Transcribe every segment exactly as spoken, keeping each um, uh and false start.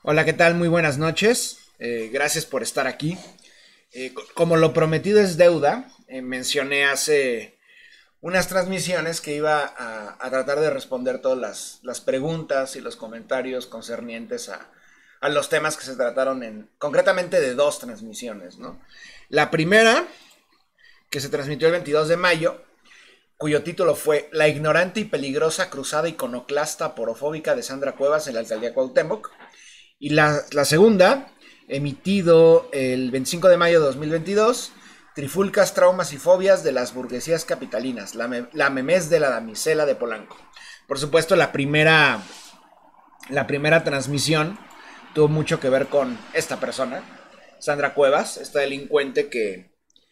Hola, ¿qué tal? Muy buenas noches. Eh, gracias por estar aquí. Eh, co- como lo prometido es deuda, eh, mencioné hace unas transmisiones que iba a, a tratar de responder todas las, las preguntas y los comentarios concernientes a, a los temas que se trataron en, concretamente de dos transmisiones, ¿no? La primera, que se transmitió el veintidós de mayo, cuyo título fue La ignorante y peligrosa cruzada iconoclasta porofóbica de Sandra Cuevas en la alcaldía Cuauhtémoc. Y la, la segunda, emitido el veinticinco de mayo de dos mil veintidós, Trifulcas, traumas y fobias de las burguesías capitalinas, la, me, la memez de la damisela de Polanco. Por supuesto, la primera, la primera transmisión tuvo mucho que ver con esta persona, Sandra Cuevas, esta delincuente que,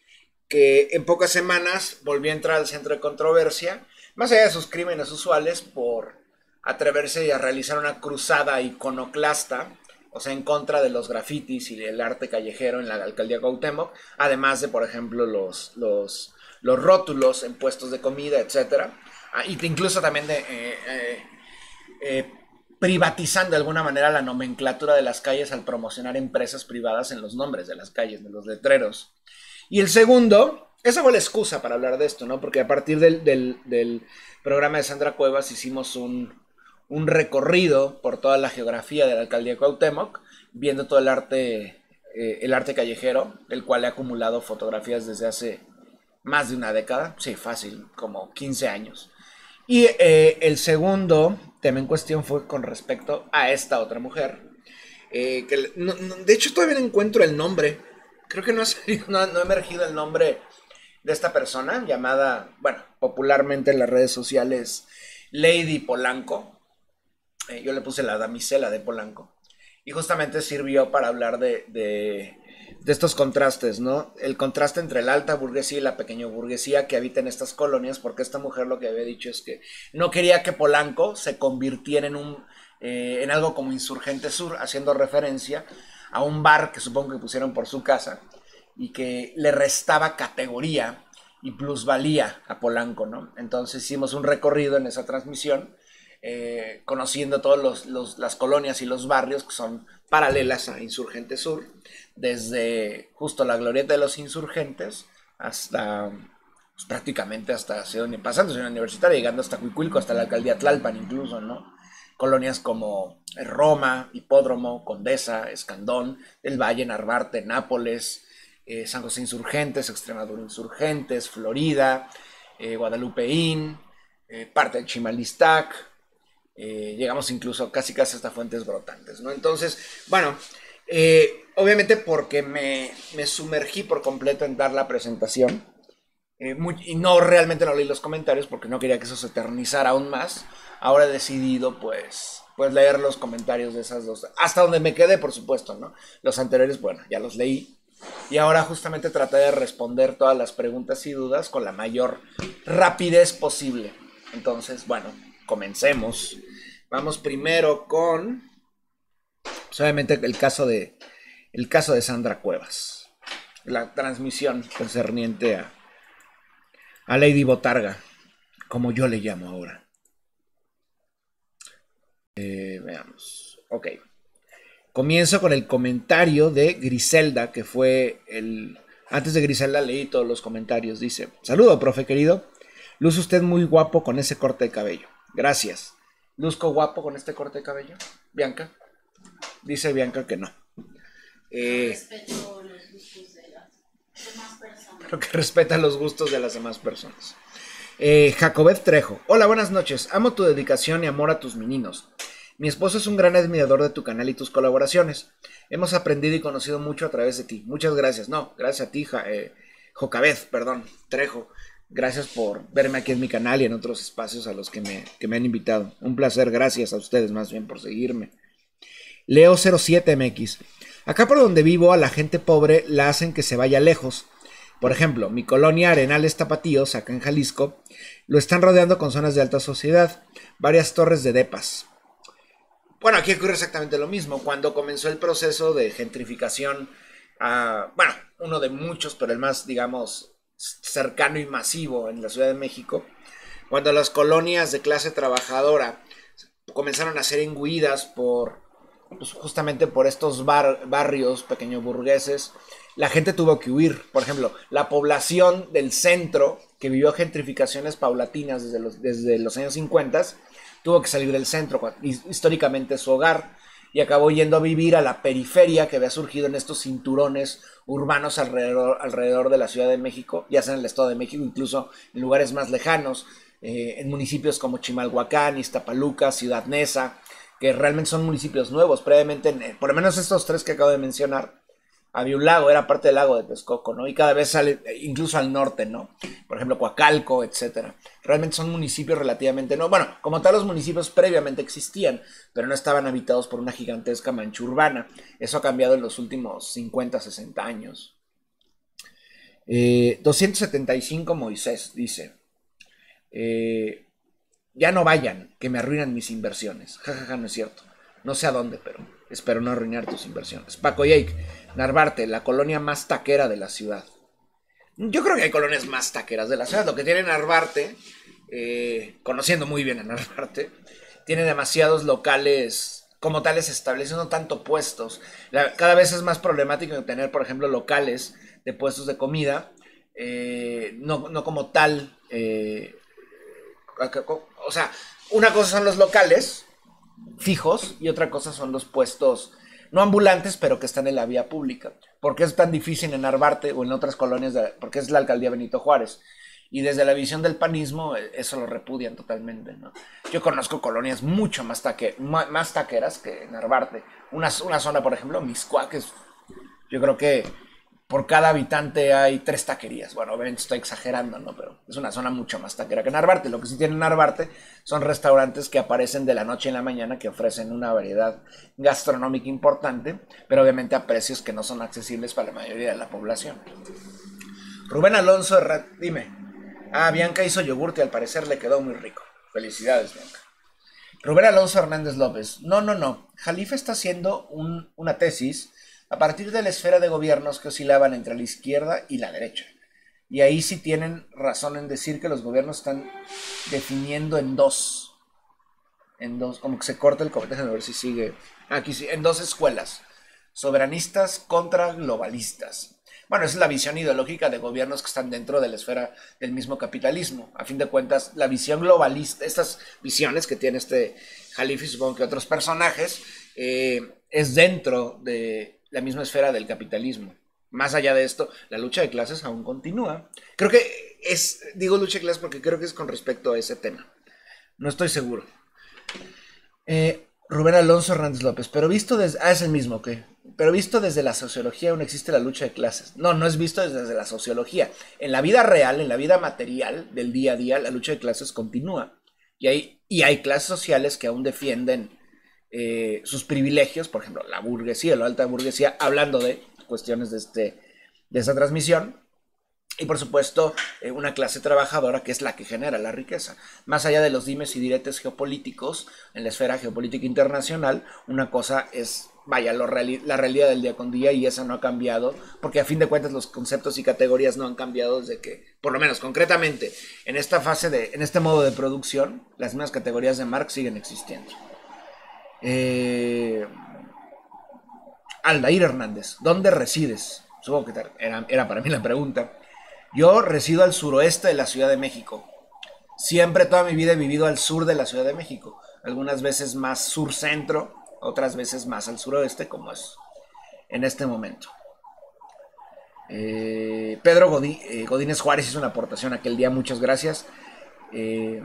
que en pocas semanas volvió a entrar al centro de controversia, más allá de sus crímenes usuales, por atreverse a realizar una cruzada iconoclasta, o sea, en contra de los grafitis y del arte callejero en la alcaldía Cuauhtémoc, además de, por ejemplo, los, los, los rótulos en puestos de comida, etcétera. Ah, y incluso también de, eh, eh, eh, privatizando de alguna manera la nomenclatura de las calles al promocionar empresas privadas en los nombres de las calles, de los letreros. Y el segundo, esa fue la excusa para hablar de esto, ¿no? Porque a partir del, del, del programa de Sandra Cuevas hicimos un, un recorrido por toda la geografía de la alcaldía de Cuauhtémoc, viendo todo el arte, eh, el arte callejero, el cual he acumulado fotografías desde hace más de una década, sí, fácil, como quince años. Y eh, el segundo tema en cuestión fue con respecto a esta otra mujer, eh, que no, no, de hecho todavía no encuentro el nombre. Creo que no ha, salido, no, no ha emergido el nombre de esta persona, llamada, bueno, popularmente en las redes sociales, Lady Polanco. Eh, yo le puse la damisela de Polanco. Y justamente sirvió para hablar de, de, de estos contrastes, ¿no? El contraste entre la alta burguesía y la pequeña burguesía que habita en estas colonias, porque esta mujer lo que había dicho es que no quería que Polanco se convirtiera en un eh, en algo como Insurgente Sur, haciendo referencia a un bar que supongo que pusieron por su casa y que le restaba categoría y plusvalía a Polanco, ¿no? Entonces hicimos un recorrido en esa transmisión, eh, conociendo todas los, los, las colonias y los barrios que son paralelas a Insurgente Sur, desde justo la glorieta de los Insurgentes hasta pues, prácticamente hasta pasando Ciudad Universitaria, llegando hasta Cuicuilco, hasta la alcaldía Tlalpan incluso, ¿no? Colonias como Roma, Hipódromo, Condesa, Escandón, El Valle, Narvarte, Nápoles, eh, San José Insurgentes, Extremadura Insurgentes, Florida, eh, Guadalupeín, eh, parte del Chimalistac, eh, llegamos incluso casi casi hasta Fuentes Brotantes, ¿no? Entonces, bueno, eh, obviamente porque me, me, sumergí por completo en dar la presentación, eh, muy, y no realmente no leí los comentarios porque no quería que eso se eternizara aún más. Ahora he decidido pues, pues leer los comentarios de esas dos, hasta donde me quedé, por supuesto, ¿no? Los anteriores, bueno, ya los leí. Y ahora justamente traté de responder todas las preguntas y dudas con la mayor rapidez posible. Entonces, bueno, comencemos. Vamos primero con, pues, obviamente, el caso de, el caso de Sandra Cuevas. La transmisión concerniente a, a Lady Botarga, como yo le llamo ahora. Eh, veamos. Ok. Comienzo con el comentario de Griselda, que fue el... Antes de Griselda leí todos los comentarios. Dice, saludo, profe querido. Luce usted muy guapo con ese corte de cabello. Gracias. ¿Luzco guapo con este corte de cabello? Bianca. Dice Bianca que no. Eh, Respeto los gustos de las demás personas. Creo que respeta los gustos de las demás personas. Eh, Jacobet Trejo. Hola, buenas noches. Amo tu dedicación y amor a tus meninos. Mi esposo es un gran admirador de tu canal y tus colaboraciones. Hemos aprendido y conocido mucho a través de ti. Muchas gracias. No, gracias a ti, ja, eh, Jocabez, perdón, Trejo. Gracias por verme aquí en mi canal y en otros espacios a los que me, que me han invitado. Un placer, gracias a ustedes más bien por seguirme. Leo cero siete M X. Acá por donde vivo a la gente pobre la hacen que se vaya lejos. Por ejemplo, mi colonia Arenales Tapatíos, acá en Jalisco, lo están rodeando con zonas de alta sociedad, varias torres de depas. Bueno, aquí ocurre exactamente lo mismo. Cuando comenzó el proceso de gentrificación, uh, bueno, uno de muchos, pero el más, digamos, cercano y masivo en la Ciudad de México, cuando las colonias de clase trabajadora comenzaron a ser engullidas por pues justamente por estos bar, barrios pequeño burgueses, la gente tuvo que huir. Por ejemplo, la población del centro, que vivió gentrificaciones paulatinas desde los, desde los años cincuenta, tuvo que salir del centro, históricamente su hogar, y acabó yendo a vivir a la periferia que había surgido en estos cinturones urbanos alrededor, alrededor de la Ciudad de México, ya sea en el Estado de México, incluso en lugares más lejanos, eh, en municipios como Chimalhuacán, Iztapaluca, Ciudad Neza, que realmente son municipios nuevos. Previamente, en, por lo menos estos tres que acabo de mencionar, había un lago, era parte del lago de Texcoco, ¿no? Y cada vez sale, incluso al norte, ¿no? Por ejemplo, Coacalco, etcétera. Realmente son municipios relativamente, no, bueno, como tal los municipios previamente existían, pero no estaban habitados por una gigantesca mancha urbana. Eso ha cambiado en los últimos cincuenta, sesenta años. Eh, doscientos setenta y cinco Moisés dice, eh, ya no vayan, que me arruinan mis inversiones. Jajaja, ja, ja, no es cierto. No sé a dónde, pero espero no arruinar tus inversiones. Paco Jake, Narvarte, la colonia más taquera de la ciudad. Yo creo que hay colonias más taqueras de la ciudad. Lo que tiene Narvarte, eh, conociendo muy bien a Narvarte, tiene demasiados locales como tales establecidos, no tanto puestos. La, cada vez es más problemático tener, por ejemplo, locales de puestos de comida, eh, no, no como tal. Eh, o sea, una cosa son los locales fijos y otra cosa son los puestos no ambulantes, pero que están en la vía pública. ¿Por qué es tan difícil en Narvarte o en otras colonias? De, porque es la alcaldía Benito Juárez. Y desde la visión del panismo, eso lo repudian totalmente, ¿no? Yo conozco colonias mucho más, taque, más, más taqueras que Narvarte. Una, una zona, por ejemplo, Mixcoac, es, yo creo que por cada habitante hay tres taquerías. Bueno, obviamente estoy exagerando, ¿no? Pero es una zona mucho más taquera que Narvarte. Lo que sí tiene Narvarte son restaurantes que aparecen de la noche en la mañana, que ofrecen una variedad gastronómica importante, pero obviamente a precios que no son accesibles para la mayoría de la población. Rubén Alonso, dime. Ah, Bianca hizo yogurte, al parecer le quedó muy rico. Felicidades, Bianca. Rubén Alonso Hernández López. No, no, no. Jalife está haciendo un, una tesis a partir de la esfera de gobiernos que oscilaban entre la izquierda y la derecha. Y ahí sí tienen razón en decir que los gobiernos están definiendo en dos. En dos, como que se corta el comentario, a ver si sigue. Aquí sí, en dos escuelas. Soberanistas contra globalistas. Bueno, esa es la visión ideológica de gobiernos que están dentro de la esfera del mismo capitalismo. A fin de cuentas, la visión globalista, estas visiones que tiene este Jalife y supongo que otros personajes, eh, es dentro de la misma esfera del capitalismo. Más allá de esto, la lucha de clases aún continúa. Creo que es, digo lucha de clases porque creo que es con respecto a ese tema. No estoy seguro. Eh, Rubén Alonso Hernández López, pero visto desde... Ah, es el mismo, ¿ok? Pero visto desde la sociología aún existe la lucha de clases. No, no es visto desde la sociología. En la vida real, en la vida material del día a día, la lucha de clases continúa. Y hay, y hay clases sociales que aún defienden Eh, sus privilegios, por ejemplo, la burguesía, la alta burguesía, hablando de cuestiones de, este, de esta transmisión, y por supuesto eh, una clase trabajadora que es la que genera la riqueza. Más allá de los dimes y diretes geopolíticos en la esfera geopolítica internacional, una cosa es, vaya, lo reali la realidad del día con día, y esa no ha cambiado, porque a fin de cuentas los conceptos y categorías no han cambiado desde que, por lo menos concretamente, en esta fase de, en este modo de producción, las mismas categorías de Marx siguen existiendo. Eh, Aldair Hernández, ¿dónde resides? Supongo que era, era para mí la pregunta. Yo resido al suroeste de la Ciudad de México. Siempre, toda mi vida he vivido al sur de la Ciudad de México. Algunas veces más sur-centro, otras veces más al suroeste, como es en este momento. Eh, Pedro Godí, eh, Godínez Juárez hizo una aportación aquel día, muchas gracias. Eh,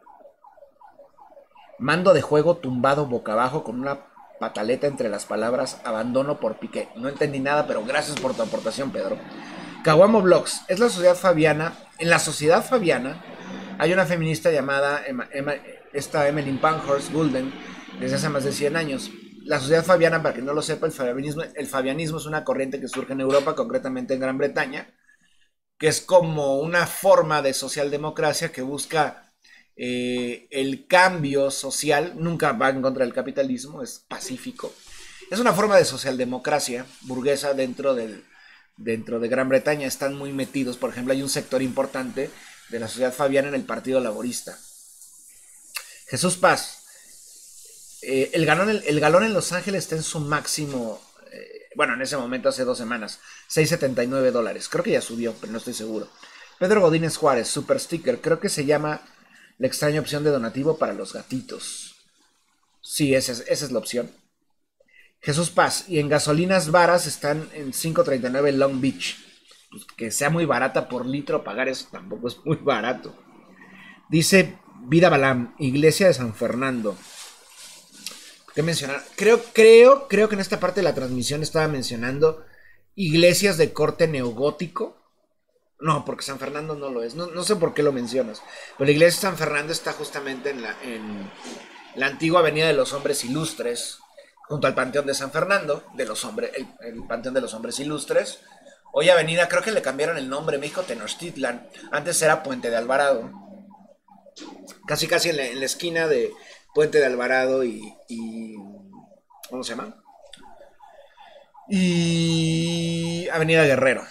Mando de juego tumbado boca abajo con una pataleta entre las palabras abandono por Piqué. No entendí nada, pero gracias por tu aportación, Pedro. Caguamo Blogs, es la sociedad fabiana. En la sociedad fabiana hay una feminista llamada Emma, Emma, esta Emmeline Pankhurst Golden desde hace más de cien años. La sociedad fabiana, para quien no lo sepa, el fabianismo, el fabianismo es una corriente que surge en Europa, concretamente en Gran Bretaña, que es como una forma de socialdemocracia que busca Eh, el cambio social. Nunca va en contra del capitalismo, es pacífico. Es una forma de socialdemocracia burguesa dentro, del, dentro de Gran Bretaña. Están muy metidos, por ejemplo, hay un sector importante de la sociedad fabiana en el Partido Laborista. Jesús Paz, Eh, el, galón, el, el galón en Los Ángeles está en su máximo, eh, bueno, en ese momento hace dos semanas, seis setenta y nueve dólares. Creo que ya subió, pero no estoy seguro. Pedro Godínez Juárez, super sticker, creo que se llama la extraña opción de donativo para los gatitos. Sí, esa es, esa es la opción. Jesús Paz, y en gasolinas varas están en cinco treinta y nueve Long Beach. Pues que sea muy barata por litro, pagar eso tampoco es muy barato. Dice Vida Balam, Iglesia de San Fernando. ¿Qué mencionar? Creo, creo, creo que en esta parte de la transmisión estaba mencionando iglesias de corte neogótico. No, porque San Fernando no lo es. No, no sé por qué lo mencionas. Pero la iglesia de San Fernando está justamente en la, en la antigua avenida de los Hombres Ilustres, junto al Panteón de San Fernando, de los hombres, el, el Panteón de los Hombres Ilustres. Hoy avenida, creo que le cambiaron el nombre, México Tenochtitlan. Antes era Puente de Alvarado. Casi casi en la, en la esquina de Puente de Alvarado y, y... ¿Cómo se llama? Y Avenida Guerrero.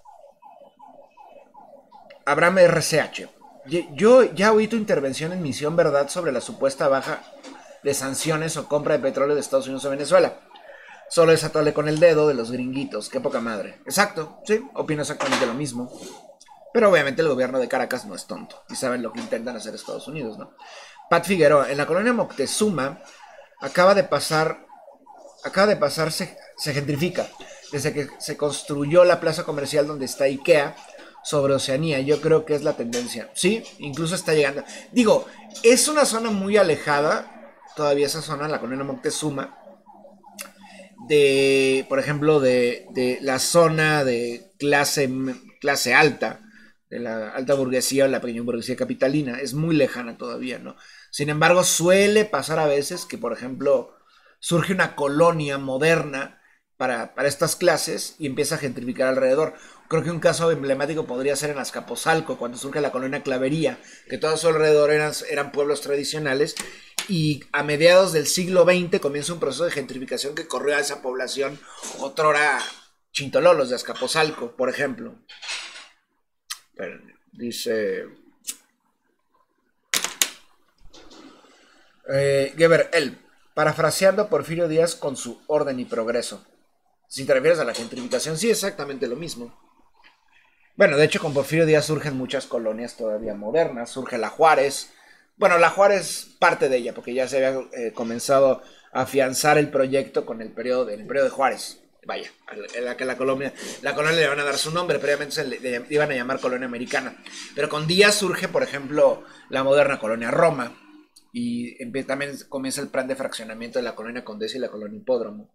Abraham R C H. Yo ya oí tu intervención en Misión Verdad sobre la supuesta baja de sanciones o compra de petróleo de Estados Unidos a Venezuela. Solo es atarle con el dedo de los gringuitos. Qué poca madre. Exacto, sí, opino exactamente lo mismo. Pero obviamente el gobierno de Caracas no es tonto. Y saben lo que intentan hacer Estados Unidos, ¿no? Pat Figueroa, en la colonia Moctezuma acaba de pasar, acaba de pasar, se, se gentrifica. Desde que se construyó la plaza comercial donde está IKEA, sobre Oceanía, yo creo que es la tendencia. Sí, incluso está llegando. Digo, es una zona muy alejada, todavía esa zona, la colonia Moctezuma, de, por ejemplo, de, de la zona de clase, clase alta, de la alta burguesía o la pequeña burguesía capitalina. Es muy lejana todavía, ¿no? Sin embargo, suele pasar a veces que, por ejemplo, surge una colonia moderna para, para estas clases y empieza a gentrificar alrededor. Creo que un caso emblemático podría ser en Azcapotzalco, cuando surge la colonia Clavería, que todo a su alrededor eran, eran pueblos tradicionales, y a mediados del siglo veinte comienza un proceso de gentrificación que corrió a esa población, otrora chintololos de Azcapotzalco, por ejemplo. Pero dice... Eh, Geber, él, parafraseando a Porfirio Díaz con su orden y progreso. Si te refieres a la gentrificación, sí, exactamente lo mismo. Bueno, de hecho con Porfirio Díaz surgen muchas colonias todavía modernas, surge la Juárez, bueno, la Juárez parte de ella, porque ya se había eh, comenzado a afianzar el proyecto con el periodo, el periodo de Juárez, vaya, en la que la colonia, la colonia le van a dar su nombre, previamente se le, le iban a llamar colonia americana, pero con Díaz surge, por ejemplo, la moderna colonia Roma, y también comienza el plan de fraccionamiento de la colonia Condesa y la colonia Hipódromo.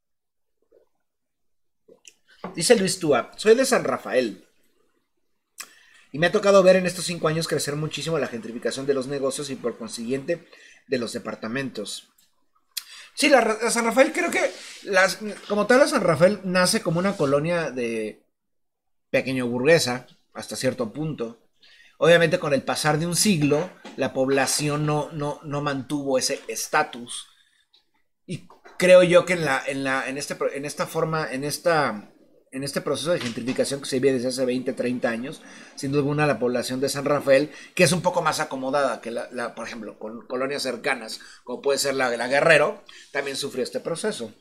Dice Luis Túa, soy de San Rafael. Y me ha tocado ver en estos cinco años crecer muchísimo la gentrificación de los negocios y por consiguiente de los departamentos. Sí, la, la San Rafael creo que, las, como tal la San Rafael nace como una colonia de pequeño burguesa hasta cierto punto. Obviamente con el pasar de un siglo la población no, no, no mantuvo ese estatus. Y creo yo que en, la, en, la, en, este, en esta forma, en esta... en este proceso de gentrificación que se vive desde hace veinte, treinta años, sin duda alguna la población de San Rafael, que es un poco más acomodada que, la, la por ejemplo, con colonias cercanas, como puede ser la de la Guerrero, también sufrió este proceso.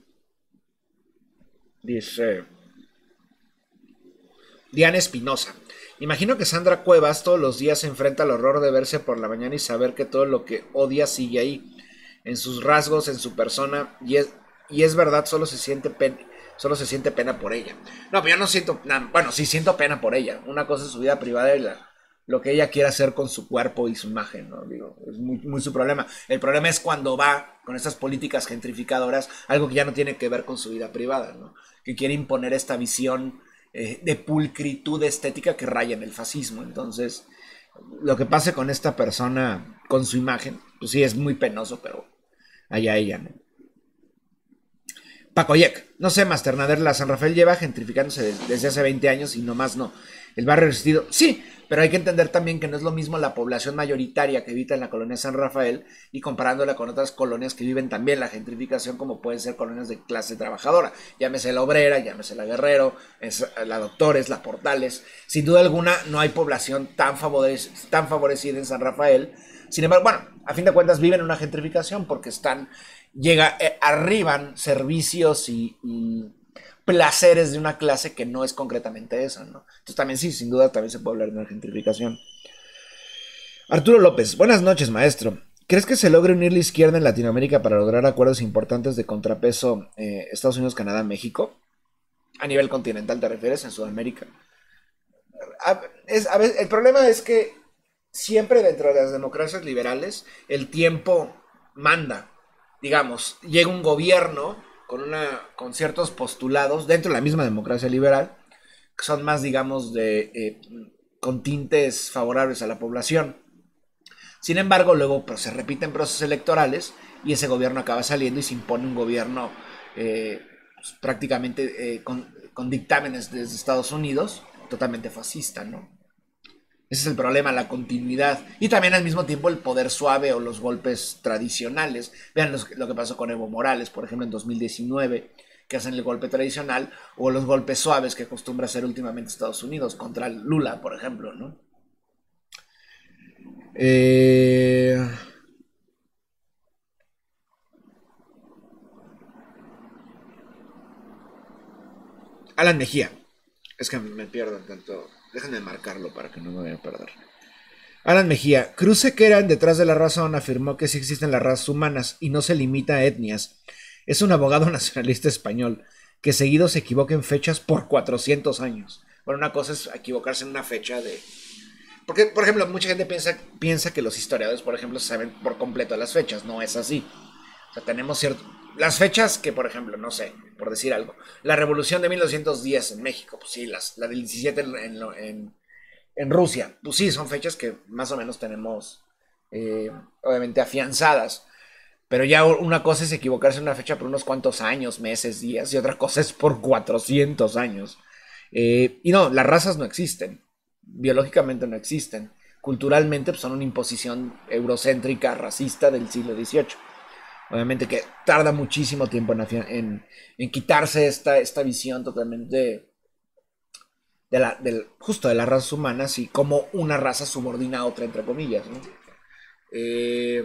Dice Diana Espinosa. Imagino que Sandra Cuevas todos los días se enfrenta al horror de verse por la mañana y saber que todo lo que odia sigue ahí, en sus rasgos, en su persona, y es, y es verdad, solo se siente pena. Solo se siente pena por ella. No, pero yo no siento... Nah, bueno, sí siento pena por ella. Una cosa es su vida privada y la, lo que ella quiere hacer con su cuerpo y su imagen, ¿no? Digo, es muy, muy su problema. El problema es cuando va con estas políticas gentrificadoras, algo que ya no tiene que ver con su vida privada, ¿no? Que quiere imponer esta visión eh, de pulcritud estética que raya en el fascismo. Entonces, lo que pase con esta persona, con su imagen, pues sí es muy penoso, pero allá ella, ¿no? Pacoyec, no sé, Master Nader, la San Rafael lleva gentrificándose desde hace veinte años y nomás no. El barrio resistido, sí, pero hay que entender también que no es lo mismo la población mayoritaria que habita en la colonia San Rafael y comparándola con otras colonias que viven también la gentrificación, como pueden ser colonias de clase trabajadora. Llámese la Obrera, llámese la Guerrero, es la Doctores, la Portales. Sin duda alguna no hay población tan, favorec tan favorecida en San Rafael. Sin embargo, bueno, a fin de cuentas viven una gentrificación porque están llega, eh, arriban servicios y, y placeres de una clase que no es concretamente esa, ¿no? Entonces también sí, sin duda también se puede hablar de una gentrificación. Arturo López, buenas noches, maestro. ¿Crees que se logre unir la izquierda en Latinoamérica para lograr acuerdos importantes de contrapeso eh, Estados Unidos, Canadá, México? A nivel continental, ¿te refieres? En Sudamérica. A, es, a veces, el problema es que siempre dentro de las democracias liberales el tiempo manda. Digamos, llega un gobierno con, una, con ciertos postulados dentro de la misma democracia liberal que son más, digamos, de eh, con tintes favorables a la población. Sin embargo, luego pues, se repiten procesos electorales y ese gobierno acaba saliendo y se impone un gobierno eh, pues, prácticamente eh, con, con dictámenes desde Estados Unidos, totalmente fascista, ¿no? Ese es el problema, la continuidad. Y también al mismo tiempo el poder suave o los golpes tradicionales. Vean los, lo que pasó con Evo Morales, por ejemplo, en dos mil diecinueve, que hacen el golpe tradicional, o los golpes suaves que acostumbra hacer últimamente Estados Unidos, contra Lula, por ejemplo, ¿no? Eh... Alan Mejía. Es que me pierdo en tanto. Déjenme marcarlo para que no me vaya a perder. Alan Mejía. Cruce Keran, detrás de la razón, afirmó que sí existen las razas humanas y no se limita a etnias. Es un abogado nacionalista español que seguido se equivoca en fechas por cuatrocientos años. Bueno, una cosa es equivocarse en una fecha de... Porque, por ejemplo, mucha gente piensa, piensa que los historiadores, por ejemplo, saben por completo las fechas. No es así. O sea, tenemos cierto... Las fechas que, por ejemplo, no sé, por decir algo, la revolución de mil novecientos diez en México, pues sí, las, la del diecisiete en, en, en, en Rusia, pues sí, son fechas que más o menos tenemos, eh, obviamente, afianzadas. Pero ya una cosa es equivocarse en una fecha por unos cuantos años, meses, días, y otra cosa es por cuatrocientos años. Eh, y no, las razas no existen, biológicamente no existen. Culturalmente pues, son una imposición eurocéntrica, racista del siglo dieciocho. Obviamente que tarda muchísimo tiempo en, en, en quitarse esta, esta visión totalmente de la, del, justo de las razas humanas y cómo una raza subordina a otra, entre comillas, ¿no? Eh,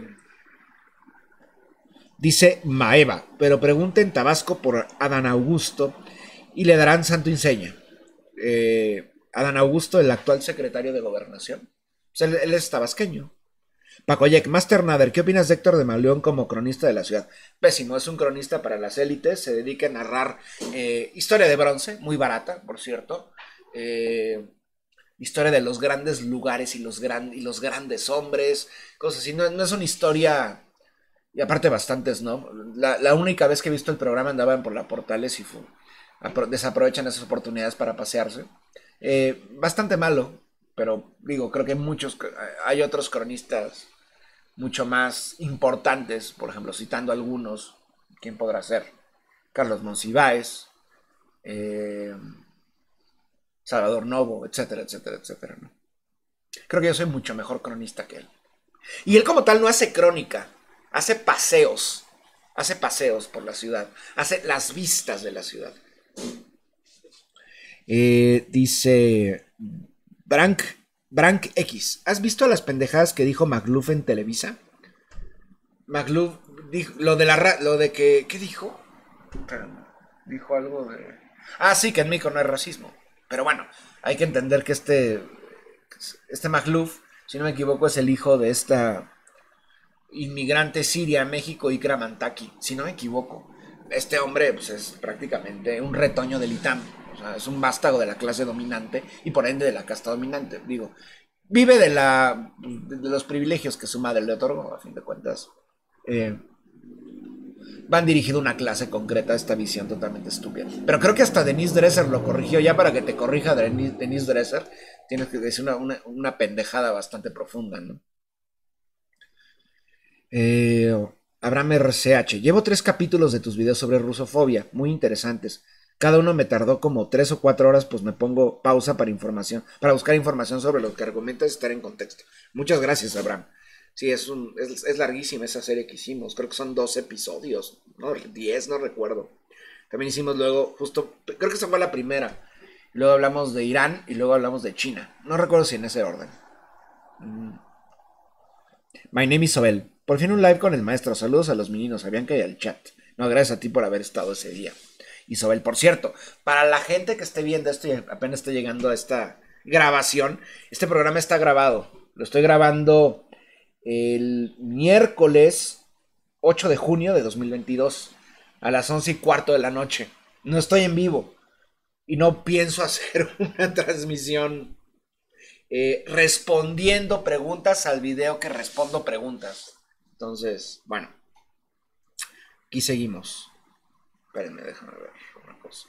dice Maeva, pero pregunta en Tabasco por Adán Augusto y le darán santo inseña. Eh, Adán Augusto, el actual secretario de Gobernación. Pues él, él es tabasqueño. Pacoyek, Master Nader, ¿qué opinas de Héctor de Mauleón como cronista de la ciudad? Pésimo, es un cronista para las élites, se dedica a narrar eh, historia de bronce, muy barata, por cierto, eh, historia de los grandes lugares y los, gran, y los grandes hombres, cosas así, no, no es una historia, y aparte bastantes, ¿no? La, la única vez que he visto el programa andaban por la Portales y fue, apro desaprovechan esas oportunidades para pasearse. Eh, bastante malo, pero digo, creo que muchos, hay otros cronistas mucho más importantes, por ejemplo, citando algunos, ¿quién podrá ser? Carlos Monsiváis, eh, Salvador Novo, etcétera, etcétera, etcétera, ¿no? Creo que yo soy mucho mejor cronista que él. Y él como tal no hace crónica, hace paseos, hace paseos por la ciudad, hace las vistas de la ciudad. Eh, dice Brank, Brank X, ¿has visto las pendejadas que dijo McLuff en Televisa? McLuff dijo lo de la lo de que ¿qué dijo? Espérame, dijo algo de ah sí, que en México no hay racismo. Pero bueno, hay que entender que este este McLuff, si no me equivoco, es el hijo de esta inmigrante siria a México, Ikram Antaki, si no me equivoco. Este hombre pues, es prácticamente un retoño del ITAM. O sea, es un vástago de la clase dominante y por ende de la casta dominante. Digo, vive de, la, de los privilegios que su madre le otorgó, a fin de cuentas. Eh, van dirigido a una clase concreta a esta visión totalmente estúpida. Pero creo que hasta Denise Dresser lo corrigió. Ya para que te corrija Denise, Denise Dresser, tienes que decir una, una, una pendejada bastante profunda, ¿no? Eh, Abraham R C H. Llevo tres capítulos de tus videos sobre rusofobia, muy interesantes. Cada uno me tardó como tres o cuatro horas, pues me pongo pausa para información, para buscar información sobre lo que argumentas y estar en contexto. Muchas gracias, Abraham. Sí, es, un, es, es larguísima esa serie que hicimos. Creo que son doce episodios, ¿no? diez, no recuerdo. También hicimos luego, justo, creo que esa fue la primera. Luego hablamos de Irán y luego hablamos de China. No recuerdo si en ese orden. Mm. My name is Sobel. Por fin un live con el maestro. Saludos a los meninos, a Bianca y al chat. No, gracias a ti por haber estado ese día. Isabel, por cierto, para la gente que esté viendo esto y apenas esté llegando a esta grabación, este programa está grabado. Lo estoy grabando el miércoles ocho de junio de dos mil veintidós a las once y cuarto de la noche. No estoy en vivo y no pienso hacer una transmisión eh, respondiendo preguntas al video que respondo preguntas. Entonces, bueno, aquí seguimos. Espérenme, déjame ver una cosa.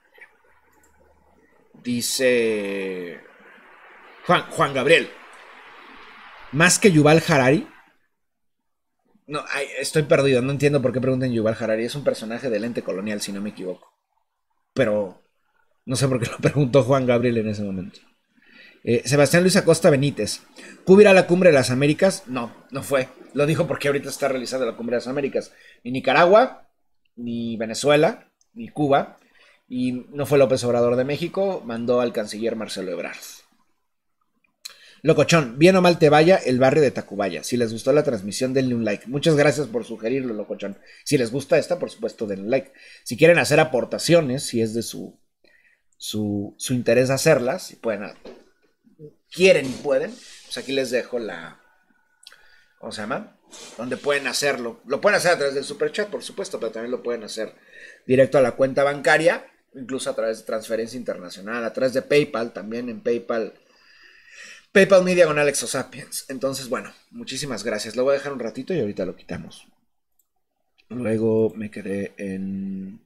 Dice Juan, Juan Gabriel, más que Yuval Harari. No, ay, estoy perdido, no entiendo por qué preguntan Yuval Harari. Es un personaje del ente colonial, si no me equivoco. Pero no sé por qué lo preguntó Juan Gabriel en ese momento. Eh, Sebastián Luis Acosta Benítez, ¿Cuba irá a la Cumbre de las Américas? No, no fue. Lo dijo porque ahorita está realizando la Cumbre de las Américas. Ni Nicaragua, ni Venezuela, ni Cuba. Y no fue López Obrador de México, mandó al canciller Marcelo Ebrard. Locochón, bien o mal te vaya, el barrio de Tacubaya. Si les gustó la transmisión, denle un like. Muchas gracias por sugerirlo, Locochón. Si les gusta esta, por supuesto, denle like. Si quieren hacer aportaciones, si es de su, su, su interés hacerlas, si pueden, quieren y pueden, pues aquí les dejo la, ¿cómo se llama? Donde pueden hacerlo. Lo pueden hacer a través del superchat, por supuesto, pero también lo pueden hacer directo a la cuenta bancaria, incluso a través de transferencia internacional, a través de PayPal, también en PayPal. PayPal Me diagonal Exosapiens. Entonces, bueno, muchísimas gracias. Lo voy a dejar un ratito y ahorita lo quitamos. Luego me quedé en...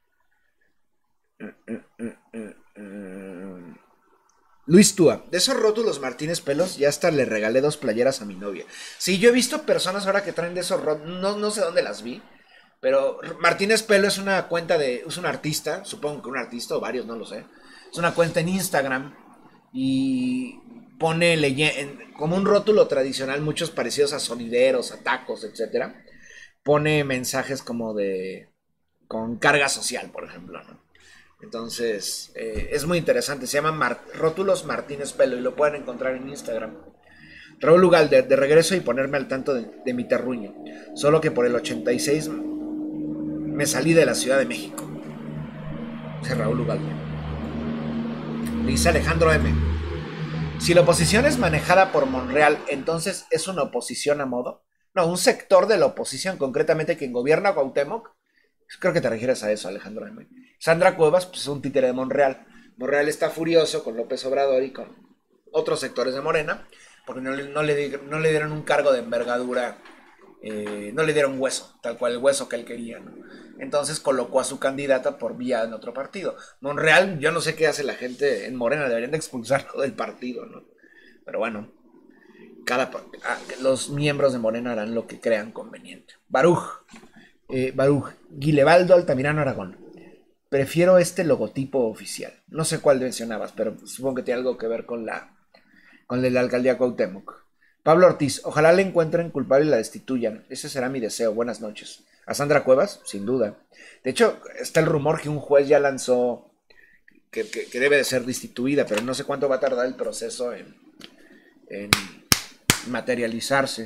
Luis Túa, de esos rótulos Martínez Pelos, ya hasta le regalé dos playeras a mi novia. Sí, yo he visto personas ahora que traen de esos rótulos, no, no sé dónde las vi, pero Martínez Pelo es una cuenta de, es un artista, supongo que un artista o varios, no lo sé. Es una cuenta en Instagram y pone leye- como un rótulo tradicional, muchos parecidos a sonideros, a tacos, etcétera. Pone mensajes como de, con carga social, por ejemplo, ¿no? Entonces, eh, es muy interesante. Se llama Mar- Rótulos Martínez Pelo y lo pueden encontrar en Instagram. Raúl Ugalde, de regreso y ponerme al tanto de, de mi terruño. Solo que por el ochenta y seis me salí de la Ciudad de México. Dice Raúl Ugalde. Dice Alejandro M. Si la oposición es manejada por Monreal, entonces ¿es una oposición a modo? No, un sector de la oposición, concretamente quien gobierna Cuauhtémoc. Creo que te refieres a eso, Alejandro M. Sandra Cuevas, pues es un títere de Monreal. Monreal está furioso con López Obrador y con otros sectores de Morena, porque no le, no le, no le dieron un cargo de envergadura, eh, no le dieron hueso, tal cual el hueso que él quería, ¿no? Entonces colocó a su candidata por vía en otro partido. Monreal, yo no sé qué hace la gente en Morena, deberían de expulsarlo del partido, ¿no? Pero bueno, cada, los miembros de Morena harán lo que crean conveniente. Baruch, eh, Baruch, Guilebaldo Altamirano Aragón. Prefiero este logotipo oficial. No sé cuál mencionabas, pero supongo que tiene algo que ver con la, con la alcaldía Cuauhtémoc. Pablo Ortiz, ojalá le encuentren culpable y la destituyan. Ese será mi deseo. Buenas noches. A Sandra Cuevas, sin duda. De hecho, está el rumor que un juez ya lanzó que, que, que debe de ser destituida, pero no sé cuánto va a tardar el proceso en, en materializarse.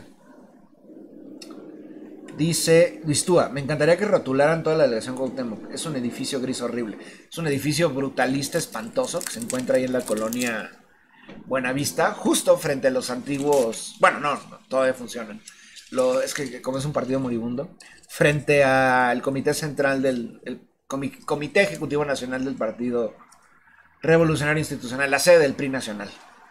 Dice Luis Túa, me encantaría que rotularan toda la delegación Cuauhtémoc. Es un edificio gris horrible. Es un edificio brutalista, espantoso, que se encuentra ahí en la colonia Buenavista, justo frente a los antiguos... Bueno, no, no todavía funcionan. Lo, es que como es un partido moribundo, frente al comité central del... El Comité Ejecutivo Nacional del Partido Revolucionario Institucional, la sede del P R I Nacional.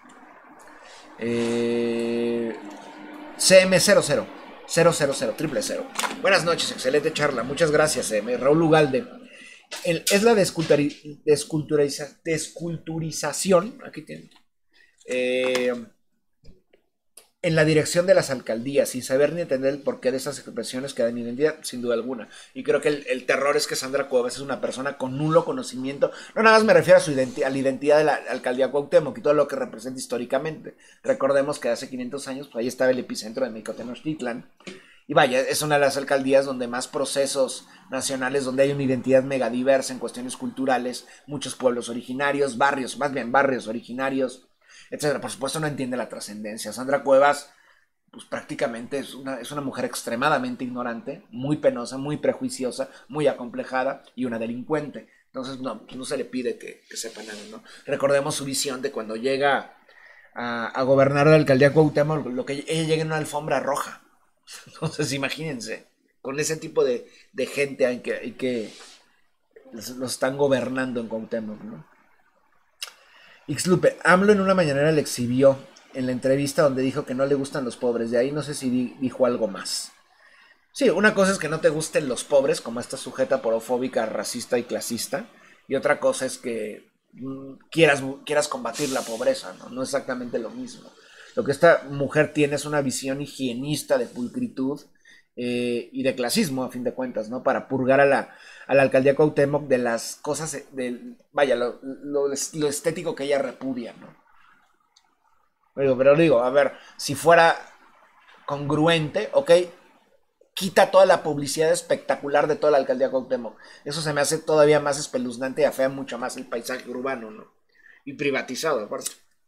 Eh, C M cero cero. cero cero cero, triple cero. Buenas noches, excelente charla. Muchas gracias, M. Raúl Ugalde. El, es la desculturi, desculturiza, desculturización, aquí tiene, eh, en la dirección de las alcaldías, sin saber ni entender el porqué de esas expresiones que dan identidad, sin duda alguna. Y creo que el, el terror es que Sandra Cuevas es una persona con nulo conocimiento. No nada más me refiero a, su identi a la identidad de la alcaldía Cuauhtémoc y todo lo que representa históricamente. Recordemos que hace quinientos años, pues ahí estaba el epicentro de Mecotenochtitlan. Y vaya, es una de las alcaldías donde más procesos nacionales, donde hay una identidad mega diversa en cuestiones culturales, muchos pueblos originarios, barrios, más bien barrios originarios, etcétera. Por supuesto no entiende la trascendencia. Sandra Cuevas pues prácticamente es una, es una mujer extremadamente ignorante, muy penosa, muy prejuiciosa, muy acomplejada y una delincuente. Entonces no, pues no se le pide que, que sepa nada, ¿no? Recordemos su visión de cuando llega a, a gobernar la alcaldía Cuauhtémoc, lo que ella llega en una alfombra roja. Entonces imagínense, con ese tipo de, de gente hay que, hay que los, los están gobernando en Cuauhtémoc, ¿no? Ixlupe, AMLO en una mañanera le exhibió en la entrevista donde dijo que no le gustan los pobres. De ahí no sé si di, dijo algo más. Sí, una cosa es que no te gusten los pobres, como esta sujeta porofóbica, racista y clasista. Y otra cosa es que mm, quieras, quieras combatir la pobreza, ¿no? No es exactamente lo mismo. Lo que esta mujer tiene es una visión higienista de pulcritud eh, y de clasismo, a fin de cuentas, ¿no? Para purgar a la, a la alcaldía Cuauhtémoc de las cosas, de, vaya, lo, lo, lo estético que ella repudia, ¿no? Pero, pero digo, a ver, si fuera congruente, ok, quita toda la publicidad espectacular de toda la alcaldía Cuauhtémoc. Eso se me hace todavía más espeluznante y afea mucho más el paisaje urbano, ¿no? Y privatizado, aparte.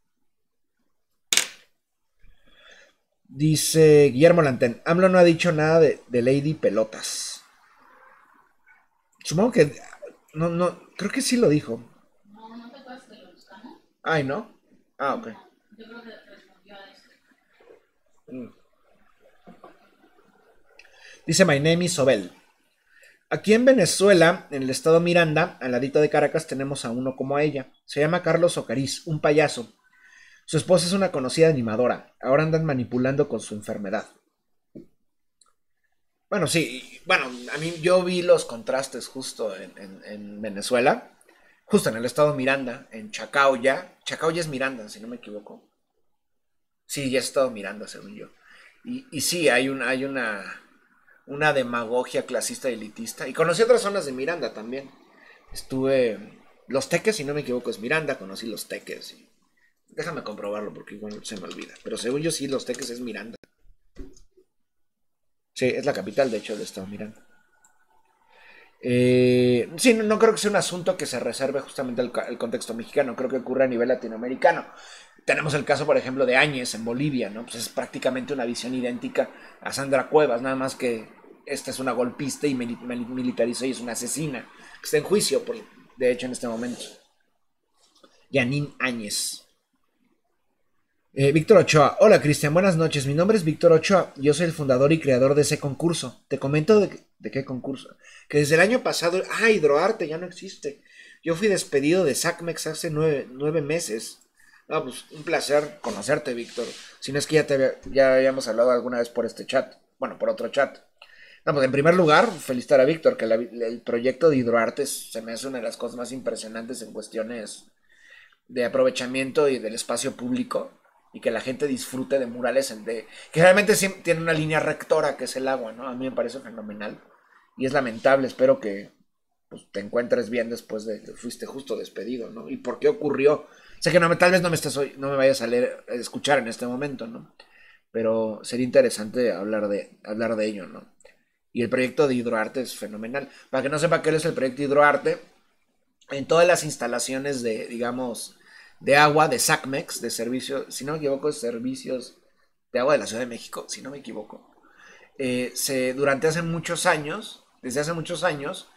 Dice Guillermo Lantén, AMLO no ha dicho nada de, de Lady Pelotas. Supongo que, no, no, creo que sí lo dijo. No, no te acuerdas que lo buscamos. Ay, ¿no? Ah, ok. No, yo creo que respondió a eso. Mm. Dice My name is Sobel. Aquí en Venezuela, en el estado Miranda, al ladito de Caracas, tenemos a uno como a ella. Se llama Carlos Ocariz, un payaso. Su esposa es una conocida animadora. Ahora andan manipulando con su enfermedad. Bueno, sí, bueno, a mí yo vi los contrastes justo en, en, en Venezuela, justo en el estado Miranda, en Chacao ya. Chacao ya es Miranda, si no me equivoco. Sí, ya es estado Miranda, según yo. Y, y sí, hay, un, hay una, una demagogia clasista y elitista. Y conocí otras zonas de Miranda también. Estuve... Los Teques, si no me equivoco, es Miranda. Conocí Los Teques. Y... Déjame comprobarlo porque igual se me olvida. Pero según yo sí, Los Teques es Miranda. Sí, es la capital, de hecho, del estado Miranda. Eh, sí, no, no creo que sea un asunto que se reserve justamente al, al contexto mexicano. Creo que ocurre a nivel latinoamericano. Tenemos el caso, por ejemplo, de Áñez en Bolivia, ¿no? Pues es prácticamente una visión idéntica a Sandra Cuevas, nada más que esta es una golpista y militarizó y es una asesina, que está en juicio, por, de hecho, en este momento. Yanine Áñez. Eh, Víctor Ochoa. Hola, Cristian, buenas noches. Mi nombre es Víctor Ochoa. Yo soy el fundador y creador de ese concurso. Te comento de, de qué concurso. Que desde el año pasado... Ah, Hidroarte ya no existe. Yo fui despedido de SACMEX hace nueve, nueve meses. No, pues un placer conocerte, Víctor. Si no es que ya, te, ya habíamos hablado alguna vez por este chat. Bueno, por otro chat. No, pues en primer lugar, felicitar a Víctor, que la, el proyecto de Hidroarte se me hace una de las cosas más impresionantes en cuestiones de aprovechamiento y del espacio público. Y que la gente disfrute de murales de, que realmente sí tiene una línea rectora que es el agua, ¿no? A mí me parece fenomenal. Y es lamentable, espero que pues, te encuentres bien después de que fuiste justo despedido, ¿no? ¿Y por qué ocurrió? Sé que no, tal vez no me, estés, no me vayas a leer, a escuchar en este momento, ¿no? Pero sería interesante hablar de, hablar de ello, ¿no? Y el proyecto de Hidroarte es fenomenal. Para que no sepa qué es el proyecto Hidroarte, en todas las instalaciones de, digamos... de agua, de SACMEX, de servicios, si no me equivoco, servicios de agua de la Ciudad de México, si no me equivoco. Eh, se, durante hace muchos años, desde hace muchos años,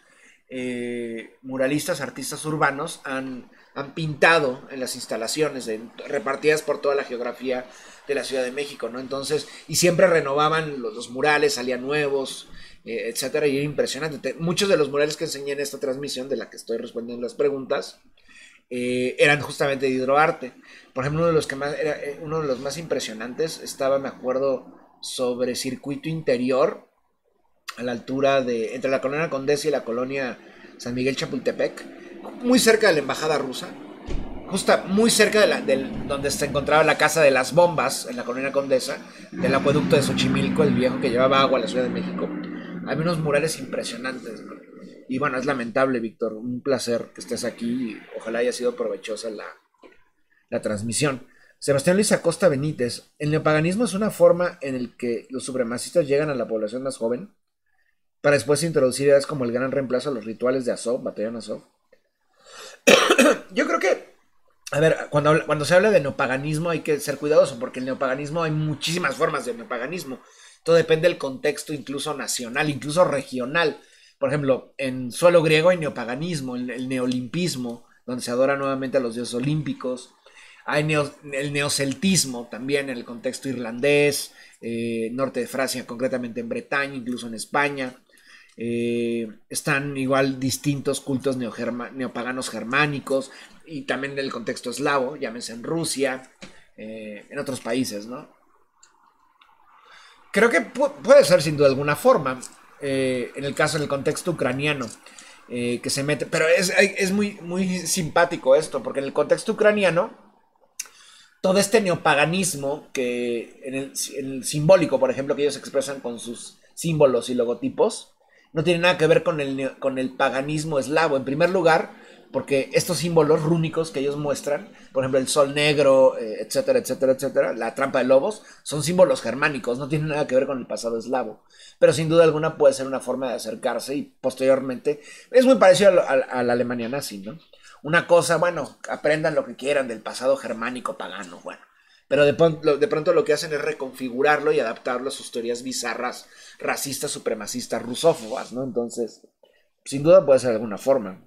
eh, muralistas, artistas urbanos han, han pintado en las instalaciones de, repartidas por toda la geografía de la Ciudad de México, ¿no? Entonces, y siempre renovaban los, los murales, salían nuevos, eh, etcétera, y era impresionante. Muchos de los murales que enseñé en esta transmisión, de la que estoy respondiendo las preguntas, Eh, eran justamente de Hidroarte. Por ejemplo, uno de los que más era, uno de los más impresionantes estaba, me acuerdo, sobre circuito interior a la altura de entre la colonia Condesa y la colonia San Miguel Chapultepec, muy cerca de la embajada rusa, justo muy cerca de, la, de donde se encontraba la casa de las bombas en la colonia Condesa, del acueducto de Xochimilco, el viejo que llevaba agua a la Ciudad de México. Había unos murales impresionantes, ¿no? Y bueno, es lamentable, Víctor, un placer que estés aquí y ojalá haya sido provechosa la, la transmisión. Sebastián Luis Acosta Benítez, el neopaganismo es una forma en la que los supremacistas llegan a la población más joven para después introducir ideas como el gran reemplazo a los rituales de Azov, Batallón Azov. Yo creo que A ver, cuando, habla- cuando se habla de neopaganismo hay que ser cuidadoso, porque el neopaganismo hay muchísimas formas de neopaganismo. Todo depende del contexto, incluso nacional, incluso regional. Por ejemplo, en suelo griego hay neopaganismo, el, el neolimpismo, donde se adora nuevamente a los dioses olímpicos. Hay neo- el neoceltismo también en el contexto irlandés, eh, norte de Francia, concretamente en Bretaña, incluso en España. Eh, están igual distintos cultos neogerma- neopaganos germánicos y también en el contexto eslavo, llámese en Rusia, eh, en otros países, ¿no? Creo que pu puede ser sin duda alguna forma, eh, en el caso del contexto ucraniano, eh, que se mete, pero es, es muy, muy simpático esto, porque en el contexto ucraniano, todo este neopaganismo que en el, en el simbólico, por ejemplo, que ellos expresan con sus símbolos y logotipos, no tiene nada que ver con el, con el paganismo eslavo. En primer lugar, porque estos símbolos rúnicos que ellos muestran, por ejemplo, el sol negro, eh, etcétera, etcétera, etcétera, la trampa de lobos, son símbolos germánicos, no tienen nada que ver con el pasado eslavo. Pero sin duda alguna puede ser una forma de acercarse y posteriormente es muy parecido a, a, a la Alemania nazi, ¿no? Una cosa, bueno, aprendan lo que quieran del pasado germánico pagano, bueno. Pero de, de, pronto lo que hacen es reconfigurarlo y adaptarlo a sus teorías bizarras, racistas, supremacistas, rusófobas, ¿no? Entonces, sin duda puede ser de alguna forma.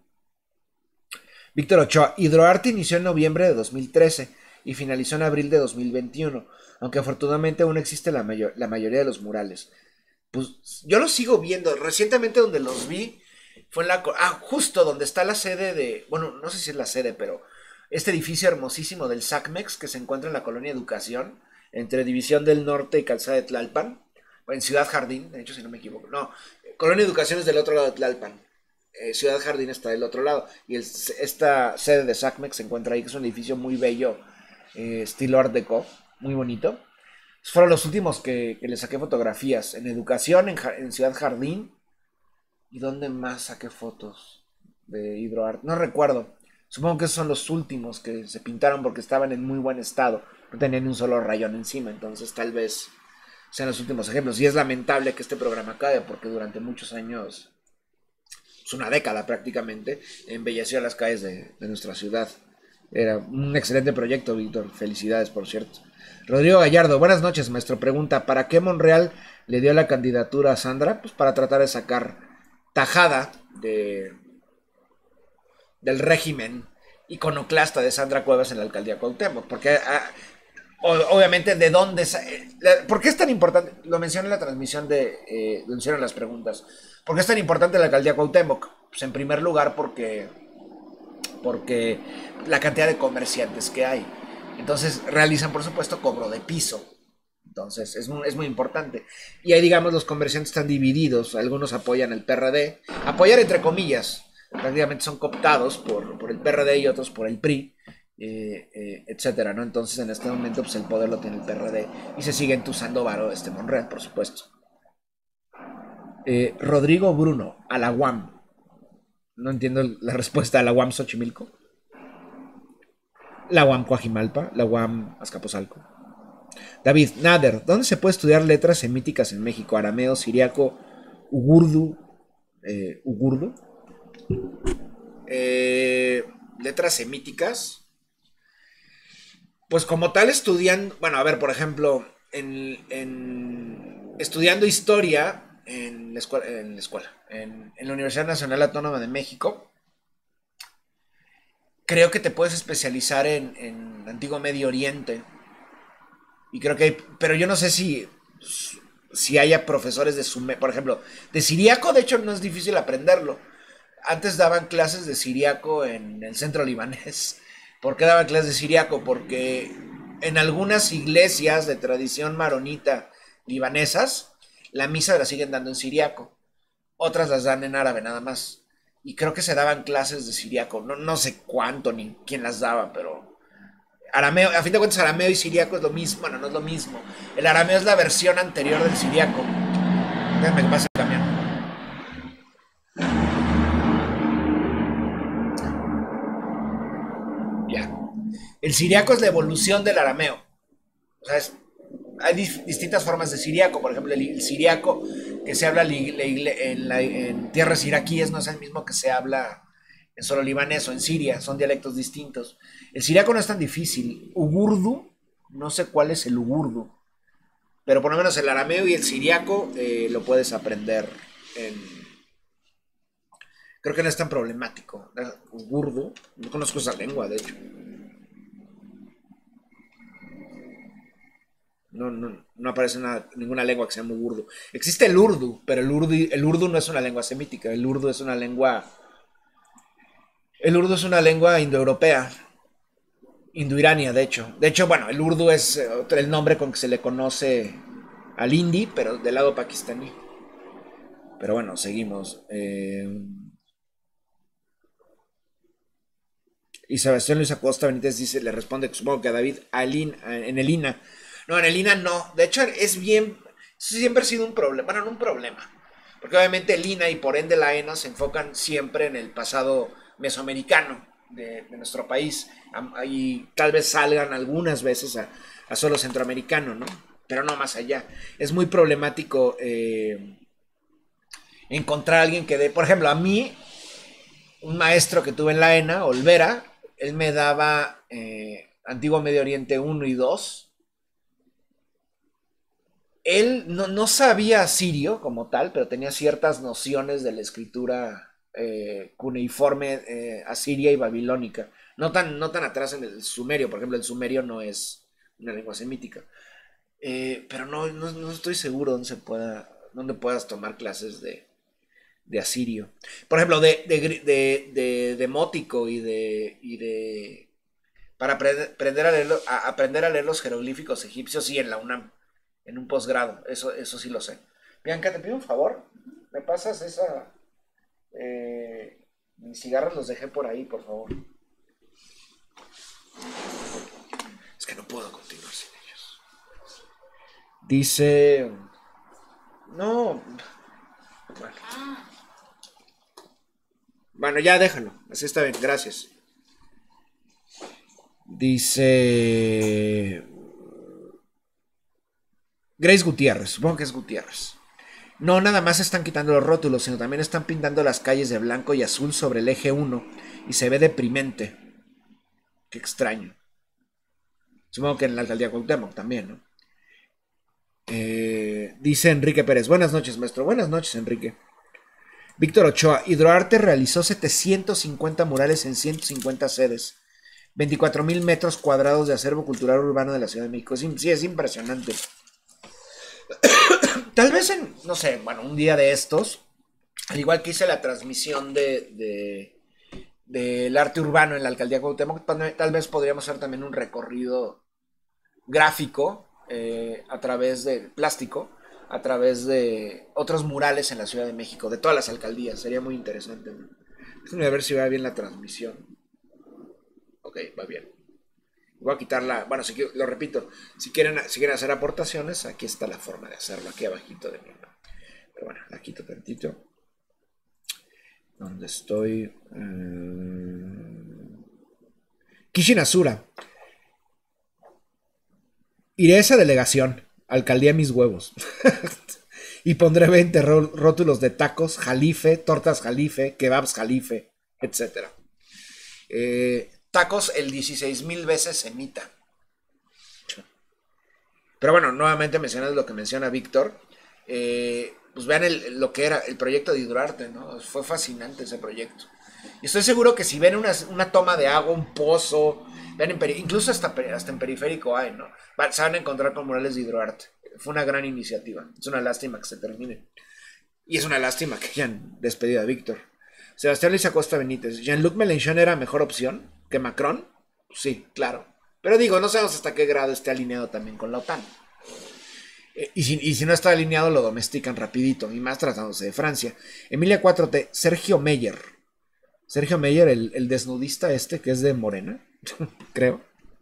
Víctor Ochoa, Hidroarte inició en noviembre de dos mil trece y finalizó en abril de dos mil veintiuno, aunque afortunadamente aún existe la, mayor, la mayoría de los murales. Pues yo los sigo viendo. Recientemente donde los vi fue en la... Ah, justo donde está la sede de... Bueno, no sé si es la sede, pero este edificio hermosísimo del SACMEX que se encuentra en la colonia Educación, entre División del Norte y Calzada de Tlalpan, en Ciudad Jardín, de hecho si no me equivoco. No, colonia Educación es del otro lado de Tlalpan. Eh, Ciudad Jardín está del otro lado. Y el, esta sede de SACMEX se encuentra ahí, que es un edificio muy bello, eh, estilo Art Deco, muy bonito. Fueron los últimos que, que le saqué fotografías. En Educación, en, en Ciudad Jardín. ¿Y dónde más saqué fotos de Hidroart? No recuerdo. Supongo que esos son los últimos que se pintaron porque estaban en muy buen estado. No tenían un solo rayón encima. Entonces tal vez sean los últimos ejemplos. Y es lamentable que este programa acabe porque durante muchos años, pues una década prácticamente, embelleció las calles de, de nuestra ciudad. Era un excelente proyecto, Víctor. Felicidades, por cierto. Rodrigo Gallardo, buenas noches, maestro. Pregunta, ¿para qué Monreal le dio la candidatura a Sandra? Pues para tratar de sacar tajada de, del régimen iconoclasta de Sandra Cuevas en la alcaldía Cuauhtémoc. Porque a, obviamente de dónde... ¿Por qué es tan importante? Lo mencioné en la transmisión de... Eh, lo hicieron las preguntas. ¿Por qué es tan importante la alcaldía Cuauhtémoc? Pues en primer lugar porque... porque la cantidad de comerciantes que hay. Entonces realizan, por supuesto, cobro de piso. Entonces es muy, es muy importante. Y ahí, digamos, los comerciantes están divididos. Algunos apoyan el P R D. Apoyar entre comillas. Prácticamente son cooptados por, por el P R D y otros por el P R I. Eh, eh, etcétera, ¿no? Entonces en este momento pues el poder lo tiene el P R D. Y se sigue entusando varo este Monreal, por supuesto. Eh, Rodrigo Bruno, a la U A M. No entiendo la respuesta a la U A M Xochimilco. La U A M Coajimalpa, la U A M Azcapotzalco. David, Nader, ¿dónde se puede estudiar letras semíticas en México? Arameo, siriaco, ugurdu, eh, ugurdu. Eh, letras semíticas. Pues como tal estudiando, bueno, a ver, por ejemplo, en, en estudiando historia en la escuela, en, la, escuela en, en la Universidad Nacional Autónoma de México, creo que te puedes especializar en, en Antiguo Medio Oriente. Y creo que hay, pero yo no sé si, si haya profesores de Sumer, por ejemplo, de siriaco, de hecho no es difícil aprenderlo. Antes daban clases de siriaco en el centro libanés. ¿Por qué daban clases de siriaco? Porque en algunas iglesias de tradición maronita libanesas, la misa la siguen dando en siriaco. Otras las dan en árabe nada más. Y creo que se daban clases de siriaco. No, no sé cuánto ni quién las daba, pero arameo, a fin de cuentas arameo y siriaco es lo mismo. Bueno, no es lo mismo. El arameo es la versión anterior del siriaco. Déjame que pase el camión. Ya. El siriaco es la evolución del arameo. O sea, es, hay dis distintas formas de siriaco. Por ejemplo, el, el siriaco que se habla en, la, en tierras iraquíes no es el mismo que se habla en solo libanés o en Siria, son dialectos distintos. El siríaco no es tan difícil. Ugurdu, no sé cuál es el ugurdu, pero por lo menos el arameo y el siríaco eh, lo puedes aprender en... Creo que no es tan problemático. Ugurdu, no conozco esa lengua, de hecho. No, no, no aparece nada, ninguna lengua que se llame urdu. Existe el urdu, pero el urdu, el urdu no es una lengua semítica. El urdu es una lengua... El urdu es una lengua indoeuropea. Indoirania, de hecho. De hecho, bueno, el urdu es el nombre con que se le conoce al hindi, pero del lado pakistaní. Pero bueno, seguimos. Eh... Y Sebastián Luis Acosta Benítez dice, le responde, supongo que a David, Alin, en el I N A. No, en el I N A no. De hecho, es bien... Siempre ha sido un problema. Bueno, no un problema. Porque obviamente el I N A y por ende la E N A se enfocan siempre en el pasado mesoamericano de, de nuestro país. Y tal vez salgan algunas veces a, a solo centroamericano, ¿no? Pero no más allá. Es muy problemático eh, encontrar a alguien que dé... Por ejemplo, a mí, un maestro que tuve en la E N A, Olvera, él me daba eh, Antiguo Medio Oriente uno y dos. Él no, no sabía sirio como tal, pero tenía ciertas nociones de la escritura eh, cuneiforme eh, asiria y babilónica. No tan, no tan atrás en el sumerio, por ejemplo, el sumerio no es una lengua semítica. Eh, pero no, no, no estoy seguro dónde, se pueda, dónde puedas tomar clases de, de asirio. Por ejemplo, de, de, de, de, de Mótico y de... Y de para aprender a, leer, a aprender a leer los jeroglíficos egipcios, sí, en la UNAM. En un posgrado, eso, eso sí lo sé. Bianca, te pido un favor. ¿Me pasas esa... Eh, mis cigarros los dejé por ahí, por favor. Es que no puedo continuar sin ellos. Dice... No... Bueno, bueno ya déjalo. Así está bien, gracias. Dice... Grace Gutiérrez, supongo que es Gutiérrez. No, nada más están quitando los rótulos, sino también están pintando las calles de blanco y azul sobre el eje uno y se ve deprimente. Qué extraño. Supongo que en la alcaldía Cuauhtémoc también, ¿no? Eh, dice Enrique Pérez, buenas noches, maestro. Buenas noches, Enrique. Víctor Ochoa, Hidroarte realizó setecientos cincuenta murales en ciento cincuenta sedes, veinticuatro mil metros cuadrados de acervo cultural urbano de la Ciudad de México. Sí, es impresionante. Tal vez en, no sé, bueno, un día de estos, al igual que hice la transmisión de, de del arte urbano en la alcaldía Cuauhtémoc, tal vez podríamos hacer también un recorrido gráfico eh, a través de plástico, a través de otros murales en la Ciudad de México, de todas las alcaldías. Sería muy interesante, ¿no? Déjenme ver si va bien la transmisión. Ok, va bien. Voy a quitarla, bueno, si, lo repito, si quieren, si quieren hacer aportaciones, aquí está la forma de hacerlo, aquí abajito de mí. Pero bueno, la quito tantito. ¿Dónde estoy? Um... Kishin Asura. Iré a esa delegación, alcaldía mis huevos. Y pondré veinte rótulos de tacos, jalife, tortas jalife, kebabs jalife, etcétera. Eh... Tacos el dieciséis mil veces semita. Pero bueno, nuevamente mencionando lo que menciona Víctor, eh, pues vean el, lo que era el proyecto de Hidroarte, ¿no? Fue fascinante ese proyecto. Y estoy seguro que si ven una, una toma de agua, un pozo, vean en, incluso hasta, hasta en periférico hay, ¿no? Se van a encontrar con murales de Hidroarte. Fue una gran iniciativa. Es una lástima que se termine. Y es una lástima que hayan despedido a Víctor. Sebastián Luis Acosta Benítez, Jean-Luc Mélenchon era mejor opción que Macron. Sí, claro. Pero digo, no sabemos hasta qué grado esté alineado también con la OTAN. Eh, y, si, y si no está alineado, lo domestican rapidito. Y más tratándose de Francia. Emilia cuatro T, Sergio Meyer. Sergio Meyer, el, el desnudista este, que es de Morena, creo.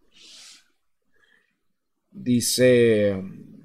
Dice...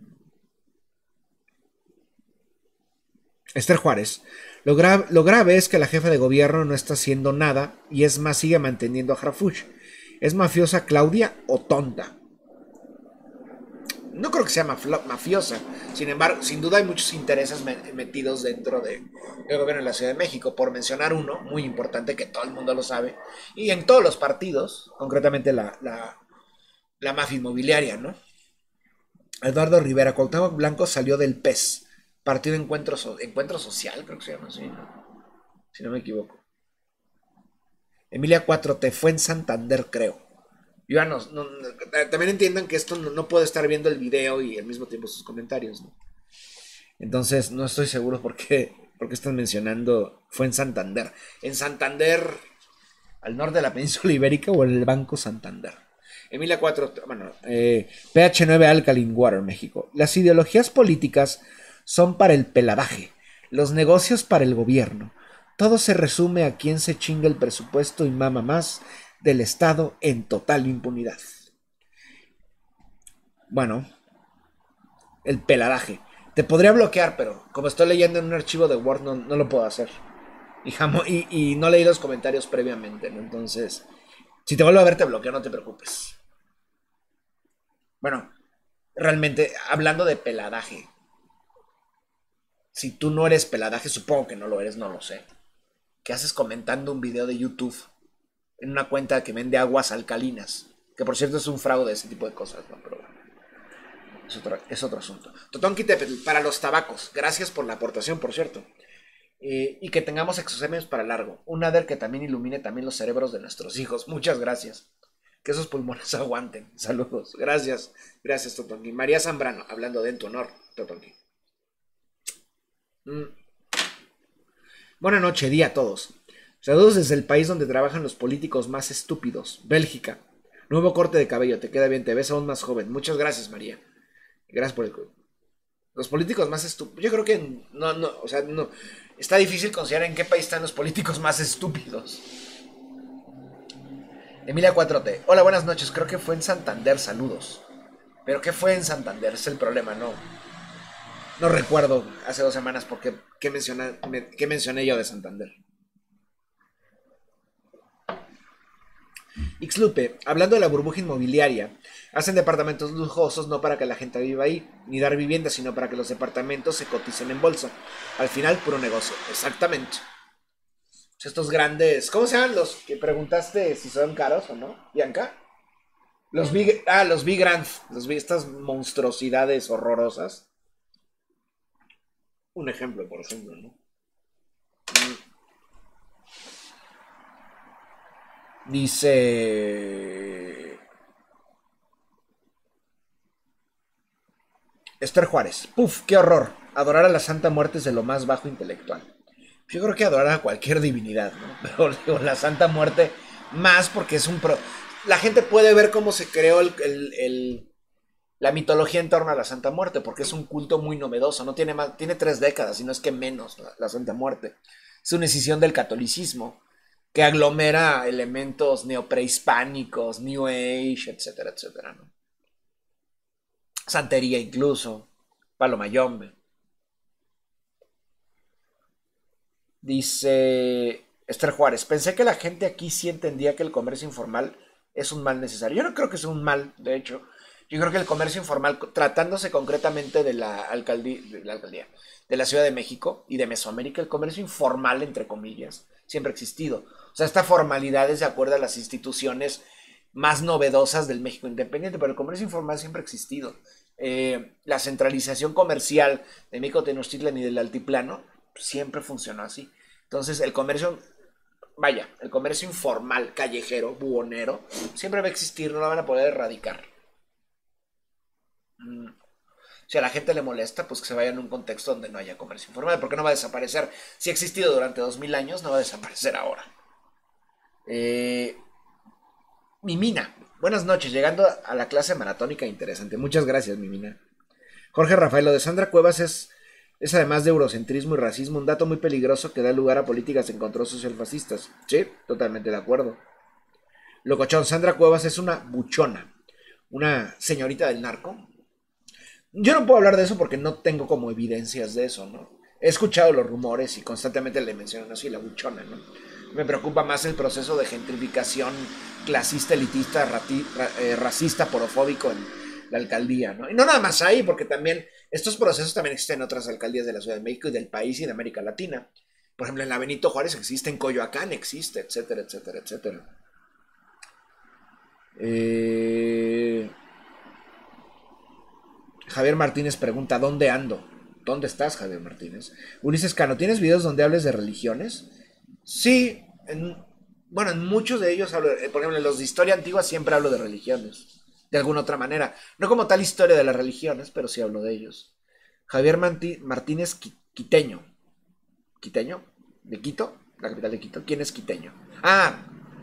Esther Juárez. Lo, gra lo grave es que la jefa de gobierno no está haciendo nada y es más sigue manteniendo a Harfuch. ¿Es mafiosa Claudia o tonta? no creo que sea mafla, mafiosa. Sin embargo, sin duda hay muchos intereses me, metidos dentro de, del gobierno de la Ciudad de México, por mencionar uno muy importante que todo el mundo lo sabe, y en todos los partidos, concretamente la, la, la mafia inmobiliaria, ¿no? Eduardo Rivera, Cuauhtémoc Blanco salió del P E S, Partido Encuentro, so, Encuentro Social, creo que se llama así, ¿no? Si no me equivoco. Emilia cuatro T fue en Santander, creo. Yo no, no, no, también entiendan que esto no, no puedo estar viendo el video y al mismo tiempo sus comentarios, ¿no? Entonces no estoy seguro por qué, por qué están mencionando fue en Santander. En Santander, al norte de la península ibérica o en el Banco Santander. Emilia cuatro, bueno, eh, P H nueve Alkaline Water, México. Las ideologías políticas son para el peladaje, los negocios para el gobierno. Todo se resume a quién se chinga el presupuesto y mama más del Estado en total impunidad. Bueno, el peladaje. Te podría bloquear, pero como estoy leyendo en un archivo de Word, no, no lo puedo hacer. Y, jamás, y, y no leí los comentarios previamente, ¿no? Entonces, si te vuelvo a ver, te bloqueo, no te preocupes. Bueno, realmente, hablando de peladaje, si tú no eres peladaje, supongo que no lo eres, no lo sé. ¿Qué haces comentando un video de YouTube en una cuenta que vende aguas alcalinas? Que por cierto es un fraude, ese tipo de cosas, ¿no? Pero es otro, es otro asunto. Totonki Tepetl, para los tabacos. Gracias por la aportación, por cierto. Eh, y que tengamos exosemios para largo. Un Nader que también ilumine también los cerebros de nuestros hijos. Muchas gracias. Que esos pulmones aguanten. Saludos. Gracias. Gracias, Totonki. María Zambrano, hablando de en tu honor, Totonki. Mm. Buenas noches, día a todos. Saludos desde el país donde trabajan los políticos más estúpidos, Bélgica. Nuevo corte de cabello, te queda bien, te ves aún más joven. Muchas gracias, María. Gracias por el... Los políticos más estúpidos. Yo creo que no, no, o sea, no. Está difícil considerar en qué país están los políticos más estúpidos. Emilia cuatro T. Hola, buenas noches. Creo que fue en Santander, saludos. Pero ¿qué fue en Santander? Es el problema, ¿no? No recuerdo hace dos semanas porque qué mencioné, qué mencioné yo de Santander. Xlupe, hablando de la burbuja inmobiliaria, hacen departamentos lujosos no para que la gente viva ahí, ni dar vivienda, sino para que los departamentos se coticen en bolsa. Al final, puro negocio. Exactamente. Estos grandes, ¿cómo se llaman los que preguntaste si son caros o no, Bianca? Los big, ah, los big grand, los big, estas monstruosidades horrorosas. Un ejemplo, por ejemplo, ¿no? Dice Esther Juárez. Puf, qué horror. Adorar a la Santa Muerte es de lo más bajo intelectual. Yo creo que adorar a cualquier divinidad, ¿no? Pero digo, la Santa Muerte más porque es un... Pro... La gente puede ver cómo se creó el... el, el la mitología en torno a la Santa Muerte, porque es un culto muy novedoso, no tiene más, tiene tres décadas, y no es que menos la, la Santa Muerte. Es una escisión del catolicismo que aglomera elementos neoprehispánicos, New Age, etcétera, etcétera, ¿no? Santería incluso, Palo Mayombe. Dice Esther Juárez, pensé que la gente aquí sí entendía que el comercio informal es un mal necesario. Yo no creo que sea un mal, de hecho. Yo creo que el comercio informal, tratándose concretamente de la alcaldía, de la alcaldía, de la Ciudad de México y de Mesoamérica, el comercio informal, entre comillas, siempre ha existido. O sea, esta formalidad es de acuerdo a las instituciones más novedosas del México independiente, pero el comercio informal siempre ha existido. Eh, la centralización comercial de México Tenochtitlan y del Altiplano siempre funcionó así. Entonces, el comercio... Vaya, el comercio informal, callejero, buhonero, siempre va a existir, no lo van a poder erradicar. Si a la gente le molesta, pues que se vaya en un contexto donde no haya comercio informal, porque no va a desaparecer. Si ha existido durante dos mil años, no va a desaparecer ahora. Eh, Mimina, buenas noches, llegando a la clase maratónica interesante. Muchas gracias, Mimina. Jorge Rafael, lo de Sandra Cuevas es, es además de eurocentrismo y racismo, un dato muy peligroso que da lugar a políticas en control social fascistas. Sí, totalmente de acuerdo. Locochón, Sandra Cuevas es una buchona, una señorita del narco. Yo no puedo hablar de eso porque no tengo como evidencias de eso, ¿no? He escuchado los rumores y constantemente le mencionan así la buchona, ¿no? Me preocupa más el proceso de gentrificación clasista, elitista, rati, ra, eh, racista, porofóbico en, la alcaldía, ¿no? Y no nada más ahí, porque también estos procesos también existen en otras alcaldías de la Ciudad de México y del país y de América Latina. Por ejemplo, en la Benito Juárez existe, en Coyoacán existe, etcétera, etcétera, etcétera. Eh... Javier Martínez pregunta, ¿dónde ando? ¿Dónde estás, Javier Martínez? Ulises Cano, ¿tienes videos donde hables de religiones? Sí, en, bueno, en muchos de ellos hablo, por ejemplo, en los de historia antigua siempre hablo de religiones, de alguna otra manera. No como tal historia de las religiones, pero sí hablo de ellos. Javier Manti, Martínez Quiteño. ¿Quiteño? ¿De Quito? La capital de Quito. ¿Quién es Quiteño? Ah,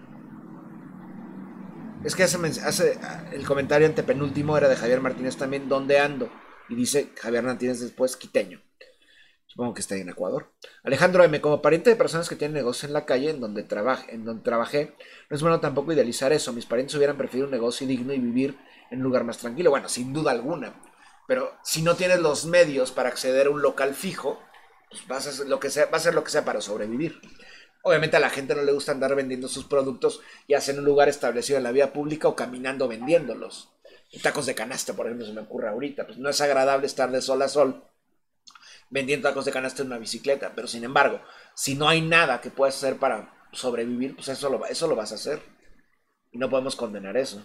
es que hace, hace el comentario antepenúltimo era de Javier Martínez también, ¿dónde ando? Y dice Javier Martínez después, Quiteño. Supongo que está en Ecuador. Alejandro M. Como pariente de personas que tienen negocio en la calle en donde, trabaje, en donde trabajé, no es bueno tampoco idealizar eso. Mis parientes hubieran preferido un negocio digno y vivir en un lugar más tranquilo. Bueno, sin duda alguna. Pero si no tienes los medios para acceder a un local fijo, pues vas a hacer lo que sea, va a hacer lo que sea para sobrevivir. Obviamente a la gente no le gusta andar vendiendo sus productos, ya sea en un lugar establecido en la vía pública o caminando vendiéndolos. Tacos de canasta, por ejemplo, se me ocurre ahorita. Pues no es agradable estar de sol a sol vendiendo tacos de canasta en una bicicleta. Pero sin embargo, si no hay nada que puedas hacer para sobrevivir, pues eso lo, eso lo vas a hacer. Y no podemos condenar eso.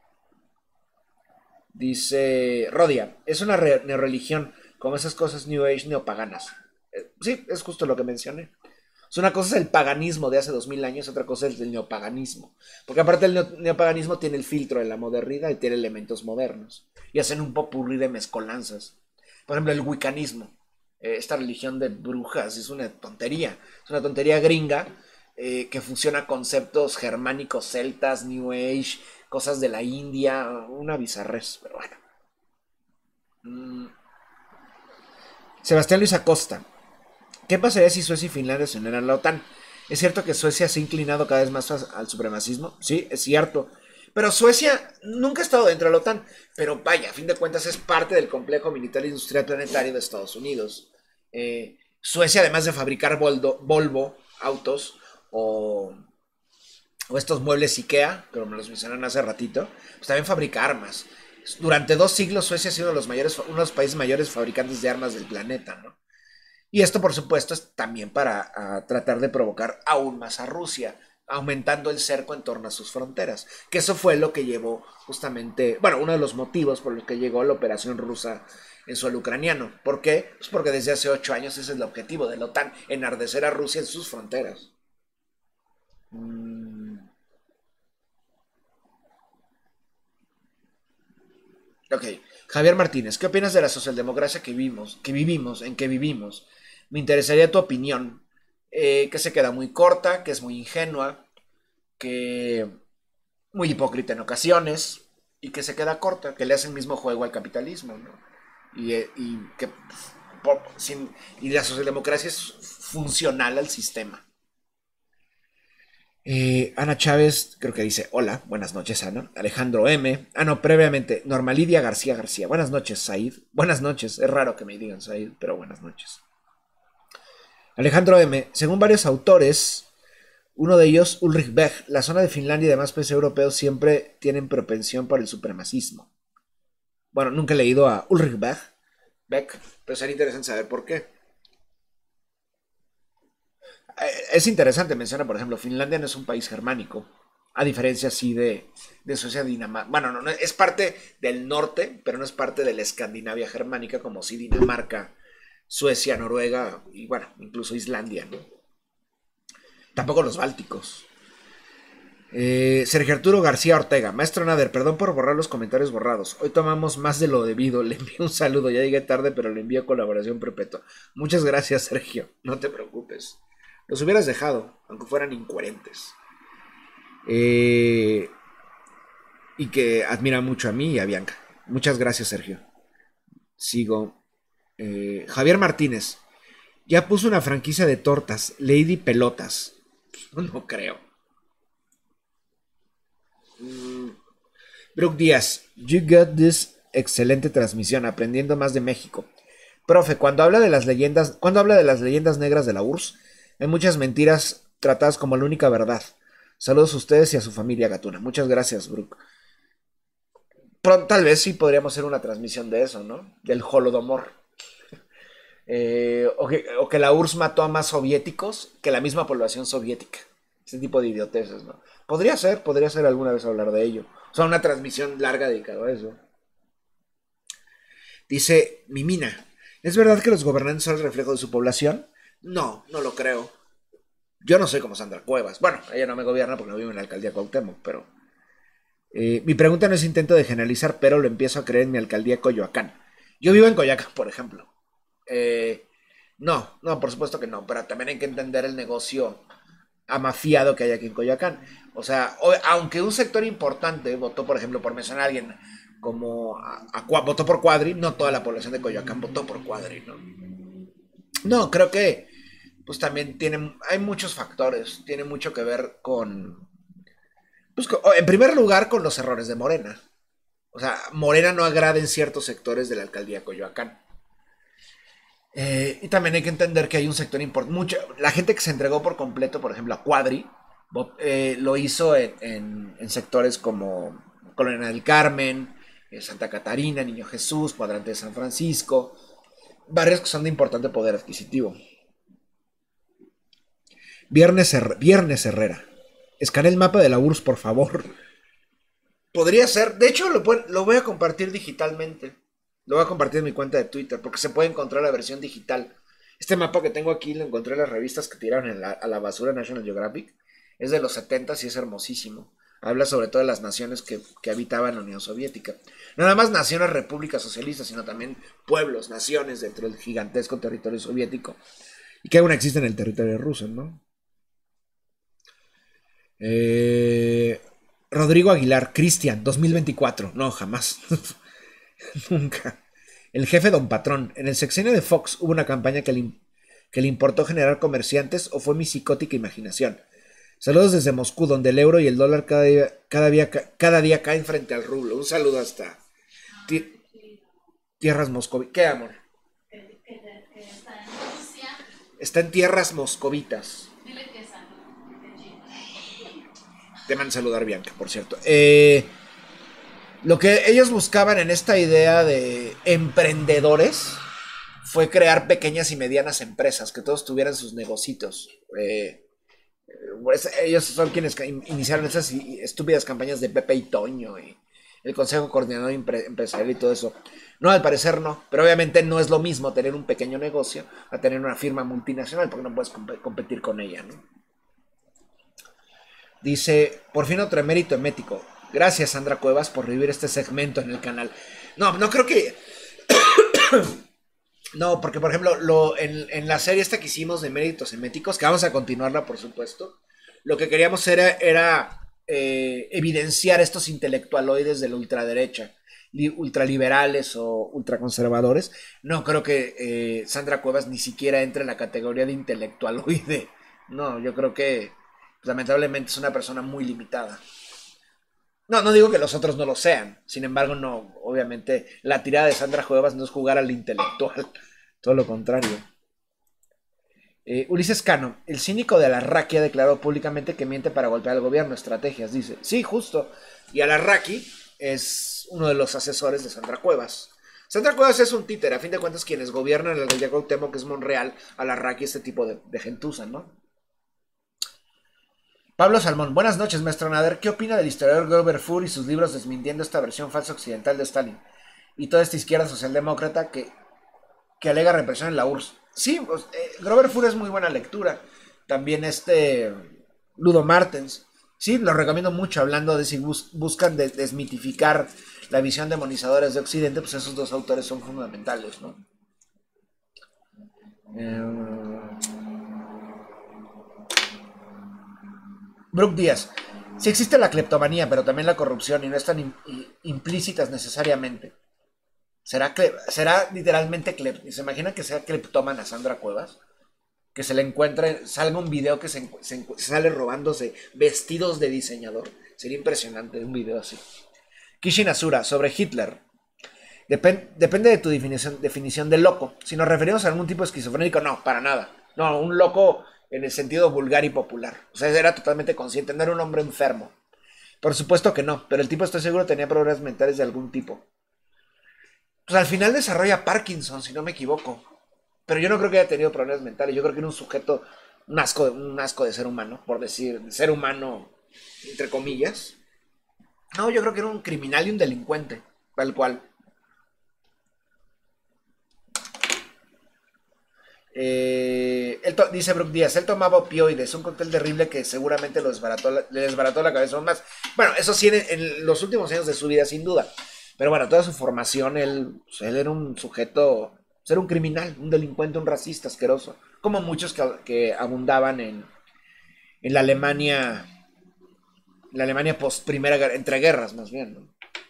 Dice Rodia, es una re religión como esas cosas New Age neopaganas. Eh, sí, es justo lo que mencioné. O sea, una cosa es el paganismo de hace dos mil años, otra cosa es el neopaganismo. Porque aparte el neo neopaganismo tiene el filtro de la modernidad y tiene elementos modernos. Y hacen un popurrí de mezcolanzas. Por ejemplo, el wiccanismo. Eh, esta religión de brujas es una tontería. Es una tontería gringa eh, que fusiona conceptos germánicos, celtas, New Age, cosas de la India. Una bizarrez, pero bueno. Mm. Sebastián Luis Acosta. ¿Qué pasaría si Suecia y Finlandia se unieran a la OTAN? ¿Es cierto que Suecia se ha inclinado cada vez más al supremacismo? Sí, es cierto. Pero Suecia nunca ha estado dentro de la OTAN. Pero vaya, a fin de cuentas es parte del complejo militar e industrial planetario de Estados Unidos. Eh, Suecia, además de fabricar Volvo, Volvo autos o, o estos muebles IKEA, que me los mencionaron hace ratito, pues también fabrica armas. Durante dos siglos Suecia ha sido uno de los, mayores, uno de los países mayores fabricantes de armas del planeta, ¿no? Y esto, por supuesto, es también para uh, tratar de provocar aún más a Rusia, aumentando el cerco en torno a sus fronteras. Que eso fue lo que llevó justamente, bueno, uno de los motivos por los que llegó la operación rusa en suelo ucraniano. ¿Por qué? Pues porque desde hace ocho años ese es el objetivo de la OTAN, enardecer a Rusia en sus fronteras. Mm. Ok, Javier Martínez, ¿qué opinas de la socialdemocracia que vivimos, que vivimos, en que vivimos? Me interesaría tu opinión. Eh, que se queda muy corta, que es muy ingenua, que muy hipócrita en ocasiones, y que se queda corta, que le hace el mismo juego al capitalismo, ¿no? Y, y que por, sin, y la socialdemocracia es funcional al sistema. Eh, Ana Chávez, creo que dice, hola, buenas noches, Ana. Alejandro M. Ah, no, previamente, Normalidia García García. Buenas noches, Said. Buenas noches, es raro que me digan Said, pero buenas noches. Alejandro M. Según varios autores, uno de ellos, Ulrich Beck, la zona de Finlandia y demás países europeos siempre tienen propensión por el supremacismo. Bueno, nunca he leído a Ulrich Beck, Beck, pero sería interesante saber por qué. Es interesante, menciona, por ejemplo, Finlandia no es un país germánico, a diferencia así de, de Suecia, Dinamarca. Bueno, no, no, es parte del norte, pero no es parte de la Escandinavia germánica, como si Dinamarca, Suecia, Noruega y, bueno, incluso Islandia, ¿no? Tampoco los bálticos. Eh, Sergio Arturo García Ortega. Maestro Nader, perdón por borrar los comentarios borrados. Hoy tomamos más de lo debido. Le envío un saludo. Ya llegué tarde, pero le envío colaboración perpetua. Muchas gracias, Sergio. No te preocupes. Los hubieras dejado, aunque fueran incoherentes. Eh, y que admira mucho a mí y a Bianca. Muchas gracias, Sergio. Sigo. Eh, Javier Martínez. Ya puso una franquicia de tortas. Lady Pelotas. No creo. Mm. Brooke Díaz. You got this excelente transmisión. Aprendiendo más de México. Profe, cuando habla de las leyendas, cuando habla de las leyendas negras de la U R S S, hay muchas mentiras tratadas como la única verdad. Saludos a ustedes y a su familia gatuna. Muchas gracias, Brooke. tal vez sí podríamos hacer una transmisión de eso, ¿no? Del Holodomor. Eh, o, que, o que la U R S S mató a más soviéticos que la misma población soviética. Ese tipo de idioteces, ¿no? Podría ser, podría ser alguna vez hablar de ello. O sea, una transmisión larga dedicada a eso. Dice Mimina, ¿es verdad que los gobernantes son el reflejo de su población? No, no lo creo. Yo no soy como Sandra Cuevas. Bueno, ella no me gobierna porque no vivo en la alcaldía Cuauhtémoc, pero... Eh, mi pregunta no es intento de generalizar, pero lo empiezo a creer en mi alcaldía Coyoacán. Yo vivo en Coyoacán, por ejemplo. Eh, no, no, por supuesto que no, pero también hay que entender el negocio amafiado que hay aquí en Coyoacán. O sea, o, aunque un sector importante votó, por ejemplo, por mencionar a alguien como a, a, votó por Cuadri, no toda la población de Coyoacán votó por Cuadri, ¿no? No, creo que pues también tiene, hay muchos factores, tiene mucho que ver con, pues, con, en primer lugar, con los errores de Morena. O sea, Morena no agrada en ciertos sectores de la alcaldía Coyoacán. Eh, y también hay que entender que hay un sector importante. La gente que se entregó por completo, por ejemplo, a Cuadri, eh, lo hizo en, en, en sectores como Colonia del Carmen, eh, Santa Catarina, Niño Jesús, Cuadrante de San Francisco, barrios que son de importante poder adquisitivo. Viernes, Her Viernes Herrera. Escanea el mapa de la U R S S, por favor. Podría ser. De hecho, lo, lo voy a compartir digitalmente. Lo voy a compartir en mi cuenta de Twitter, porque se puede encontrar la versión digital. Este mapa que tengo aquí lo encontré en las revistas que tiraron en la, a la basura National Geographic. Es de los setentas y es hermosísimo. Habla sobre todas las naciones que, que habitaban la Unión Soviética. No nada más naciones repúblicas socialistas, sino también pueblos, naciones dentro del gigantesco territorio soviético. Y que aún existe en el territorio ruso, ¿no? Eh, Rodrigo Aguilar, Cristian, dos mil veinticuatro. No, jamás. Nunca. El jefe Don Patrón. En el sexenio de Fox hubo una campaña que le, que le importó generar comerciantes o fue mi psicótica imaginación. Saludos desde Moscú, donde el euro y el dólar cada día, cada día, cada día caen frente al rublo. Un saludo hasta ti, tierras moscovitas. ¿Qué, amor? Que, que, que está en Rusia. Está en tierras moscovitas. Dile que es algo. Te mandan saludar, Bianca, por cierto. Eh... Lo que ellos buscaban en esta idea de emprendedores fue crear pequeñas y medianas empresas, que todos tuvieran sus negocios. Eh, pues ellos son quienes iniciaron esas estúpidas campañas de Pepe y Toño y el Consejo Coordinador Empresarial y todo eso. No, al parecer no, pero obviamente no es lo mismo tener un pequeño negocio a tener una firma multinacional, porque no puedes comp competir con ella, ¿no? Dice, por fin otro emérito emético. Gracias, Sandra Cuevas, por revivir este segmento en el canal. No, no creo que... no, porque, por ejemplo, lo, en, en la serie esta que hicimos de méritos eméticos, que vamos a continuarla, por supuesto, lo que queríamos era, era eh, evidenciar estos intelectualoides de la ultraderecha, li, ultraliberales o ultraconservadores. No creo que eh, Sandra Cuevas ni siquiera entre en la categoría de intelectualoide. No, yo creo que, lamentablemente, es una persona muy limitada. No, no digo que los otros no lo sean. Sin embargo, no, obviamente, la tirada de Sandra Cuevas no es jugar al intelectual. Todo lo contrario. Eh, Ulises Cano, el cínico de Alarraqui ha declarado públicamente que miente para golpear al gobierno. Estrategias, dice. Sí, justo. Y Alarraqui es uno de los asesores de Sandra Cuevas. Sandra Cuevas es un títere. A fin de cuentas, quienes gobiernan en la alcaldía Cuauhtémoc, que es Monreal, Alarraqui, este tipo de, de gentuza, ¿no? Pablo Salmón, buenas noches, maestro Nader. ¿Qué opina del historiador Grover Furr y sus libros desmintiendo esta versión falsa occidental de Stalin? Y toda esta izquierda socialdemócrata que, que alega represión en la U R S S. Sí, pues, eh, Grover Furr es muy buena lectura. También este Ludo Martens. Sí, lo recomiendo mucho, hablando de si bus buscan de desmitificar la visión demonizadora de Occidente, pues esos dos autores son fundamentales, ¿no? Eh... Brooke Díaz, sí existe la cleptomanía, pero también la corrupción y no están implícitas necesariamente. ¿Será, será literalmente clep? ¿Se imagina que sea cleptómana Sandra Cuevas? Que se le encuentre, salga un video que se, se, se sale robándose vestidos de diseñador. Sería impresionante un video así. Kishin Asura, sobre Hitler. Dep depende de tu definición, definición de loco. Si nos referimos a algún tipo esquizofrénico, no, para nada. No, un loco en el sentido vulgar y popular. O sea, era totalmente consciente, no era un hombre enfermo. Por supuesto que no, pero el tipo estoy seguro tenía problemas mentales de algún tipo. Pues al final desarrolla Parkinson, si no me equivoco. Pero yo no creo que haya tenido problemas mentales. Yo creo que era un sujeto, un asco, de, un asco de ser humano, por decir, de ser humano, entre comillas. No, yo creo que era un criminal y un delincuente, tal cual. Eh, él dice Brooke Díaz, él tomaba opioides, un cóctel terrible que seguramente lo desbarató, le desbarató la cabeza aún más. Bueno, eso sí, en, en los últimos años de su vida, sin duda. Pero bueno, toda su formación, él, pues, él era un sujeto, pues, era un criminal, un delincuente, un racista asqueroso. Como muchos que, que abundaban en, en la Alemania, en la Alemania post primera, entre guerras más bien, ¿no?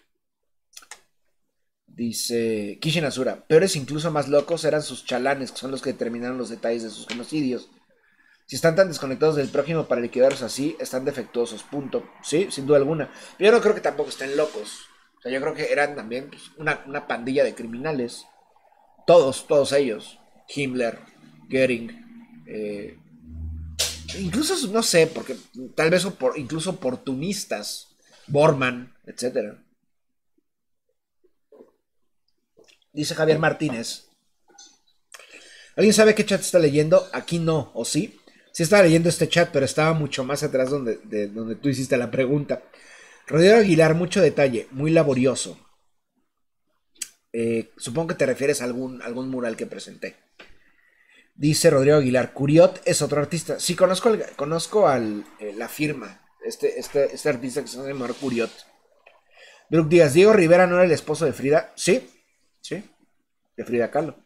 Dice Kishin Asura, peores incluso más locos eran sus chalanes, que son los que determinaron los detalles de sus genocidios. Si están tan desconectados del prójimo para liquidarlos así, están defectuosos, punto. Sí, sin duda alguna. Pero yo no creo que tampoco estén locos. O sea, yo creo que eran también pues, una, una pandilla de criminales. Todos, todos ellos. Himmler, Goering, eh, incluso, no sé, porque tal vez opor, incluso oportunistas. Bormann, etcétera. Dice Javier Martínez. ¿Alguien sabe qué chat está leyendo? Aquí no, ¿o sí? Sí estaba leyendo este chat, pero estaba mucho más atrás donde, de, donde tú hiciste la pregunta. Rodrigo Aguilar, mucho detalle, muy laborioso. Eh, supongo que te refieres a algún, algún mural que presenté. Dice Rodrigo Aguilar, Curiot es otro artista. Sí, conozco, el, conozco al, eh, la firma, este, este, este artista que se llama Curiot. Brooke Díaz, Diego Rivera no era el esposo de Frida. Sí, sí, de Frida Kahlo.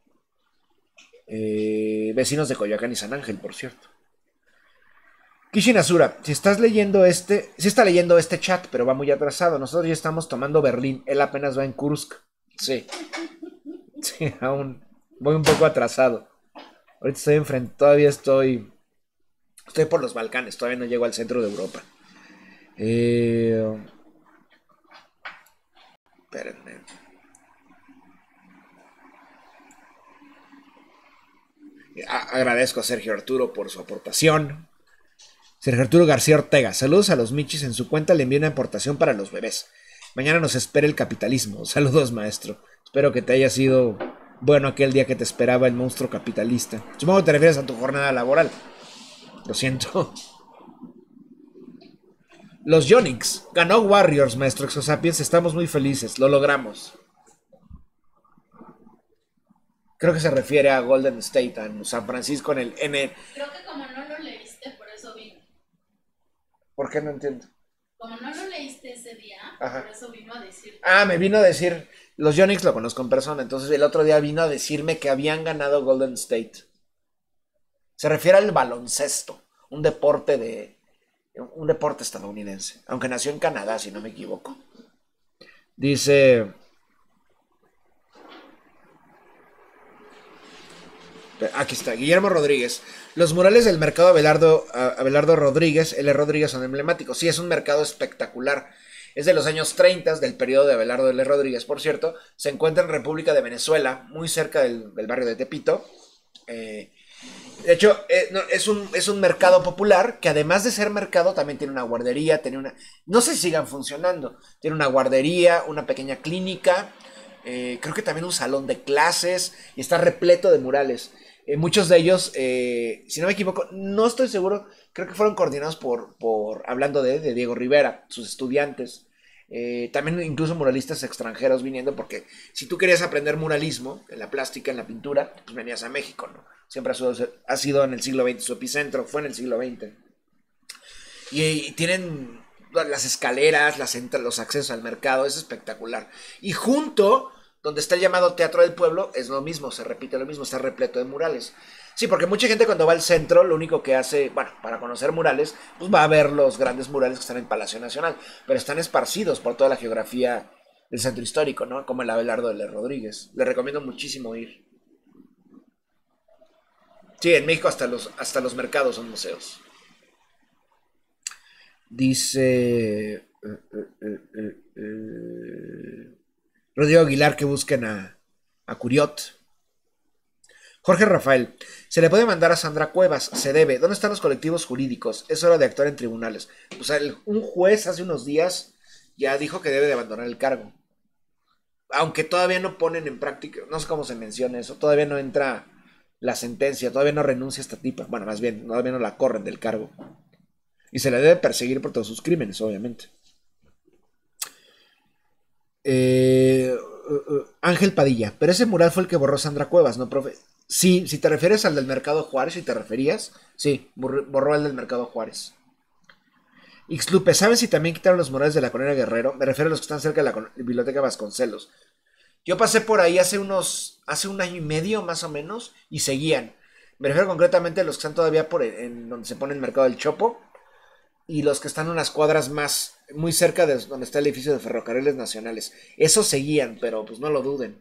Eh, vecinos de Coyoacán y San Ángel, por cierto. Kishin Asura, si estás leyendo este, si está leyendo este chat, pero va muy atrasado. Nosotros ya estamos tomando Berlín, él apenas va en Kursk. Sí, sí, aún voy un poco atrasado. Ahorita estoy enfrente, todavía estoy, estoy por los Balcanes, todavía no llego al centro de Europa. Eh, espérenme. A- agradezco a Sergio Arturo por su aportación. Sergio Arturo García Ortega, saludos a los Michis, en su cuenta le envió una aportación para los bebés. Mañana nos espera el capitalismo. Saludos, maestro. Espero que te haya sido bueno aquel día que te esperaba el monstruo capitalista. Supongo que te refieres a tu jornada laboral. Lo siento. Los Yonix. Ganó Warriors, maestro Exosapiens. Estamos muy felices. Lo logramos. Creo que se refiere a Golden State, a San Francisco en el N. Creo que como no lo leíste, por eso vino. ¿Por qué no entiendo? Como no lo leíste ese día, Ajá. por eso vino a decir. Ah, me vino a decir. Los Yonix lo conozco en persona. Entonces el otro día vino a decirme que habían ganado Golden State. Se refiere al baloncesto. Un deporte de. Un deporte estadounidense. Aunque nació en Canadá, si no me equivoco. Dice. Aquí está, Guillermo Rodríguez. Los murales del mercado Abelardo, Abelardo Rodríguez, L. Rodríguez, son emblemáticos. Sí, es un mercado espectacular. Es de los años treinta, del periodo de Abelardo L. Rodríguez, por cierto. Se encuentra en República de Venezuela, muy cerca del, del barrio de Tepito. Eh, de hecho, eh, no, es, un, es un mercado popular que además de ser mercado también tiene una guardería, tiene una... No sé si sigan funcionando. Tiene una guardería, una pequeña clínica, eh, creo que también un salón de clases y está repleto de murales. Eh, muchos de ellos, eh, si no me equivoco, no estoy seguro, creo que fueron coordinados por, por hablando de, de Diego Rivera, sus estudiantes. Eh, también incluso muralistas extranjeros viniendo, porque si tú querías aprender muralismo, en la plástica, en la pintura, pues venías a México, ¿no? Siempre ha sido, ha sido en el siglo veinte, su epicentro fue en el siglo veinte. Y, y tienen las escaleras, las, los accesos al mercado, es espectacular. Y junto, donde está el llamado Teatro del Pueblo, es lo mismo, se repite lo mismo, está repleto de murales. Sí, porque mucha gente cuando va al centro, lo único que hace, bueno, para conocer murales, pues va a ver los grandes murales que están en Palacio Nacional, pero están esparcidos por toda la geografía del centro histórico, ¿no? Como el Abelardo L. Rodríguez. Le recomiendo muchísimo ir. Sí, en México hasta los, hasta los mercados son museos. Dice... Eh, eh, eh, eh, Rodrigo Aguilar que busquen a, a Curiot. Jorge Rafael, se le puede mandar a Sandra Cuevas, se debe. ¿Dónde están los colectivos jurídicos? Es hora de actuar en tribunales. O sea, el, un juez hace unos días ya dijo que debe de abandonar el cargo. Aunque todavía no ponen en práctica, no sé cómo se menciona eso, todavía no entra la sentencia, todavía no renuncia esta tipa. Bueno, más bien, todavía no la corren del cargo. Y se le debe perseguir por todos sus crímenes, obviamente. Eh, uh, uh, Ángel Padilla, pero ese mural fue el que borró Sandra Cuevas, ¿no, profe? Sí, si te refieres al del Mercado Juárez, si te referías, sí, borró el del Mercado Juárez. Ixlupe, ¿saben si también quitaron los murales de la Colonia Guerrero? Me refiero a los que están cerca de la Biblioteca Vasconcelos. Yo pasé por ahí hace unos, hace un año y medio más o menos, y seguían. Me refiero concretamente a los que están todavía por en, en donde se pone el Mercado del Chopo, y los que están unas cuadras más, muy cerca de donde está el edificio de Ferrocarriles Nacionales. Esos seguían, pero pues no lo duden.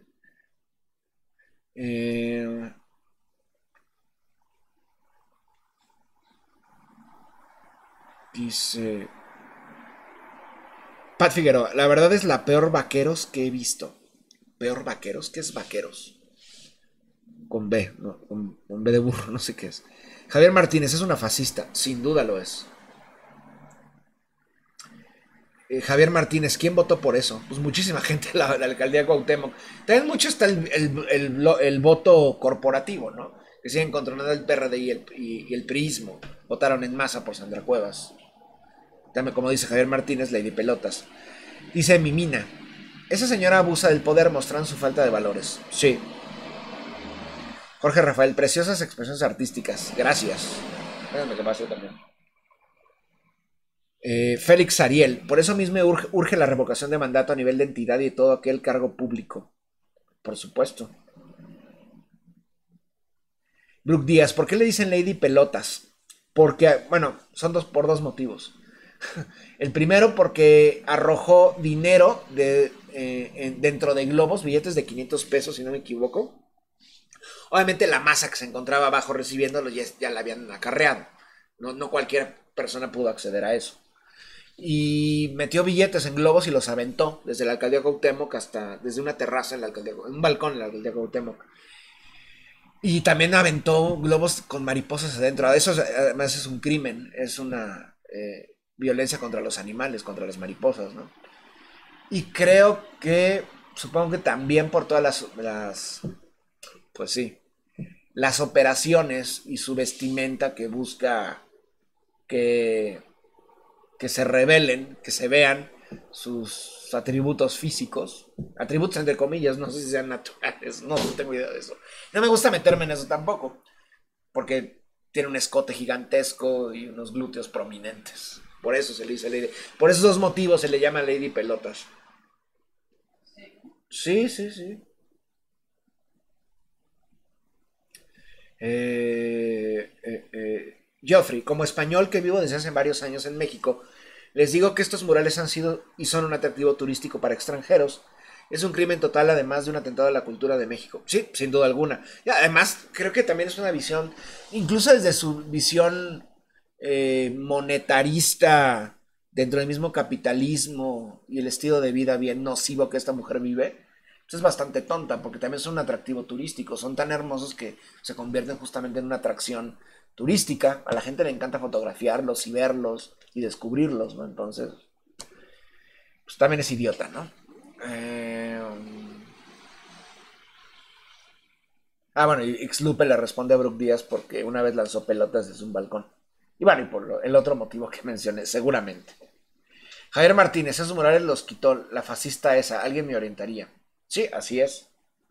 Eh... Dice... Pat Figueroa, la verdad es la peor vaqueros que he visto. ¿Peor vaqueros? ¿Qué es vaqueros? Con B, no, con, con B de burro, no sé qué es. Javier Martínez es una fascista, sin duda lo es. Eh, Javier Martínez, ¿quién votó por eso? Pues muchísima gente en la, la alcaldía de Cuauhtémoc. También mucho está el, el, el, el voto corporativo, ¿no? Que siguen controlando el P R D y el, y, y el priismo. Votaron en masa por Sandra Cuevas. También, como dice Javier Martínez, Lady Pelotas. Dice Mimina, esa señora abusa del poder mostrando su falta de valores. Sí. Jorge Rafael, preciosas expresiones artísticas. Gracias. Déjame que pase también. Eh, Félix Ariel, por eso mismo urge, urge la revocación de mandato a nivel de entidad y de todo aquel cargo público. Por supuesto. Brooke Díaz, ¿por qué le dicen Lady Pelotas? Porque, bueno, son dos por dos motivos. El primero porque arrojó dinero de, eh, en, dentro de globos, billetes de quinientos pesos, si no me equivoco. Obviamente la masa que se encontraba abajo recibiéndolo ya, ya la habían acarreado. No, no cualquier persona pudo acceder a eso. Y metió billetes en globos y los aventó desde la alcaldía de Cuauhtémoc hasta, desde una terraza en la alcaldía, en un balcón en la alcaldía de Cuauhtémoc. Y también aventó globos con mariposas adentro. Eso además es un crimen, es una eh, violencia contra los animales, contra las mariposas, ¿no? Y creo que, supongo que también por todas las, las pues sí, las operaciones y su vestimenta que busca que, que se revelen, que se vean sus atributos físicos, atributos entre comillas, no sé si sean naturales, no, no tengo idea de eso. No me gusta meterme en eso tampoco, porque tiene un escote gigantesco y unos glúteos prominentes. Por eso se le dice Lady, por esos dos motivos se le llama Lady Pelotas. Sí, sí, sí. Eh, eh, eh, Geoffrey, como español que vivo desde hace varios años en México, les digo que estos murales han sido y son un atractivo turístico para extranjeros. Es un crimen total, además de un atentado a la cultura de México. Sí, sin duda alguna. Y además, creo que también es una visión, incluso desde su visión eh, monetarista, dentro del mismo capitalismo y el estilo de vida bien nocivo que esta mujer vive, pues es bastante tonta, porque también son un atractivo turístico. Son tan hermosos que se convierten justamente en una atracción turística. A la gente le encanta fotografiarlos y verlos y descubrirlos, ¿no? Entonces, pues también es idiota, ¿no? Eh... Ah, bueno, y Xlupe le responde a Brooke Díaz porque una vez lanzó pelotas desde un balcón. Y bueno, y por lo, el otro motivo que mencioné, seguramente. Javier Martínez, esos murales los quitó la fascista esa, alguien me orientaría. Sí, así es.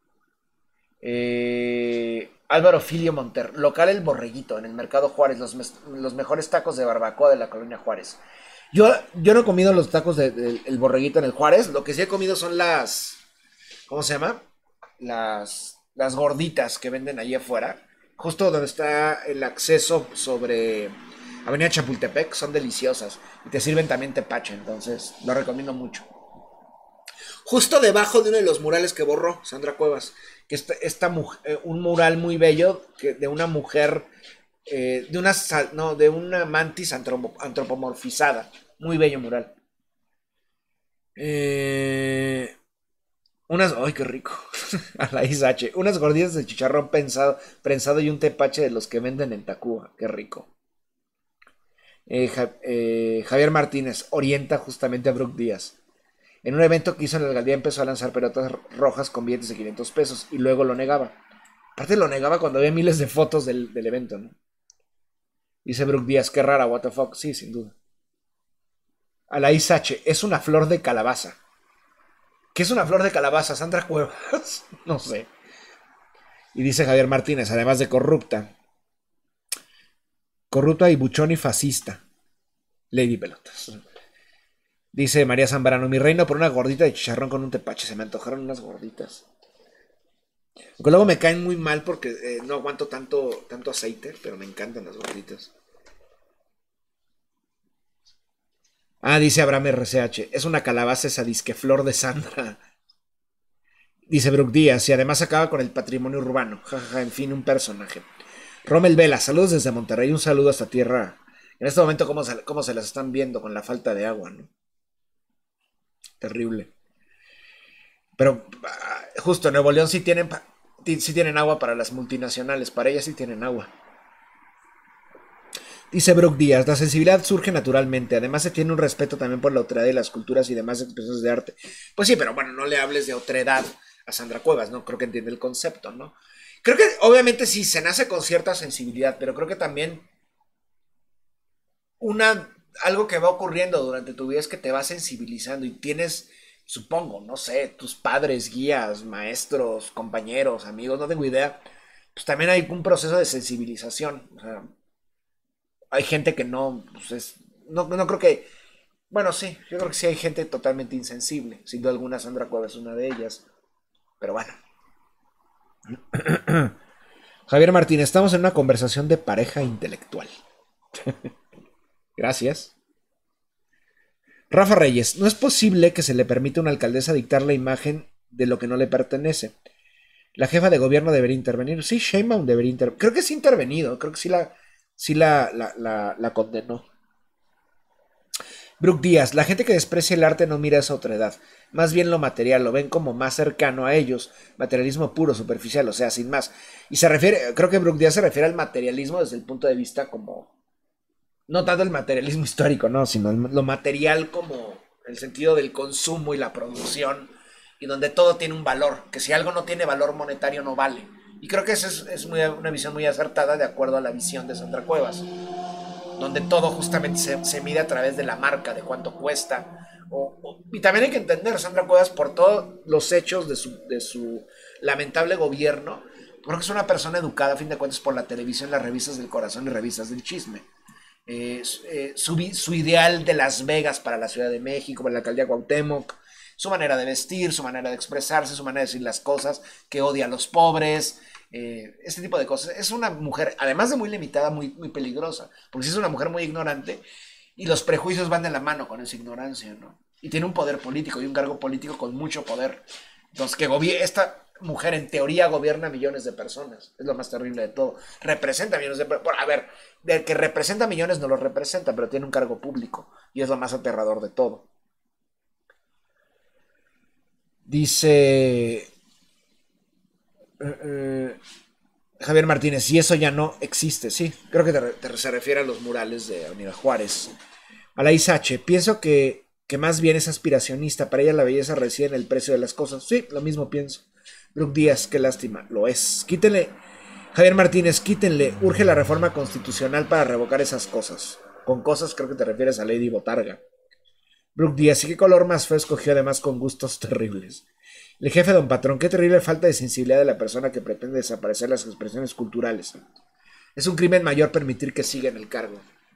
Eh, Álvaro Filio Monter, local El Borreguito, en el Mercado Juárez, los, me los mejores tacos de barbacoa de la colonia Juárez. Yo, yo no he comido los tacos del de, de, Borreguito en el Juárez, lo que sí he comido son las, ¿cómo se llama? Las, las gorditas que venden allí afuera, justo donde está el acceso sobre Avenida Chapultepec, son deliciosas y te sirven también tepache, entonces lo recomiendo mucho. Justo debajo de uno de los murales que borró Sandra Cuevas, que esta, esta mujer, un mural muy bello que, de una mujer, eh, de una no, de una mantis antropo, antropomorfizada, muy bello mural. Eh, Unas, ¡ay, qué rico! A la H. Unas gorditas de chicharrón pensado, prensado y un tepache de los que venden en Tacuba. ¡Qué rico! Eh, Ja- eh, Javier Martínez orienta justamente a Brooke Díaz. En un evento que hizo en la alcaldía empezó a lanzar pelotas rojas con billetes de quinientos pesos y luego lo negaba. Aparte lo negaba cuando había miles de fotos del, del evento, ¿no? Dice Brooke Díaz, qué rara, what the fuck. Sí, sin duda. A la H. Es una flor de calabaza. ¿Qué es una flor de calabaza, Sandra Cuevas? No sé. Y dice Javier Martínez, además de corrupta. Corrupta y buchón y fascista. Lady Pelotas. Dice María Zambrano, mi reino por una gordita de chicharrón con un tepache. Se me antojaron unas gorditas. Aunque luego me caen muy mal porque eh, no aguanto tanto, tanto aceite, pero me encantan las gorditas. Ah, dice Abraham R C H. Es una calabaza esa disque flor de Sandra. Dice Brooke Díaz. Y además acaba con el patrimonio urbano. Jajaja, ja, ja, en fin, un personaje. Rommel Vela, saludos desde Monterrey. Un saludo hasta tierra. En este momento, ¿cómo se, cómo se las están viendo con la falta de agua, ¿no? Terrible. Pero ah, justo en Nuevo León sí tienen, sí tienen agua para las multinacionales. Para ellas sí tienen agua. Dice Brooke Díaz, la sensibilidad surge naturalmente, además se tiene un respeto también por la otredad y las culturas y demás expresiones de arte. Pues sí, pero bueno, no le hables de otredad a Sandra Cuevas, ¿no? Creo que entiende el concepto, ¿no? Creo que obviamente sí se nace con cierta sensibilidad, pero creo que también una, algo que va ocurriendo durante tu vida es que te va sensibilizando y tienes, supongo, no sé, tus padres, guías, maestros, compañeros, amigos, no tengo idea, pues también hay un proceso de sensibilización, o sea, hay gente que no, pues es, no, no creo que, bueno, sí, yo creo que sí hay gente totalmente insensible, sin duda alguna Sandra Cuevas es una de ellas, pero bueno. Javier Martínez, estamos en una conversación de pareja intelectual. Gracias. Rafa Reyes, no es posible que se le permita a una alcaldesa dictar la imagen de lo que no le pertenece. La jefa de gobierno debería intervenir. Sí, Sheinbaum debería intervenir. Creo que sí ha intervenido, creo que sí la, sí la, la, la, la condenó. Brooke Díaz, la gente que desprecia el arte no mira esa otra edad, más bien lo material, lo ven como más cercano a ellos, materialismo puro, superficial, o sea, sin más. Y se refiere, creo que Brooke Díaz se refiere al materialismo desde el punto de vista como, no tanto el materialismo histórico, no, sino el- lo material como el sentido del consumo y la producción, y donde todo tiene un valor, que si algo no tiene valor monetario no vale. Y creo que esa es, es muy- una visión muy acertada de acuerdo a la visión de Sandra Cuevas, donde todo justamente se, se mide a través de la marca, de cuánto cuesta. O, o- y también hay que entender, Sandra Cuevas, por todos los hechos de su, de su lamentable gobierno, creo que es una persona educada, a fin de cuentas, por la televisión, las revistas del corazón y revistas del chisme. Eh, eh, su, su ideal de Las Vegas para la Ciudad de México, para la alcaldía Cuauhtémoc, su manera de vestir, su manera de expresarse, su manera de decir las cosas, que odia a los pobres, eh, este tipo de cosas. Es una mujer, además de muy limitada, muy, muy peligrosa, porque si es una mujer muy ignorante y los prejuicios van de la mano con esa ignorancia, ¿no? Y tiene un poder político y un cargo político con mucho poder. Entonces, que esta mujer en teoría gobierna millones de personas. Es lo más terrible de todo. Representa millones de personas. A ver, del que representa millones no los representa, pero tiene un cargo público. Y es lo más aterrador de todo. Dice eh, eh, Javier Martínez, y eso ya no existe. Sí, creo que te, te, se refiere a los murales de Avenida Juárez. A la H, pienso que, que más bien es aspiracionista. Para ella la belleza reside en el precio de las cosas. Sí, lo mismo pienso. Brooke Díaz, qué lástima, lo es. Quítenle, Javier Martínez, quítenle. Urge la reforma constitucional para revocar esas cosas. Con cosas creo que te refieres a Lady Botarga. Brooke Díaz, ¿y qué color más feo escogió además con gustos terribles? El jefe don Patrón, qué terrible falta de sensibilidad de la persona que pretende desaparecer las expresiones culturales. Es un crimen mayor permitir que siga en el cargo.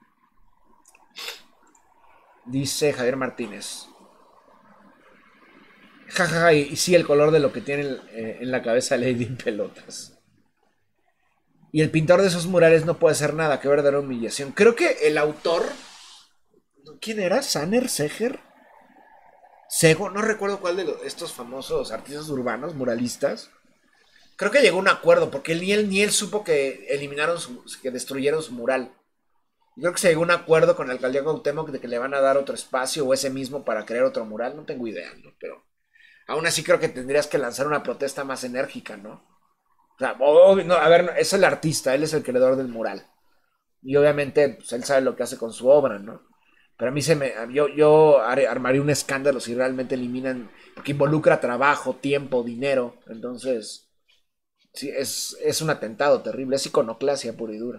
Dice Javier Martínez. Jajaja, ja, ja, y, y sí, el color de lo que tiene eh, en la cabeza Lady en pelotas. Y el pintor de esos murales no puede hacer nada, qué verdadera humillación. Creo que el autor, ¿quién era? ¿Sanner? ¿Seger? Sego, no recuerdo cuál de los, estos famosos artistas urbanos, muralistas. Creo que llegó a un acuerdo, porque ni él ni él supo que eliminaron su, que destruyeron su mural. Yo creo que se llegó a un acuerdo con la alcaldía Cuauhtémoc de que le van a dar otro espacio o ese mismo para crear otro mural, no tengo idea, ¿no? Pero Aún así creo que tendrías que lanzar una protesta más enérgica, ¿no? O sea, o- no, a ver, no, es el artista, él es el creador del mural. Y obviamente, pues él sabe lo que hace con su obra, ¿no? Pero a mí se me. Yo, yo ar- armaría un escándalo si realmente eliminan. Porque involucra trabajo, tiempo, dinero. Entonces, sí, es, es un atentado terrible. Es iconoclasia pura y dura.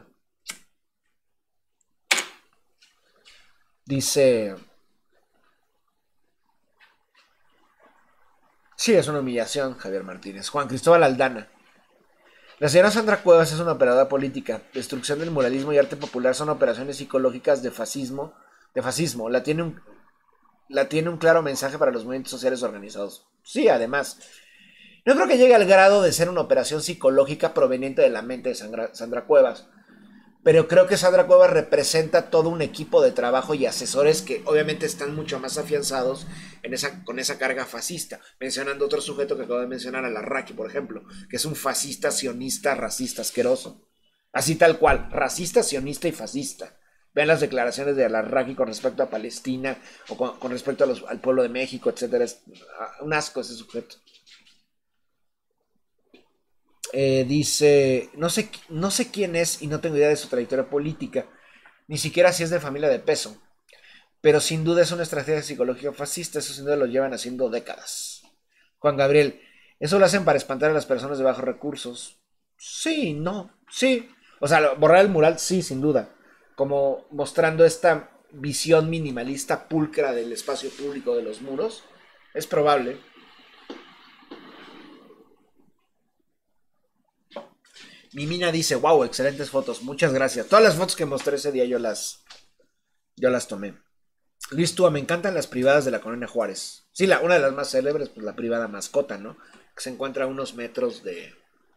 Dice. Sí, es una humillación, Javier Martínez. Juan Cristóbal Aldana. La señora Sandra Cuevas es una operadora política. Destrucción del muralismo y arte popular son operaciones psicológicas de fascismo. De fascismo. La tiene un, la tiene un claro mensaje para los movimientos sociales organizados. Sí, además. No creo que llegue al grado de ser una operación psicológica proveniente de la mente de Sandra, Sandra Cuevas. Pero creo que Sandra Cuevas representa todo un equipo de trabajo y asesores que obviamente están mucho más afianzados en esa, con esa carga fascista. Mencionando otro sujeto que acabo de mencionar, a Larraqui, por ejemplo, que es un fascista, sionista, racista, asqueroso. Así tal cual, racista, sionista y fascista. Vean las declaraciones de Alarraqui con respecto a Palestina o con, con respecto a los, al pueblo de México, etcétera. Es un asco ese sujeto. Eh, dice, no sé, no sé quién es y no tengo idea de su trayectoria política, ni siquiera si es de familia de peso, pero sin duda es una estrategia psicológica fascista, eso sin duda lo llevan haciendo décadas. Juan Gabriel, ¿eso lo hacen para espantar a las personas de bajos recursos? Sí, no, sí. O sea, borrar el mural, sí, sin duda. Como mostrando esta visión minimalista pulcra del espacio público de los muros, es probable. Mi mina dice, wow, excelentes fotos, muchas gracias. Todas las fotos que mostré ese día yo las, yo las tomé. Luis Túa, me encantan las privadas de la Colonia Juárez. Sí, la, una de las más célebres, pues la privada Mascota, ¿no? Que se encuentra a unos metros de,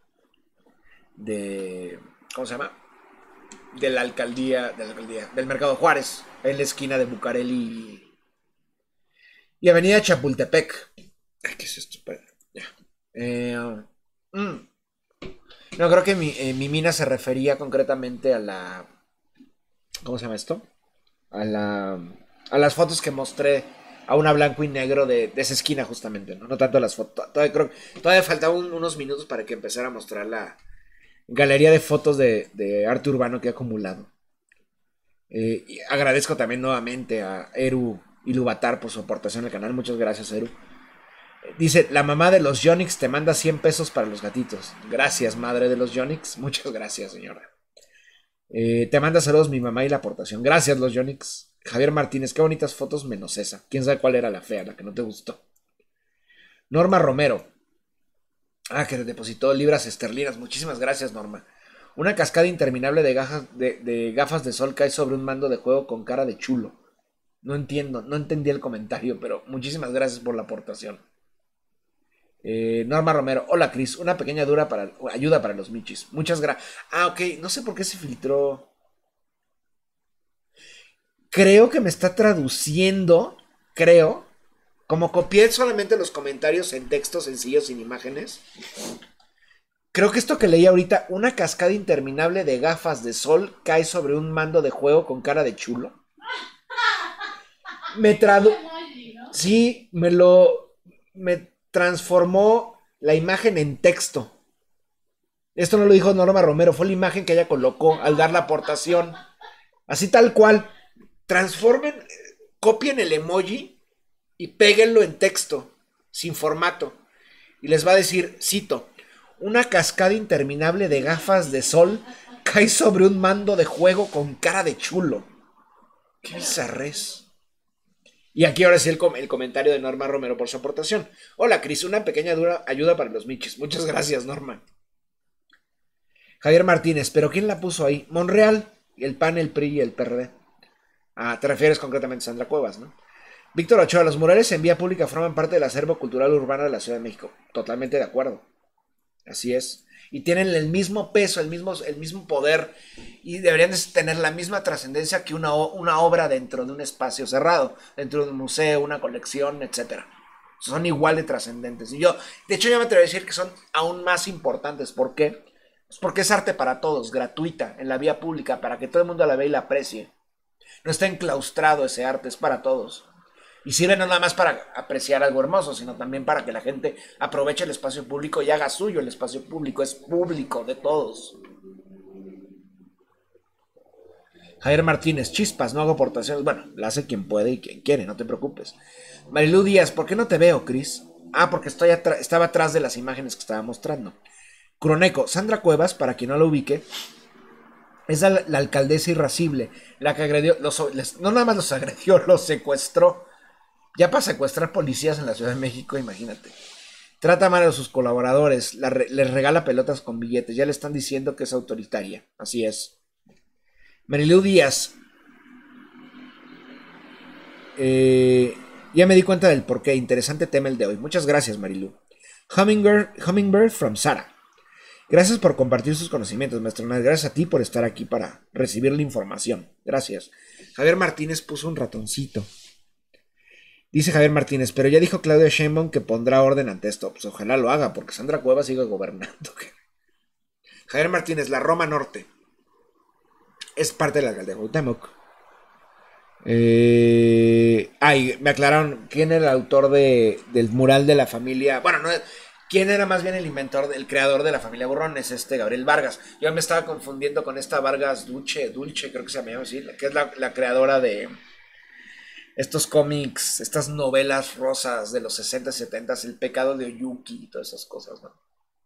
de, ¿cómo se llama? De la alcaldía, de la alcaldía, del Mercado Juárez, en la esquina de Bucareli y, y Avenida Chapultepec. Ay, ¿qué es esto? Espera, ya. Eh, mm. No, creo que mi, eh, mi mina se refería concretamente a la, ¿cómo se llama esto? A la, a las fotos que mostré a una blanco y negro de, de esa esquina justamente, ¿no? No tanto a las fotos. Todavía, creo, todavía faltaban un, unos minutos para que empezara a mostrar la galería de fotos de, de arte urbano que he acumulado. Eh, y agradezco también nuevamente a Eru Iluvatar por su aportación al canal. Muchas gracias, Eru. Eh, dice, la mamá de los Yonix te manda cien pesos para los gatitos. Gracias, madre de los Yonix. Muchas gracias, señora. Eh, te manda saludos mi mamá y la aportación. Gracias, los Yonix. Javier Martínez, qué bonitas fotos menos esa. ¿Quién sabe cuál era la fea, la que no te gustó? Norma Romero. Ah, que te depositó libras esterlinas. Muchísimas gracias, Norma. Una cascada interminable de gafas de, de gafas de sol cae sobre un mando de juego con cara de chulo. No entiendo, no entendí el comentario, pero muchísimas gracias por la aportación. Eh, Norma Romero, hola Cris, una pequeña dura para, ayuda para los michis. Muchas gracias. Ah, ok, no sé por qué se filtró. Creo que me está traduciendo, creo. Como copié solamente los comentarios en texto sencillo sin imágenes. Creo que esto que leí ahorita, una cascada interminable de gafas de sol cae sobre un mando de juego con cara de chulo. Me tradu... Sí, me lo... Me transformó la imagen en texto. Esto no lo dijo Norma Romero, fue la imagen que ella colocó al dar la aportación. Así tal cual. Transformen, copien el emoji y péguenlo en texto, sin formato. Y les va a decir, cito, una cascada interminable de gafas de sol cae sobre un mando de juego con cara de chulo. ¡Qué bizarrés! Y aquí ahora sí el, com el comentario de Norma Romero por su aportación. Hola, Cris, una pequeña dura ayuda para los michis. Muchas gracias, Norma. Javier Martínez, ¿pero quién la puso ahí? Monreal, el P A N, el P R I y el P R D. Ah, te refieres concretamente a Sandra Cuevas, ¿no? Víctor Ochoa, los murales en vía pública forman parte del acervo cultural urbano de la Ciudad de México. Totalmente de acuerdo. Así es. Y tienen el mismo peso, el mismo, el mismo poder y deberían tener la misma trascendencia que una, una obra dentro de un espacio cerrado, dentro de un museo, una colección, etcétera. Son igual de trascendentes. Y yo, de hecho, yo me atrevo a decir que son aún más importantes. ¿Por qué? Pues porque es arte para todos, gratuita, en la vía pública, para que todo el mundo la vea y la aprecie. No está enclaustrado ese arte, es para todos. Y sirve no nada más para apreciar algo hermoso, sino también para que la gente aproveche el espacio público y haga suyo el espacio público. Es público de todos. Javier Martínez, chispas, no hago aportaciones. Bueno, la hace quien puede y quien quiere, no te preocupes. Marilú Díaz, ¿por qué no te veo, Cris? Ah, porque estoy atra- estaba atrás de las imágenes que estaba mostrando. Croneco, Sandra Cuevas, para quien no lo ubique, es la, la alcaldesa irascible, la que agredió, los, les, no nada más los agredió, los secuestró. Ya para secuestrar policías en la Ciudad de México, imagínate. Trata mal a sus colaboradores, la re, les regala pelotas con billetes, ya le están diciendo que es autoritaria, así es. Marilú Díaz, eh, ya me di cuenta del porqué, interesante tema el de hoy. Muchas gracias, Marilú. Hummingbird, Hummingbird from Sara. Gracias por compartir sus conocimientos, maestro. Gracias a ti por estar aquí para recibir la información. Gracias. Javier Martínez puso un ratoncito. Dice Javier Martínez, pero ya dijo Claudia Sheinbaum que pondrá orden ante esto. Pues ojalá lo haga, porque Sandra Cuevas sigue gobernando. Javier Martínez, la Roma Norte es parte de la alcaldía de Cuauhtémoc. Eh, ay, me aclararon quién era el autor de, del mural de la familia. Bueno, no, quién era más bien el inventor, el creador de la familia Burrón. Es este Gabriel Vargas. Yo me estaba confundiendo con esta Vargas Dulce, Dulce, creo que se llama así, que es la, la creadora de estos cómics, estas novelas rosas de los sesenta y setenta, El pecado de Oyuki y todas esas cosas, ¿no?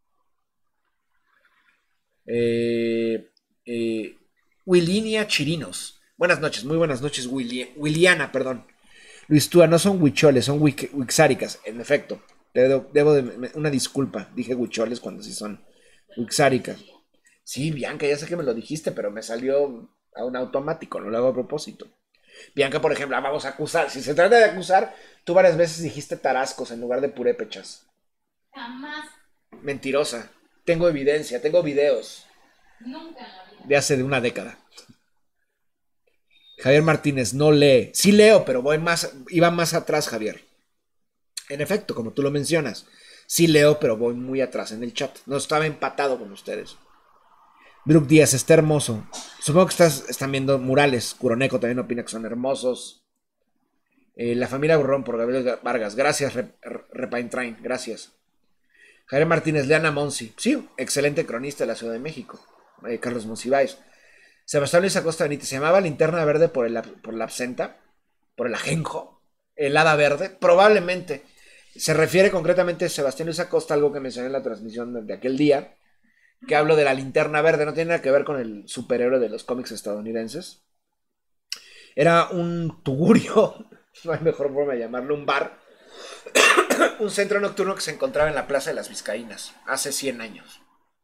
Eh, eh, Willinia Chirinos. Buenas noches, muy buenas noches, Willi Williana, perdón. Luis Túa, no son huicholes, son wixáricas, en efecto. Debo, debo de una disculpa, dije huicholes cuando sí son wixáricas. Sí, Bianca, ya sé que me lo dijiste, pero me salió a un automático, no lo hago a propósito. Bianca, por ejemplo, vamos a acusar. Si se trata de acusar, tú varias veces dijiste tarascos en lugar de purépechas. Jamás. Mentirosa. Tengo evidencia, tengo videos. Nunca en la vida. De hace de una década. Javier Martínez, no lee. Sí leo, pero voy más, iba más atrás, Javier. En efecto, como tú lo mencionas. Sí leo, pero voy muy atrás en el chat. No estaba empatado con ustedes. Brooke Díaz, está hermoso. Supongo que estás, están viendo murales. Curoneco también opina que son hermosos. Eh, la familia Burrón por Gabriel Vargas. Gracias, Repain Train. Gracias. Javier Martínez, Leana Monsi. Sí, excelente cronista de la Ciudad de México. Eh, Carlos Monsiváis. Sebastián Luis Acosta Benítez. ¿Se llamaba Linterna Verde por, el, por la absenta? ¿Por el ajenjo? ¿El hada verde? Probablemente. Se refiere concretamente a Sebastián Luis Acosta, algo que mencioné en la transmisión de, de aquel día, que hablo de la Linterna Verde. No tiene nada que ver con el superhéroe de los cómics estadounidenses. Era un tugurio, no hay mejor forma de llamarlo, un bar, un centro nocturno que se encontraba en la Plaza de las Vizcaínas hace cien años.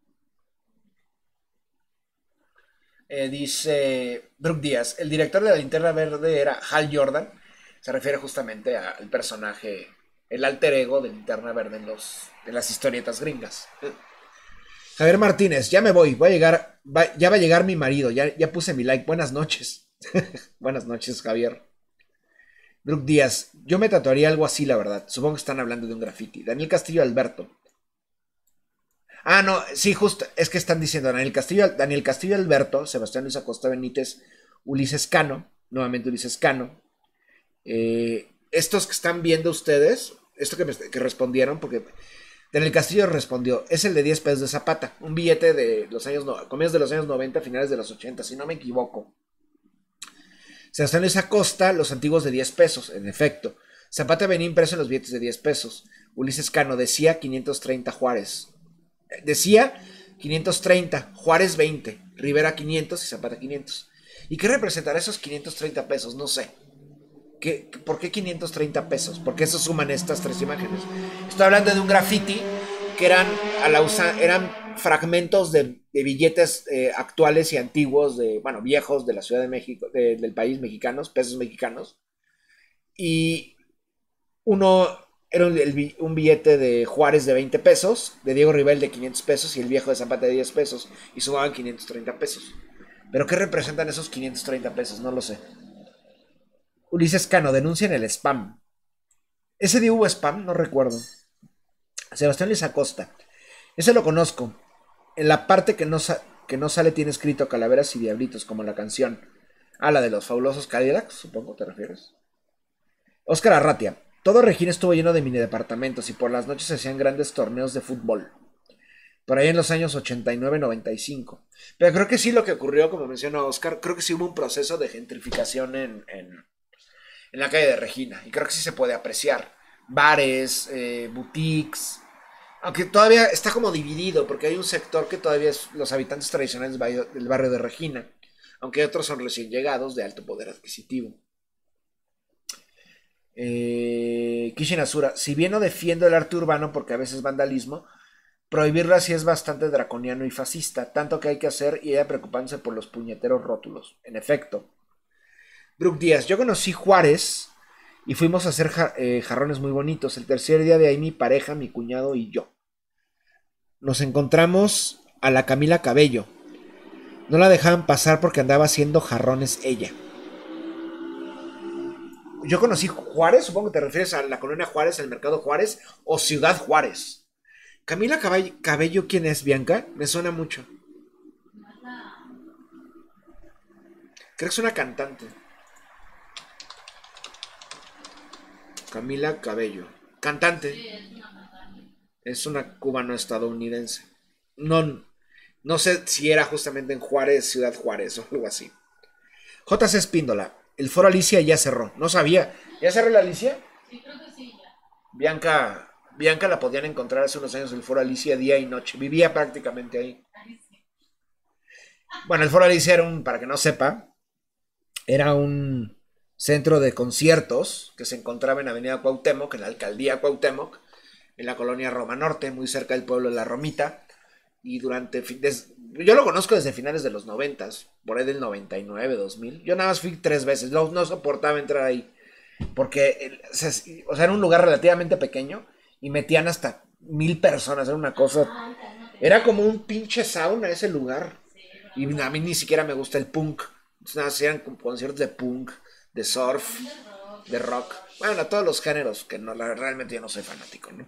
Eh, dice Brooke Díaz, el director de la Linterna Verde era Hal Jordan. Se refiere justamente al personaje, el alter ego de Linterna Verde en, los, en las historietas gringas. Javier Martínez, ya me voy, voy a llegar, va, ya va a llegar mi marido, ya, ya puse mi like, buenas noches. Buenas noches, Javier. Brooke Díaz, yo me tatuaría algo así, la verdad. Supongo que están hablando de un graffiti. Daniel Castillo Alberto. Ah, no, sí, justo, es que están diciendo Daniel Castillo, Daniel Castillo Alberto, Sebastián Luis Acosta Benítez, Ulises Cano, nuevamente Ulises Cano. Eh, estos que están viendo ustedes, esto que, me, que respondieron, porque Daniel Castillo respondió, es el de diez pesos de Zapata, un billete de los años, comienzos de los años noventa, finales de los ochenta, si no me equivoco. Sebastián Luis Acosta, los antiguos de diez pesos, en efecto. Zapata venía impreso en los billetes de diez pesos. Ulises Cano decía quinientos treinta Juárez. Decía quinientos treinta, Juárez veinte, Rivera quinientos y Zapata quinientos. ¿Y qué representará esos quinientos treinta pesos? No sé. ¿Qué, ¿Por qué quinientos treinta pesos? ¿Por qué eso suman estas tres imágenes? Estoy hablando de un graffiti que eran, a la usa, eran fragmentos de, de billetes eh, actuales y antiguos, de, bueno, viejos de la Ciudad de México, de, del país mexicanos, pesos mexicanos. Y uno era un, el, un billete de Juárez de veinte pesos, de Diego Rivera de quinientos pesos y el viejo de Zapata de diez pesos. Y sumaban quinientos treinta pesos. ¿Pero qué representan esos quinientos treinta pesos? No lo sé. Ulises Cano, denuncian el spam. ¿Ese día hubo spam? No recuerdo. Sebastián Luis Acosta. Ese lo conozco. En la parte que no, que no sale tiene escrito calaveras y diablitos, como la canción. Ah, la de los fabulosos Cadillacs, supongo te refieres. Oscar Arratia. Todo Regina estuvo lleno de mini departamentos y por las noches se hacían grandes torneos de fútbol. Por ahí en los años ochenta y nueve noventa y cinco. Pero creo que sí lo que ocurrió, como menciona Oscar, creo que sí hubo un proceso de gentrificación en, en, en la calle de Regina. Y creo que sí se puede apreciar. Bares, eh, boutiques. Aunque todavía está como dividido, porque hay un sector que todavía es los habitantes tradicionales del barrio, del barrio de Regina. Aunque otros son recién llegados de alto poder adquisitivo. Eh, Kishin Asura. Si bien no defiendo el arte urbano porque a veces es vandalismo, prohibirlo así es bastante draconiano y fascista, tanto que hay que hacer y ella preocupándose por los puñeteros rótulos. En efecto. Brooke Díaz, yo conocí Juárez y fuimos a hacer jar eh, jarrones muy bonitos. El tercer día de ahí mi pareja, mi cuñado y yo. Nos encontramos a la Camila Cabello. No la dejaban pasar porque andaba haciendo jarrones ella. Yo conocí Juárez, supongo que te refieres a la colonia Juárez, el mercado Juárez o Ciudad Juárez. Camila Cabello, ¿quién es, Bianca? Me suena mucho. Creo que es una cantante. Camila Cabello. Cantante. Sí, es una cantante. Es una cubano-estadounidense. No, no sé si era justamente en Juárez, Ciudad Juárez o algo así. J C Espíndola. El foro Alicia ya cerró. No sabía. ¿Ya cerró la Alicia? Sí, creo que sí, ya. Bianca... Bianca la podían encontrar hace unos años en el Foro Alicia día y noche. Vivía prácticamente ahí. Ahí sí. Bueno, el Foro Alicia era un, para que no sepa, era un centro de conciertos que se encontraba en Avenida Cuauhtémoc, en la alcaldía Cuauhtémoc, en la colonia Roma Norte, muy cerca del pueblo de La Romita. Y durante... Des, yo lo conozco desde finales de los noventas, por ahí del noventa y nueve, dos mil. Yo nada más fui tres veces, no, no soportaba entrar ahí. Porque, o sea, o sea, era un lugar relativamente pequeño. Y metían hasta mil personas, era una cosa... Era como un pinche sauna ese lugar. Y a mí ni siquiera me gusta el punk. Entonces, eran conciertos de punk, de surf, de rock. Bueno, a todos los géneros, que no, realmente yo no soy fanático, ¿no?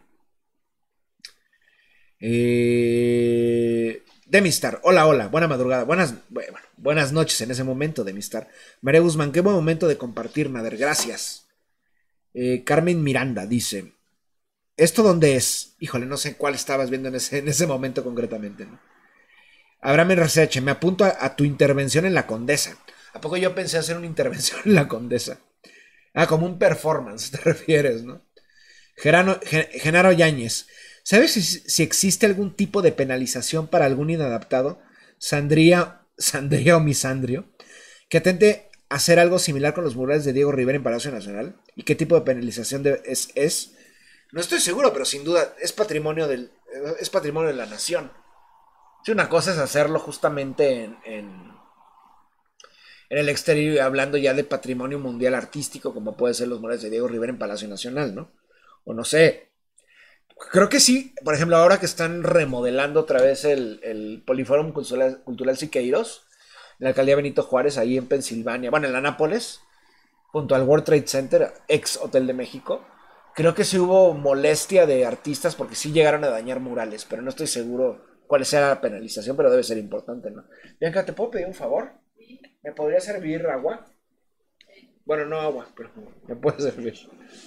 Eh... Demistar, hola, hola, buena madrugada, buenas, bueno, buenas noches en ese momento, Demistar. María Guzmán, qué buen momento de compartir, Nader, gracias. Eh, Carmen Miranda dice... ¿Esto dónde es? Híjole, no sé cuál estabas viendo en ese, en ese momento concretamente, ¿no? Abraham R C H, me apunto a, a tu intervención en la Condesa. ¿A poco yo pensé hacer una intervención en la Condesa? Ah, como un performance, te refieres, ¿no? Gerano, Genaro Yáñez, ¿sabes si, si existe algún tipo de penalización para algún inadaptado, sandría, sandría o misandrio, que atente a hacer algo similar con los murales de Diego Rivera en Palacio Nacional? ¿Y qué tipo de penalización de, es, es? No estoy seguro, pero sin duda es patrimonio del, es patrimonio de la nación. Si una cosa es hacerlo justamente en, en, en el exterior, hablando ya de patrimonio mundial artístico, como puede ser los murales de Diego Rivera en Palacio Nacional, ¿no? O no sé. Creo que sí, por ejemplo, ahora que están remodelando otra vez el, el Poliforum Cultural, Cultural Siqueiros, en la alcaldía Benito Juárez, ahí en Pensilvania, bueno, en la Nápoles, junto al World Trade Center, ex Hotel de México. Creo que sí hubo molestia de artistas porque sí llegaron a dañar murales, pero no estoy seguro cuál sea la penalización, pero debe ser importante, ¿no? Bianca, ¿te puedo pedir un favor? ¿Me podría servir agua? Bueno, no agua, pero me puede servir.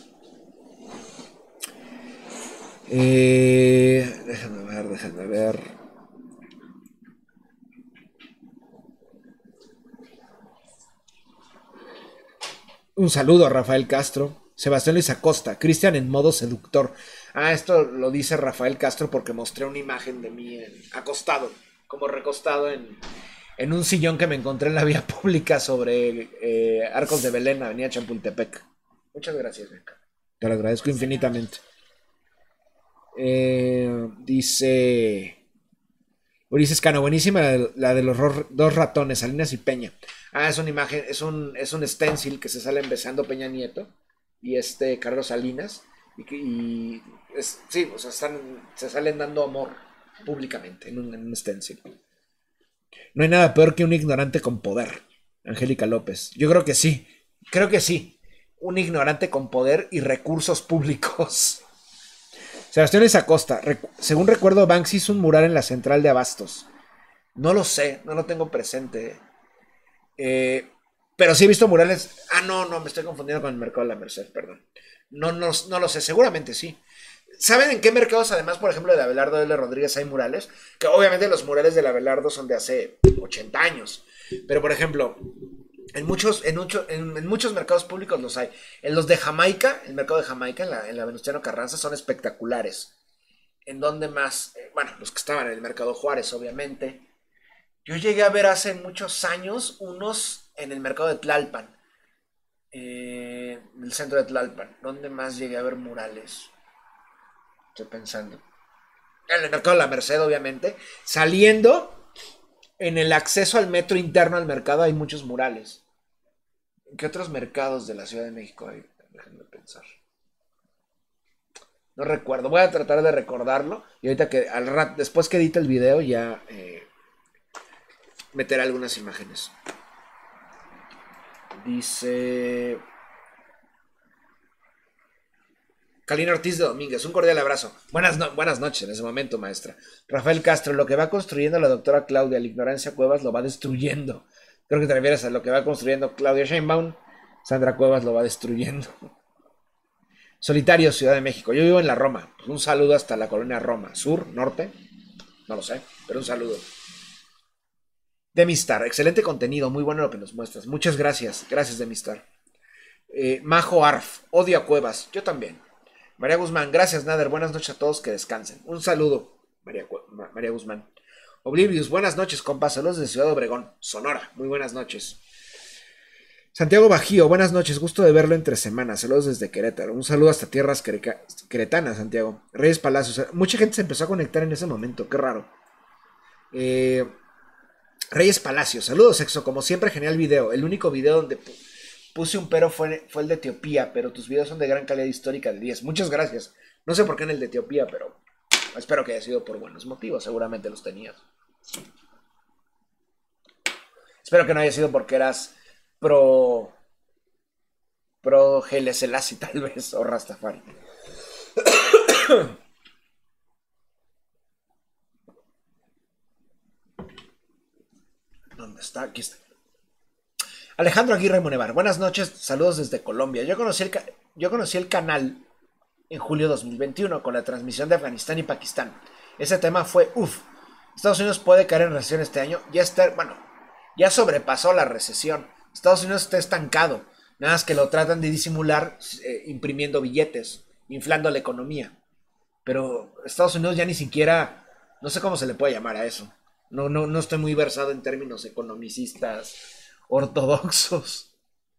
Eh, déjame ver, déjame ver. Un saludo a Rafael Castro. Sebastián Luis Acosta, Cristian en modo seductor. Ah, esto lo dice Rafael Castro porque mostré una imagen de mí en, acostado, como recostado en, en un sillón que me encontré en la vía pública sobre eh, Arcos de Belén, Avenida Chapultepec. Muchas gracias, Beca. Te lo agradezco infinitamente. Eh, dice Ulises Cano, buenísima la de, la de los ro dos ratones, Salinas y Peña. Ah, es una imagen, es un, es un stencil que se salen besando Peña Nieto y este Carlos Salinas. Y, y es, sí, o sea, están, se salen dando amor públicamente en un, en un stencil. No hay nada peor que un ignorante con poder. Angélica López. Yo creo que sí, creo que sí. Un ignorante con poder y recursos públicos. Sebastián Luis Acosta, rec según recuerdo, Banksy hizo un mural en la central de Abastos. No lo sé, no lo tengo presente. Eh, Pero sí he visto murales. Ah, no, no, me estoy confundiendo con el mercado de la Merced, perdón. No, no, no lo sé, seguramente sí. ¿Saben en qué mercados, además, por ejemplo, de Abelardo L. Rodríguez hay murales? Que obviamente los murales del Abelardo son de hace ochenta años. Pero, por ejemplo, en muchos, en, mucho, en, en muchos mercados públicos los hay. En los de Jamaica, el mercado de Jamaica, en la, en la Venustiano Carranza, son espectaculares. ¿En dónde más? Eh, bueno, los que estaban en el mercado Juárez, obviamente. Yo llegué a ver hace muchos años unos en el mercado de Tlalpan. Eh, el centro de Tlalpan. ¿Dónde más llegué a ver murales? Estoy pensando. En el mercado de la Merced, obviamente. Saliendo, en el acceso al metro interno al mercado hay muchos murales. ¿En qué otros mercados de la Ciudad de México hay? Déjenme pensar. No recuerdo. Voy a tratar de recordarlo. Y ahorita que al rato, después que edite el video, ya eh, meteré algunas imágenes. Dice Kalina Ortiz de Domínguez, un cordial abrazo. Buenas, no, buenas noches en ese momento, maestra. Rafael Castro, lo que va construyendo la doctora Claudia, la ignorancia Cuevas lo va destruyendo. Creo que te refieres a lo que va construyendo Claudia Sheinbaum. Sandra Cuevas lo va destruyendo. Solitario, Ciudad de México. Yo vivo en la Roma. Un saludo hasta la colonia Roma. Sur, norte, no lo sé, pero un saludo. Demistar, excelente contenido, muy bueno lo que nos muestras. Muchas gracias, gracias Demistar. Eh, Majo Arf, odio a Cuevas, yo también. María Guzmán, gracias Nader, buenas noches a todos, que descansen. Un saludo, María, María Guzmán. Oblivius, buenas noches, compas, saludos de Ciudad Obregón, Sonora, muy buenas noches. Santiago Bajío, buenas noches, gusto de verlo entre semanas, saludos desde Querétaro. Un saludo hasta tierras queretanas, Santiago. Reyes Palacios, mucha gente se empezó a conectar en ese momento, qué raro. Eh... Reyes Palacios, saludos Exo, como siempre genial video, el único video donde puse un pero fue, fue el de Etiopía, pero tus videos son de gran calidad histórica de diez, muchas gracias, no sé por qué en el de Etiopía, pero espero que haya sido por buenos motivos, seguramente los tenías. Espero que no haya sido porque eras pro, pro Haile Selassie tal vez, o Rastafari. ¿Dónde está? Aquí está. Alejandro Aguirre Monevar, buenas noches, saludos desde Colombia. Yo conocí el, yo conocí el canal en julio de dos mil veintiuno con la transmisión de Afganistán y Pakistán. Ese tema fue, uff, Estados Unidos puede caer en recesión este año. Ya está, bueno, ya sobrepasó la recesión. Estados Unidos está estancado. Nada más que lo tratan de disimular eh, imprimiendo billetes, inflando la economía. Pero Estados Unidos ya ni siquiera, no sé cómo se le puede llamar a eso. No, no, no estoy muy versado en términos economicistas ortodoxos.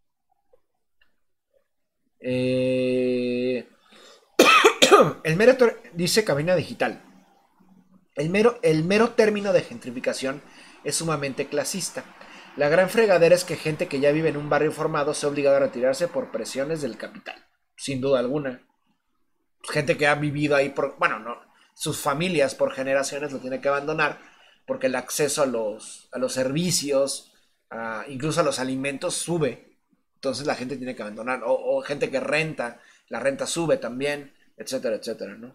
Eh... El mero, dice Cabina Digital. El mero, el mero término de gentrificación es sumamente clasista. La gran fregadera es que gente que ya vive en un barrio formado se ha obligado a retirarse por presiones del capital. Sin duda alguna. Gente que ha vivido ahí por, bueno, no, sus familias por generaciones lo tiene que abandonar porque el acceso a los, a los servicios, a, incluso a los alimentos sube. Entonces la gente tiene que abandonar. O, o gente que renta, la renta sube también, etcétera, etcétera, ¿no?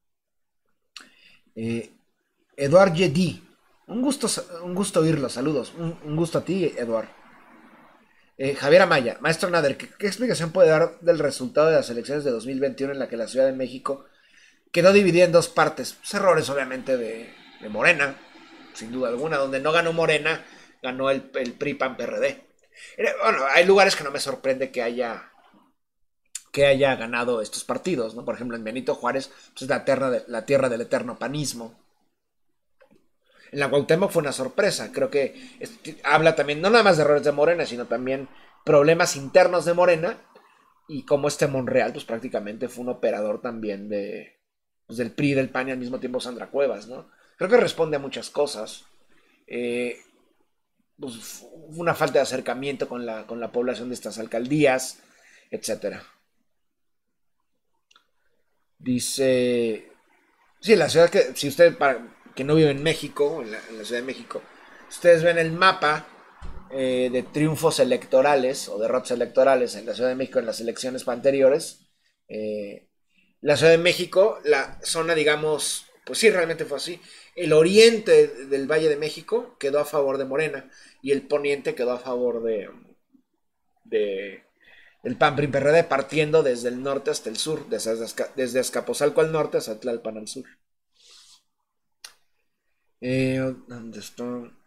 Eh, Eduard Yedi, un gusto, un gusto oírlo, saludos. Un, un gusto a ti, Eduard. Eh, Javier Amaya, maestro Nader, ¿qué, ¿qué explicación puede dar del resultado de las elecciones de dos mil veintiuno en la que la Ciudad de México quedó dividida en dos partes? Pues errores, obviamente, de, de Morena, sin duda alguna. Donde no ganó Morena, ganó el, el P R I, P A N, P R D. Bueno, hay lugares que no me sorprende que haya que haya ganado estos partidos, ¿no? Por ejemplo, en Benito Juárez, pues es la tierra, de, la tierra del eterno panismo. En la Cuauhtémoc fue una sorpresa. Creo que es, habla también, no nada más de errores de Morena, sino también problemas internos de Morena. Y como este Monreal, pues prácticamente fue un operador también de, pues, del P R I, del P A N y al mismo tiempo Sandra Cuevas, ¿no? Creo que responde a muchas cosas. Eh, pues, una falta de acercamiento con la, con la población de estas alcaldías, etcétera. Dice, sí, la ciudad que, si usted, para que no vive en México, en la, en la Ciudad de México, ustedes ven el mapa eh, de triunfos electorales o derrotas electorales en la Ciudad de México en las elecciones anteriores. Eh, la Ciudad de México, la zona, digamos, pues sí, realmente fue así. El oriente del Valle de México quedó a favor de Morena y el poniente quedó a favor de, de el P A N P R I P R D, partiendo desde el norte hasta el sur, desde, desde Azcapotzalco al norte hasta Tlalpan al sur. Eh, ¿Dónde está?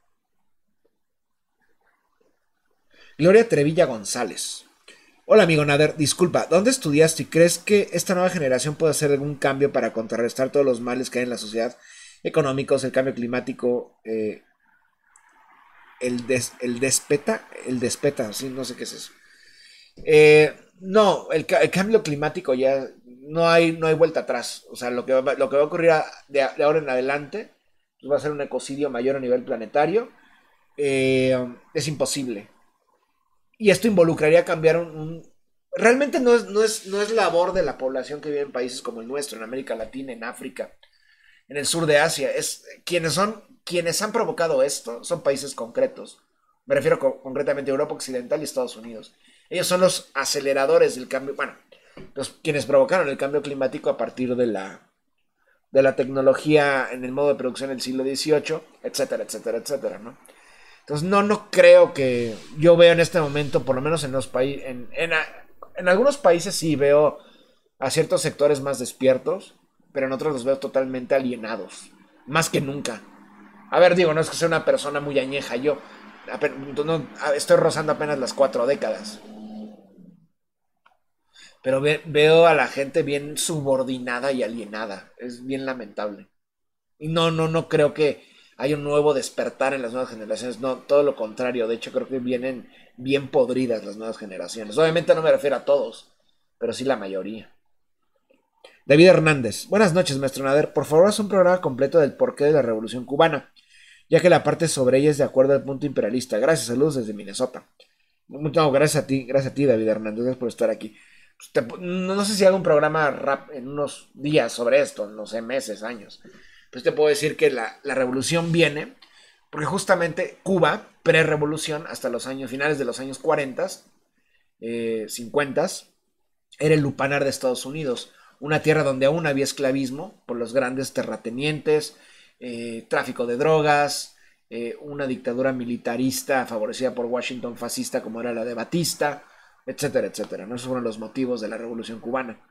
Gloria Trevilla González. Hola amigo Nader, disculpa, ¿dónde estudiaste y crees que esta nueva generación puede hacer algún cambio para contrarrestar todos los males que hay en la sociedad? Económicos, el cambio climático, eh, el, des, el despeta, el despeta, sí, no sé qué es eso. Eh, no, el, el cambio climático ya no hay, no hay vuelta atrás. O sea, lo que va, lo que va a ocurrir a, de, de, ahora en adelante pues va a ser un ecocidio mayor a nivel planetario. Eh, es imposible. Y esto involucraría cambiar un... un realmente no es, no, es, no es labor de la población que vive en países como el nuestro, en América Latina, en África, en el sur de Asia. Es, quienes, son, quienes han provocado esto son países concretos. Me refiero co concretamente a Europa Occidental y Estados Unidos. Ellos son los aceleradores del cambio, bueno, los, quienes provocaron el cambio climático a partir de la, de la tecnología en el modo de producción del siglo dieciocho, etcétera, etcétera, etcétera, ¿no? Entonces no, no creo que yo veo en este momento, por lo menos en los países, en, en, en algunos países sí veo a ciertos sectores más despiertos, pero en otros los veo totalmente alienados, más que nunca. A ver, digo, no es que sea una persona muy añeja yo, no, estoy rozando apenas las cuatro décadas. Pero ve, veo a la gente bien subordinada y alienada. Es bien lamentable. Y no, no, no creo que haya un nuevo despertar en las nuevas generaciones. No, todo lo contrario. De hecho, creo que vienen bien podridas las nuevas generaciones. Obviamente no me refiero a todos, pero sí la mayoría. David Hernández. Buenas noches, maestro Nader. Por favor, haz un programa completo del porqué de la Revolución Cubana, ya que la parte sobre ella es de acuerdo al punto imperialista. Gracias, saludos desde Minnesota. No, gracias a ti, gracias a ti, David Hernández, gracias por estar aquí. Te, no sé si hago un programa rap en unos días sobre esto, no sé, meses, años. Pues te puedo decir que la, la revolución viene porque justamente Cuba, pre-revolución, hasta los años finales de los años cuarenta, eh, cincuenta, era el lupanar de Estados Unidos, una tierra donde aún había esclavismo por los grandes terratenientes, eh, tráfico de drogas, eh, una dictadura militarista favorecida por Washington fascista como era la de Batista, etcétera, etcétera. ¿No? Esos fueron los motivos de la Revolución Cubana.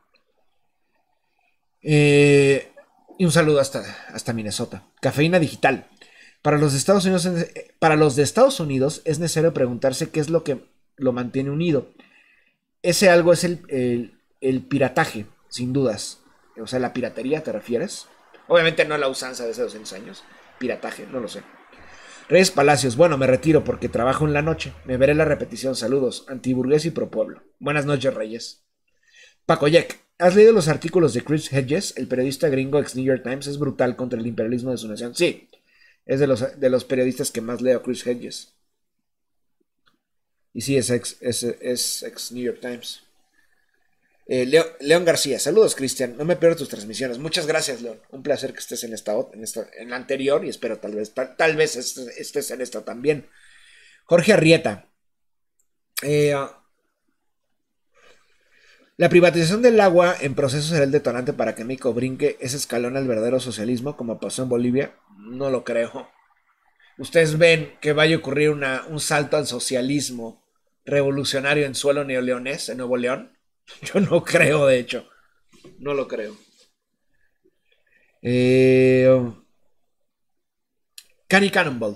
Eh, y un saludo hasta, hasta Minnesota. Cafeína digital. Para los, de Estados Unidos, para los de Estados Unidos es necesario preguntarse qué es lo que lo mantiene unido. Ese algo es el, el, el pirataje, sin dudas. O sea, la piratería, ¿te refieres? Obviamente no la usanza de hace doscientos años. Pirataje, no lo sé. Reyes Palacios, bueno, me retiro porque trabajo en la noche. Me veré la repetición. Saludos. Antiburgués y pro pueblo. Buenas noches, Reyes. Paco Yek, ¿has leído los artículos de Chris Hedges? El periodista gringo ex New York Times es brutal contra el imperialismo de su nación. Sí, es de los, de los periodistas que más leo, Chris Hedges. Y sí, es ex, es, es ex New York Times. Eh, Leo, León García, saludos Cristian, no me pierdo tus transmisiones. Muchas gracias, León. Un placer que estés en esta, en esta, en la anterior y espero tal vez, tal, tal vez estés en esta también. Jorge Arrieta. Eh, la privatización del agua en proceso será el detonante para que México brinque ese escalón al verdadero socialismo, como pasó en Bolivia. No lo creo. Ustedes ven que vaya a ocurrir una, un salto al socialismo revolucionario en suelo neoleonés, en Nuevo León. Yo no creo, de hecho. No lo creo. Eh, Cani Cannonball.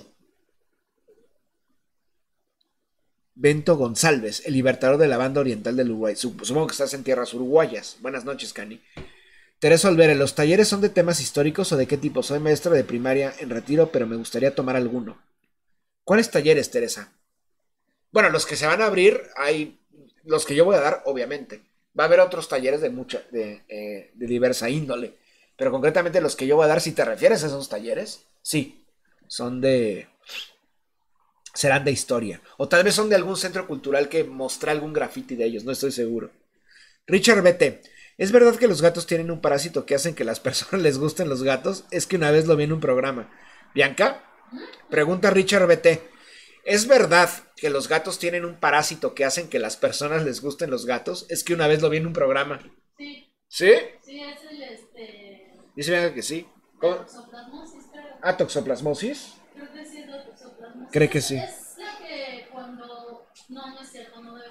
Bento González, el libertador de la banda oriental del Uruguay. Supongo que estás en tierras uruguayas. Buenas noches, Cani. Teresa Olvera, ¿los talleres son de temas históricos o de qué tipo? Soy maestra de primaria en retiro, pero me gustaría tomar alguno. ¿Cuáles talleres, Teresa? Bueno, los que se van a abrir, hay los que yo voy a dar, obviamente. Va a haber otros talleres de mucha, de, eh, de diversa índole. Pero concretamente los que yo voy a dar, si te refieres a esos talleres, sí. Son de... serán de historia. O tal vez son de algún centro cultural que mostré algún graffiti de ellos, no estoy seguro. Richard B T. ¿Es verdad que los gatos tienen un parásito que hacen que las personas les gusten los gatos? Es que una vez lo vi en un programa. ¿Bianca? Pregunta Richard B T. ¿Es verdad que los gatos tienen un parásito que hacen que las personas les gusten los gatos? Es que una vez lo vi en un programa. Sí. ¿Sí? Sí, es el este... Dice Bianca que sí. ¿Cómo? Toxoplasmosis, creo. ¿Ah, toxoplasmosis? Creo que sí es la toxoplasmosis. Cree que sí. Es la que cuando... No, no es cierto, no debe ser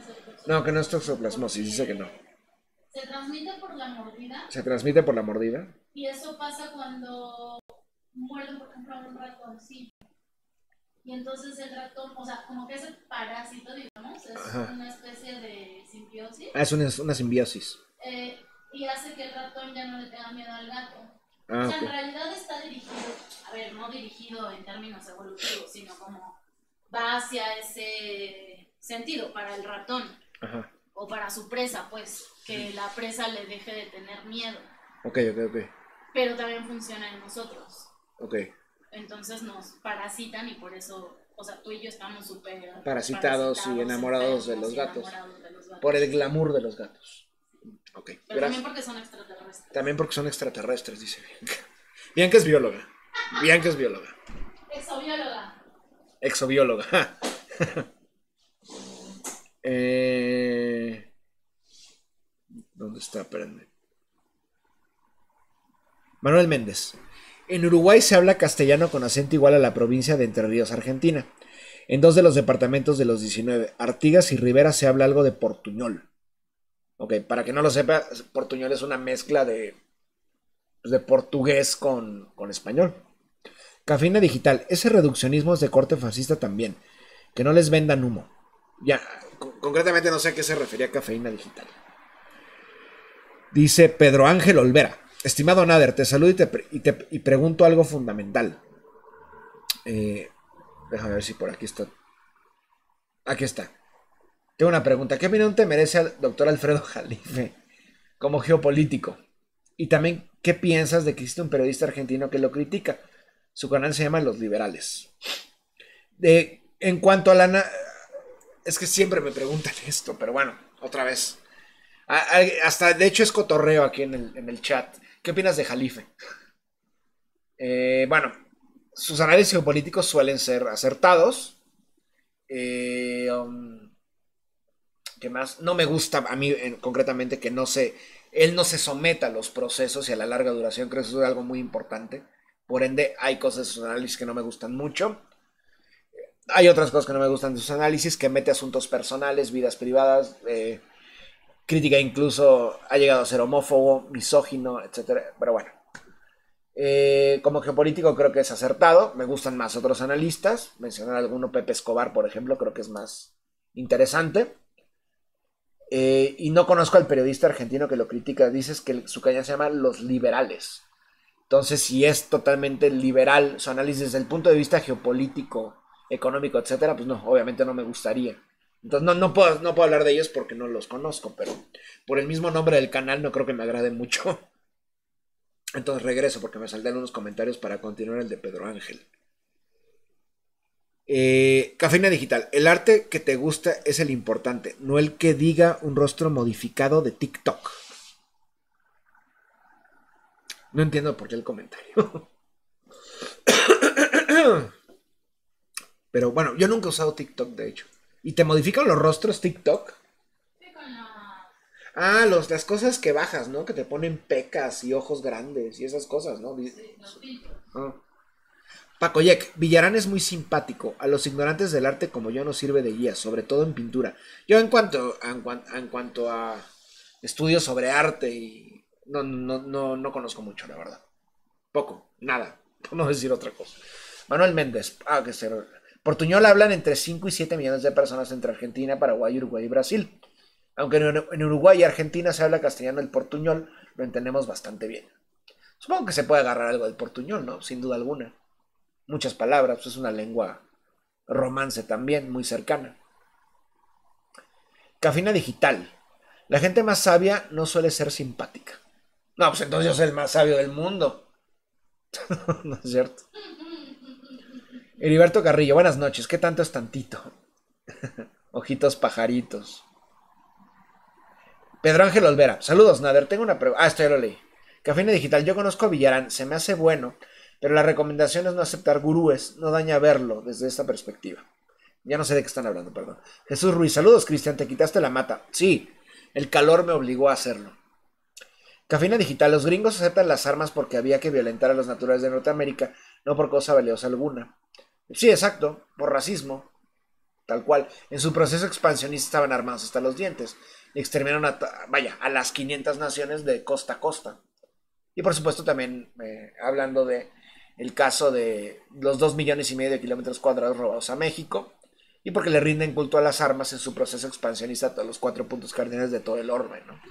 No, que no es toxoplasmosis, dice que no. Se transmite por la mordida. ¿Se transmite por la mordida? Y eso pasa cuando muerden, por ejemplo, a un ratoncillo. Y entonces el ratón, o sea, como que ese parásito, digamos, es Ajá. una especie de simbiosis. Ah, es una, una simbiosis. Eh, y hace que el ratón ya no le tenga miedo al gato. Ah, o sea, okay. en realidad está dirigido, a ver, no dirigido en términos evolutivos, sino como va hacia ese sentido para el ratón. Ajá. O para su presa, pues, que la presa le deje de tener miedo. Ok, ok, ok. Pero también funciona en nosotros. Ok. Entonces nos parasitan y por eso, o sea, tú y yo estamos súper parasitados, parasitados y enamorados de los, gatos, enamorados de los gatos. Por el glamour de los gatos. Ok. Pero gracias. También porque son extraterrestres. También porque son extraterrestres, dice Bianca. Bianca es bióloga. Bianca es bióloga. Exobióloga. Exobióloga. eh... ¿Dónde está? Espérenme. Manuel Méndez. En Uruguay se habla castellano con acento igual a la provincia de Entre Ríos, Argentina. En dos de los departamentos de los diecinueve, Artigas y Rivera, se habla algo de portuñol. Ok, para que no lo sepa, portuñol es una mezcla de, de portugués con, con español. Cafeína digital. Ese reduccionismo es de corte fascista también. Que no les vendan humo. Ya, con, concretamente no sé a qué se refería cafeína digital. Dice Pedro Ángel Olvera. Estimado Nader, te saludo y te, y te y pregunto algo fundamental. Eh, déjame ver si por aquí está. Aquí está. Tengo una pregunta. ¿Qué opinión te merece el doctor Alfredo Jalife como geopolítico? Y también, ¿qué piensas de que existe un periodista argentino que lo critica? Su canal se llama Los Liberales. De, en cuanto a la... Es que siempre me preguntan esto, pero bueno, otra vez. Hasta, de hecho, es cotorreo aquí en el, en el chat. ¿Qué opinas de Jalife? Eh, bueno, sus análisis geopolíticos suelen ser acertados. Eh, um, ¿Qué más? No me gusta a mí en, concretamente que no se, él no se someta a los procesos y a la larga duración. Creo que eso es algo muy importante. Por ende, hay cosas de sus análisis que no me gustan mucho. Hay otras cosas que no me gustan de sus análisis, que mete asuntos personales, vidas privadas, eh, crítica incluso ha llegado a ser homófobo, misógino, etcétera. Pero bueno, eh, como geopolítico creo que es acertado. Me gustan más otros analistas. Mencionar alguno, Pepe Escobar, por ejemplo, creo que es más interesante. Eh, y no conozco al periodista argentino que lo critica. Dices que su canal se llama Los Liberales. Entonces, si es totalmente liberal su análisis desde el punto de vista geopolítico, económico, etcétera, pues no, obviamente no me gustaría. Entonces no, no, puedo, no puedo hablar de ellos porque no los conozco, pero por el mismo nombre del canal no creo que me agrade mucho. Entonces regreso porque me salté unos comentarios para continuar el de Pedro Ángel. Eh, Cafeína digital. El arte que te gusta es el importante, no el que diga un rostro modificado de TikTok. No entiendo por qué el comentario. Pero bueno, yo nunca he usado TikTok, de hecho. ¿Y te modifican los rostros TikTok? Ah, los, las cosas que bajas, ¿no? Que te ponen pecas y ojos grandes y esas cosas, ¿no? Sí, los filtros. Ah. Paco Yek, Villarán es muy simpático. A los ignorantes del arte como yo nos sirve de guía, sobre todo en pintura. Yo en cuanto, en, en cuanto a estudios sobre arte y no, no, no, no conozco mucho, la verdad. Poco, nada, por no decir otra cosa. Manuel Méndez, ah, que se... Portuñol hablan entre cinco y siete millones de personas entre Argentina, Paraguay, Uruguay y Brasil. Aunque en Uruguay y Argentina se habla castellano, el portuñol lo entendemos bastante bien. Supongo que se puede agarrar algo del portuñol, ¿no? Sin duda alguna. Muchas palabras, pues es una lengua romance también, muy cercana. Cafeína digital. La gente más sabia no suele ser simpática. No, pues entonces yo soy el más sabio del mundo. No es cierto. Heriberto Carrillo, buenas noches. ¿Qué tanto es tantito? Ojitos pajaritos. Pedro Ángel Olvera, saludos Nader, tengo una pregunta. Ah, esto ya lo leí. Cafeína digital, yo conozco a Villarán, se me hace bueno, pero la recomendación es no aceptar gurúes, no daña verlo desde esta perspectiva. Ya no sé de qué están hablando, perdón. Jesús Ruiz, saludos Cristian, te quitaste la mata. Sí, el calor me obligó a hacerlo. Cafeína digital, los gringos aceptan las armas porque había que violentar a los naturales de Norteamérica, no por cosa valiosa alguna. Sí, exacto, por racismo. tal cual. En su proceso expansionista estaban armados hasta los dientes. Y exterminaron a, vaya, a las quinientas naciones de costa a costa. Y por supuesto también eh, hablando de el caso de los dos millones y medio de kilómetros cuadrados robados a México. Y porque le rinden culto a las armas en su proceso expansionista a todos los cuatro puntos cardinales de todo el orbe, ¿no?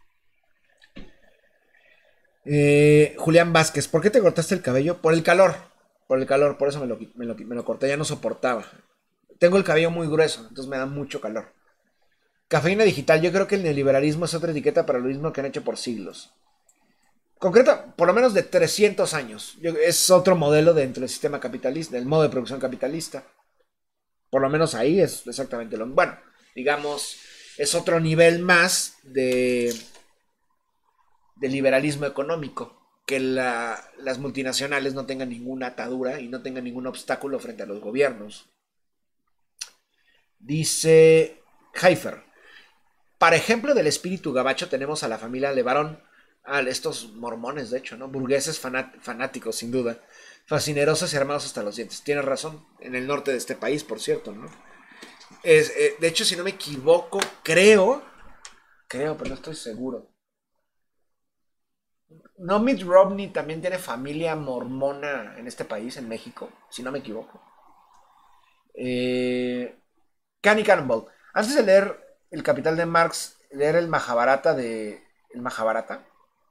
Eh, Julián Vázquez, ¿por qué te cortaste el cabello? Por el calor. Por el calor, por eso me lo, me lo, me lo corté, ya no soportaba. Tengo el cabello muy grueso, entonces me da mucho calor. Cafeína digital, yo creo que el neoliberalismo es otra etiqueta para lo mismo que han hecho por siglos. Concreta, por lo menos de trescientos años. Es otro modelo dentro del sistema capitalista, del modo de producción capitalista. Por lo menos ahí es exactamente lo mismo. Bueno, digamos, es otro nivel más de, de liberalismo económico. Que la, las multinacionales no tengan ninguna atadura y no tengan ningún obstáculo frente a los gobiernos. Dice Haifer. Para ejemplo del espíritu gabacho tenemos a la familia Levarón, a estos mormones de hecho, ¿no? Burgueses fanat, fanáticos sin duda, fascinerosos y armados hasta los dientes. Tienes razón, en el norte de este país, por cierto, ¿no? Es, eh, de hecho, si no me equivoco, creo, creo, pero no estoy seguro. ¿No Mitt Romney también tiene familia mormona en este país, en México? Si no me equivoco. Eh, Canny Cannonball. Antes de leer El Capital de Marx, leer el Mahabharata de... El Mahabharata.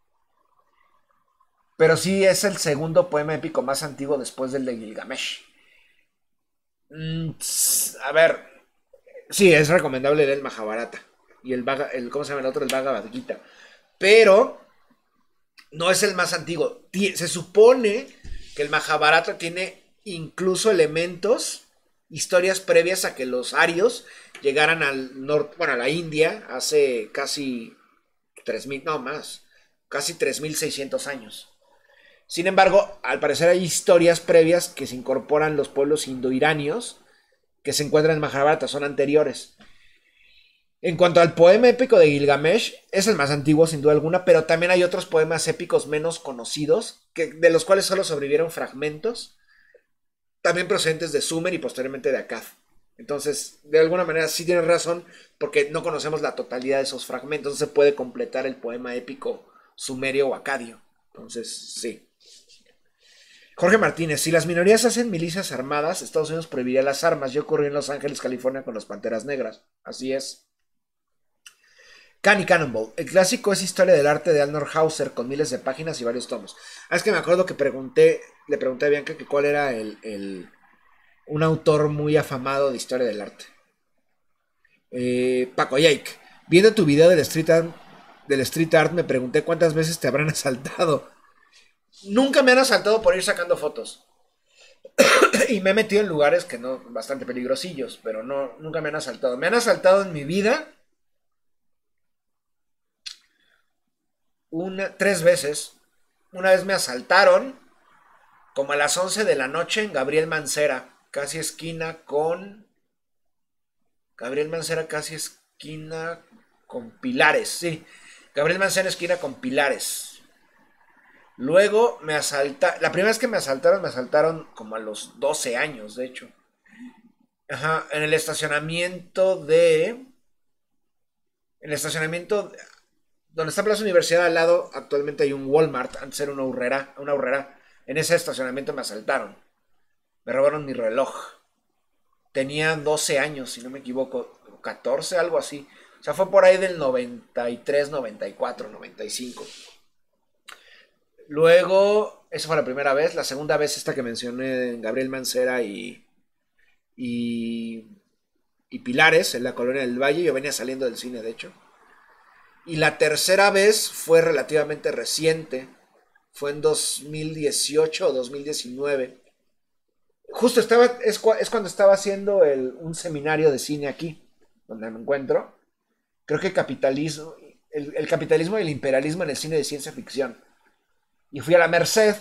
Pero sí es el segundo poema épico más antiguo después del de Gilgamesh. Mm, a ver. Sí, es recomendable leer el Mahabharata. Y el, Vaga, el ¿cómo se llama el otro? El Bhagavad Gita. Pero no es el más antiguo. Se supone que el Mahabharata tiene incluso elementos, historias previas a que los arios llegaran al norte, bueno, a la India hace casi tres mil, no más, casi tres mil seiscientos años. Sin embargo, al parecer hay historias previas que se incorporan los pueblos indoiranios que se encuentran en Mahabharata, son anteriores. En cuanto al poema épico de Gilgamesh, es el más antiguo sin duda alguna, pero también hay otros poemas épicos menos conocidos, que, de los cuales solo sobrevivieron fragmentos, también procedentes de Sumer y posteriormente de Akkad. Entonces, de alguna manera sí tienes razón, porque no conocemos la totalidad de esos fragmentos, no se puede completar el poema épico sumerio o acadio. Entonces, sí. Jorge Martínez, si las minorías hacen milicias armadas, Estados Unidos prohibiría las armas. Yo ocurrió en Los Ángeles, California, con las Panteras Negras. Así es. Canny Cannonball. El clásico es Historia del Arte de Arnold Hauser, con miles de páginas y varios tomos. Ah, es que me acuerdo que pregunté, le pregunté a Bianca que cuál era el, el un autor muy afamado de Historia del Arte. Eh, Paco Jake. Viendo tu video del street art, del street art, me pregunté cuántas veces te habrán asaltado. Nunca me han asaltado por ir sacando fotos. Y me he metido en lugares que no, bastante peligrosillos, pero no, nunca me han asaltado. Me han asaltado en mi vida una, tres veces. Una vez me asaltaron como a las once de la noche en Gabriel Mancera, casi esquina con... Gabriel Mancera casi esquina con Pilares, sí. Gabriel Mancera esquina con Pilares. Luego me asaltaron, la primera vez que me asaltaron, me asaltaron como a los doce años, de hecho. Ajá, en el estacionamiento de... En el estacionamiento de, donde está Plaza Universidad al lado, actualmente hay un Walmart, antes era una urrera, una urrera. En ese estacionamiento me asaltaron. Me robaron mi reloj. Tenía doce años, si no me equivoco, catorce, algo así. O sea, fue por ahí del noventa y tres, noventa y cuatro, noventa y cinco. Luego, esa fue la primera vez. La segunda vez esta que mencioné, Gabriel Mancera y, y, y Pilares, en la Colonia del Valle. Yo venía saliendo del cine, de hecho. Y la tercera vez fue relativamente reciente. Fue en dos mil dieciocho o dos mil diecinueve. Justo estaba, es, es cuando estaba haciendo el, un seminario de cine aquí, donde me encuentro. Creo que capitalismo, el, el capitalismo y el imperialismo en el cine de ciencia ficción. Y fui a la Merced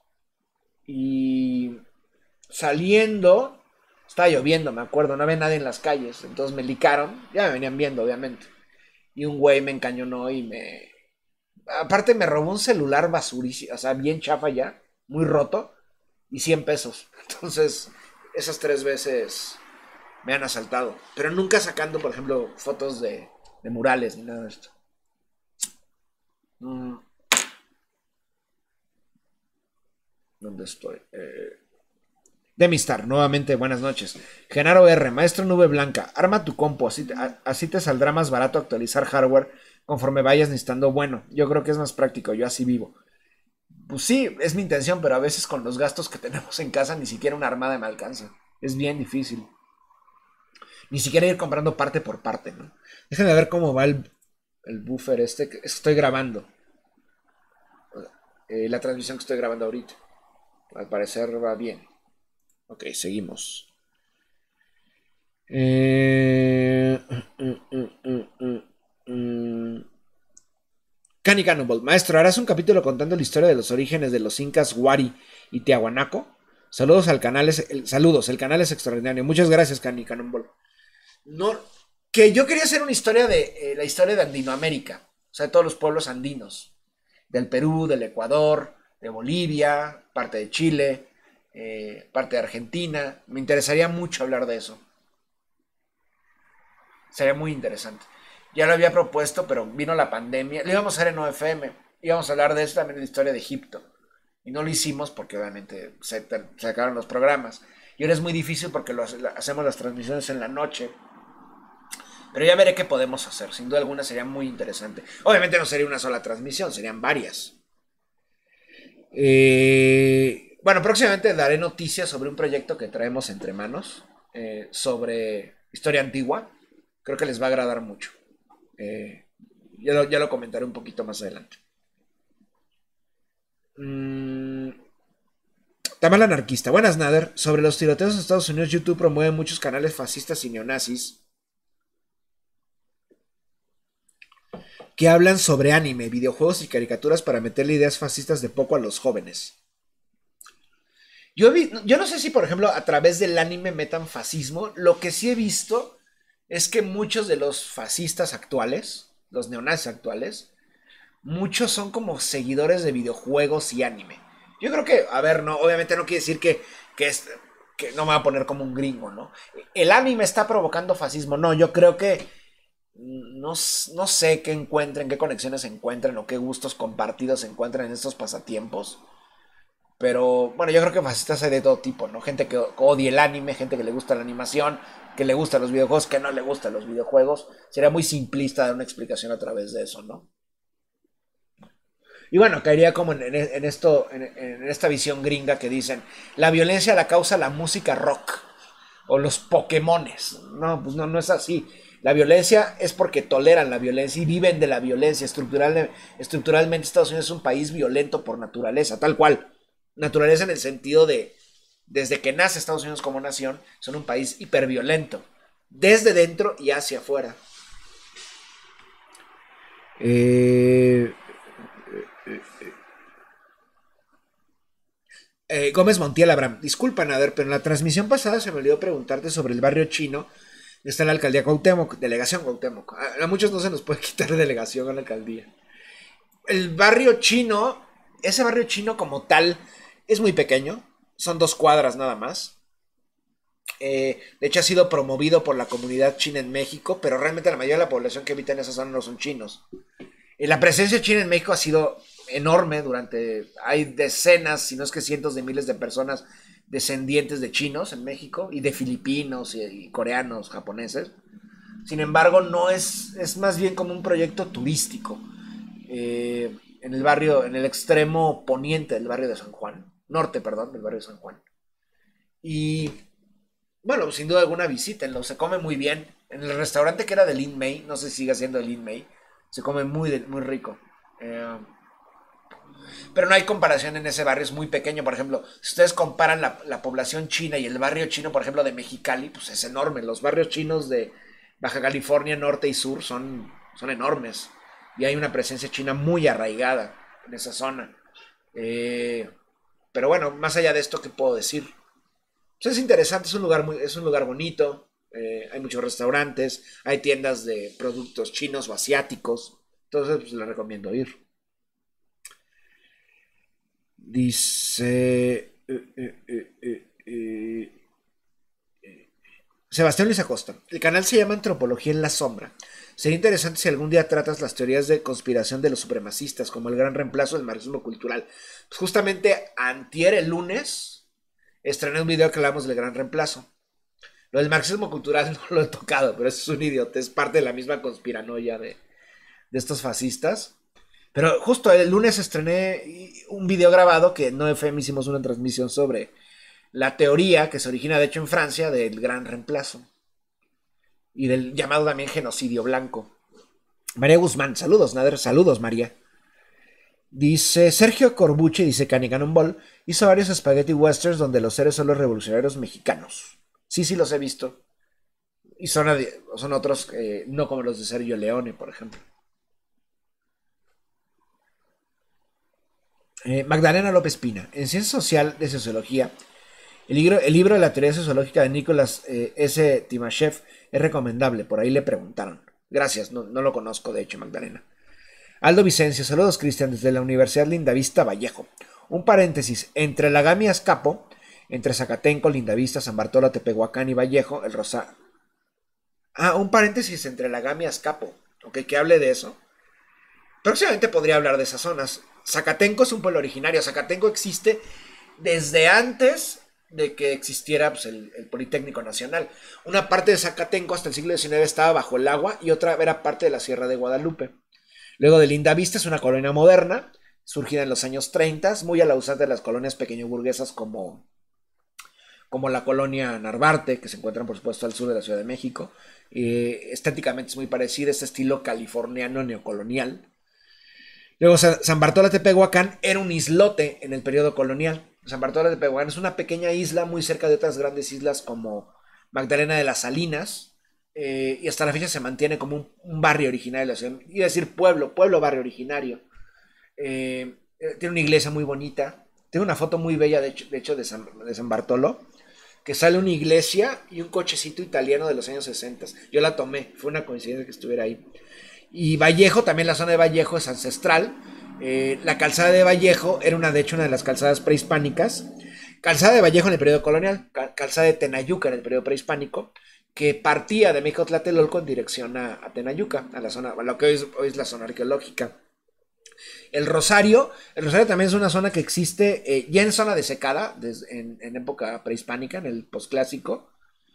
y saliendo, estaba lloviendo, me acuerdo, no había nadie en las calles, entonces me licaron, ya me venían viendo, obviamente. Y un güey me encañonó y me... Aparte me robó un celular basurísimo, o sea, bien chafa ya, muy roto, y cien pesos. Entonces, esas tres veces me han asaltado. Pero nunca sacando, por ejemplo, fotos de, de murales ni nada de esto. Mm. ¿Dónde estoy? Eh... Demistar, nuevamente buenas noches. Genaro R, maestro nube blanca, arma tu compo, así te, a, así te saldrá más barato actualizar hardware conforme vayas necesitando bueno. Yo creo que es más práctico, yo así vivo. Pues sí, es mi intención, pero a veces con los gastos que tenemos en casa ni siquiera una armada me alcanza. Es bien difícil. Ni siquiera ir comprando parte por parte, ¿no? Déjenme ver cómo va el, el buffer este que estoy grabando. Eh, la transmisión que estoy grabando ahorita. Al parecer va bien. Ok, seguimos. Eh... Mm, mm, mm, mm. Cani Cannonball, maestro, ¿harás un capítulo contando la historia de los orígenes de los incas Wari y Tiahuanaco? Saludos al canal, es, el, saludos, el canal es extraordinario. Muchas gracias, Cani Cannonball. No, que yo quería hacer una historia de eh, la historia de Andinoamérica, o sea, de todos los pueblos andinos, del Perú, del Ecuador, de Bolivia, parte de Chile, eh, parte de Argentina. Me interesaría mucho hablar de eso. Sería muy interesante. Ya lo había propuesto, pero vino la pandemia. Lo íbamos a hacer en O F M. Íbamos a hablar de eso también, de la historia de Egipto. Y no lo hicimos porque obviamente se, se acabaron los programas. Y ahora es muy difícil porque lo, hacemos las transmisiones en la noche. Pero ya veré qué podemos hacer. Sin duda alguna sería muy interesante. Obviamente no sería una sola transmisión, serían varias. Eh, bueno, próximamente daré noticias sobre un proyecto que traemos entre manos. Eh, sobre historia antigua. Creo que les va a agradar mucho. Eh, ya, lo, ya lo comentaré un poquito más adelante. Mm, Tamal anarquista. Buenas, Nader. Sobre los tiroteos en Estados Unidos, YouTube promueve muchos canales fascistas y neonazis que hablan sobre anime, videojuegos y caricaturas para meterle ideas fascistas de poco a los jóvenes. Yo, vi, yo no sé si, por ejemplo, a través del anime metan fascismo. Lo que sí he visto es que muchos de los fascistas actuales, los neonazis actuales, muchos son como seguidores de videojuegos y anime. Yo creo que, a ver, no, obviamente no quiere decir que, que, es, que no me va a poner como un gringo, ¿no? El anime está provocando fascismo. No, yo creo que no, no sé qué encuentren, qué conexiones encuentren o qué gustos compartidos se encuentran en estos pasatiempos. Pero bueno, yo creo que fascistas hay de todo tipo, ¿no? Gente que odia el anime, gente que le gusta la animación, que le gustan los videojuegos, que no le gustan los videojuegos. Sería muy simplista dar una explicación a través de eso, ¿no? Y bueno, caería como en, en, en esto, en, en, esta visión gringa que dicen, la violencia la causa la música rock o los Pokémones. No, pues no, no es así. La violencia es porque toleran la violencia y viven de la violencia. Estructural, estructuralmente Estados Unidos es un país violento por naturaleza, tal cual. Naturaleza en el sentido de, desde que nace Estados Unidos como nación, son un país hiperviolento. Desde dentro y hacia afuera. Eh... Eh, Gómez Montiel Abraham, disculpa Nader, pero en la transmisión pasada se me olvidó preguntarte sobre el barrio chino. Está en la alcaldía Cuauhtémoc, delegación Cuauhtémoc. A, a muchos no se nos puede quitar delegación a la alcaldía. El barrio chino, ese barrio chino como tal, es muy pequeño. Son dos cuadras nada más. Eh, de hecho ha sido promovido por la comunidad china en México, pero realmente la mayoría de la población que habita en esa zona no son chinos. Eh, la presencia china en México ha sido enorme durante, hay decenas, si no es que cientos de miles de personas descendientes de chinos en México y de filipinos y, y coreanos, japoneses. Sin embargo, no es, es más bien como un proyecto turístico eh, en el barrio, en el extremo poniente del barrio de San Juan, norte, perdón, del barrio de San Juan. Y bueno, sin duda alguna visítenlo, se come muy bien. En el restaurante que era de Lin May, no sé si sigue siendo de Lin May, se come muy, muy rico. Eh, pero no hay comparación en ese barrio, es muy pequeño. Por ejemplo, si ustedes comparan la, la población china y el barrio chino, por ejemplo, de Mexicali, pues es enorme. Los barrios chinos de Baja California Norte y Sur son, son enormes. Y hay una presencia china muy arraigada en esa zona. Eh, pero bueno, más allá de esto, ¿qué puedo decir? Pues es interesante, es un lugar, muy, es un lugar bonito. Eh, hay muchos restaurantes, hay tiendas de productos chinos o asiáticos. Entonces, pues les recomiendo ir. Dice... Eh, eh, eh, eh, eh, Sebastián Luis Acosta. El canal se llama Antropología en la Sombra. Sería interesante si algún día tratas las teorías de conspiración de los supremacistas, como el gran reemplazo del marxismo cultural. Pues justamente antier, el lunes, estrené un video que hablamos del gran reemplazo. Lo del marxismo cultural no lo he tocado, pero eso es un idiota, es parte de la misma conspiranoia de, de estos fascistas. Pero justo el lunes estrené un video grabado que no F M hicimos una transmisión sobre la teoría que se origina de hecho en Francia del gran reemplazo y del llamado también genocidio blanco. María Guzmán, saludos, Nader, saludos María. Dice Sergio Corbucci, dice Cani Cannonball, hizo varios spaghetti westerns donde los héroes son los revolucionarios mexicanos. Sí, sí los he visto. Y son, son otros, eh, no como los de Sergio Leone, por ejemplo. Eh, Magdalena López Pina. En Ciencia Social de Sociología, el libro, el libro de la teoría sociológica de Nicolás eh, S. Timashev es recomendable. Por ahí le preguntaron. Gracias, no, no lo conozco, de hecho, Magdalena. Aldo Vicencio, saludos, Cristian, desde la Universidad Lindavista Vallejo. Un paréntesis, entre la Gami Azcapo, entre Zacatenco, Lindavista, San Bartolo, Tepehuacán y Vallejo, el Rosario. Ah, un paréntesis entre la Gami Azcapo. Ok, que hable de eso. Próximamente podría hablar de esas zonas. Zacatenco es un pueblo originario. Zacatenco existe desde antes de que existiera pues, el, el Politécnico Nacional. Una parte de Zacatenco hasta el siglo diecinueve estaba bajo el agua y otra era parte de la Sierra de Guadalupe. Luego de Lindavista es una colonia moderna, surgida en los años treinta, muy a la usanza de las colonias pequeño-burguesas como, como la colonia Narvarte, que se encuentran por supuesto al sur de la Ciudad de México. Eh, estéticamente es muy parecida, este estilo californiano neocolonial. Luego San Bartolo de Tepehuacán era un islote en el periodo colonial. San Bartolo de Tepehuacán es una pequeña isla muy cerca de otras grandes islas como Magdalena de las Salinas, eh, y hasta la fecha se mantiene como un, un barrio originario de la ciudad. Iba a decir pueblo, pueblo barrio originario. Eh, tiene una iglesia muy bonita. Tengo una foto muy bella de hecho de, hecho de, San, de San Bartolo, que sale una iglesia y un cochecito italiano de los años sesenta. Yo la tomé, fue una coincidencia que estuviera ahí. Y Vallejo, también la zona de Vallejo es ancestral. Eh, la calzada de Vallejo era una, de hecho una de las calzadas prehispánicas. Calzada de Vallejo en el periodo colonial, calzada de Tenayuca en el periodo prehispánico, que partía de México-Tlatelolco en dirección a, a Tenayuca, a la zona, a lo que hoy es, hoy es la zona arqueológica. El Rosario, el Rosario también es una zona que existe eh, ya en zona de secada, desde, en, en época prehispánica, en el posclásico,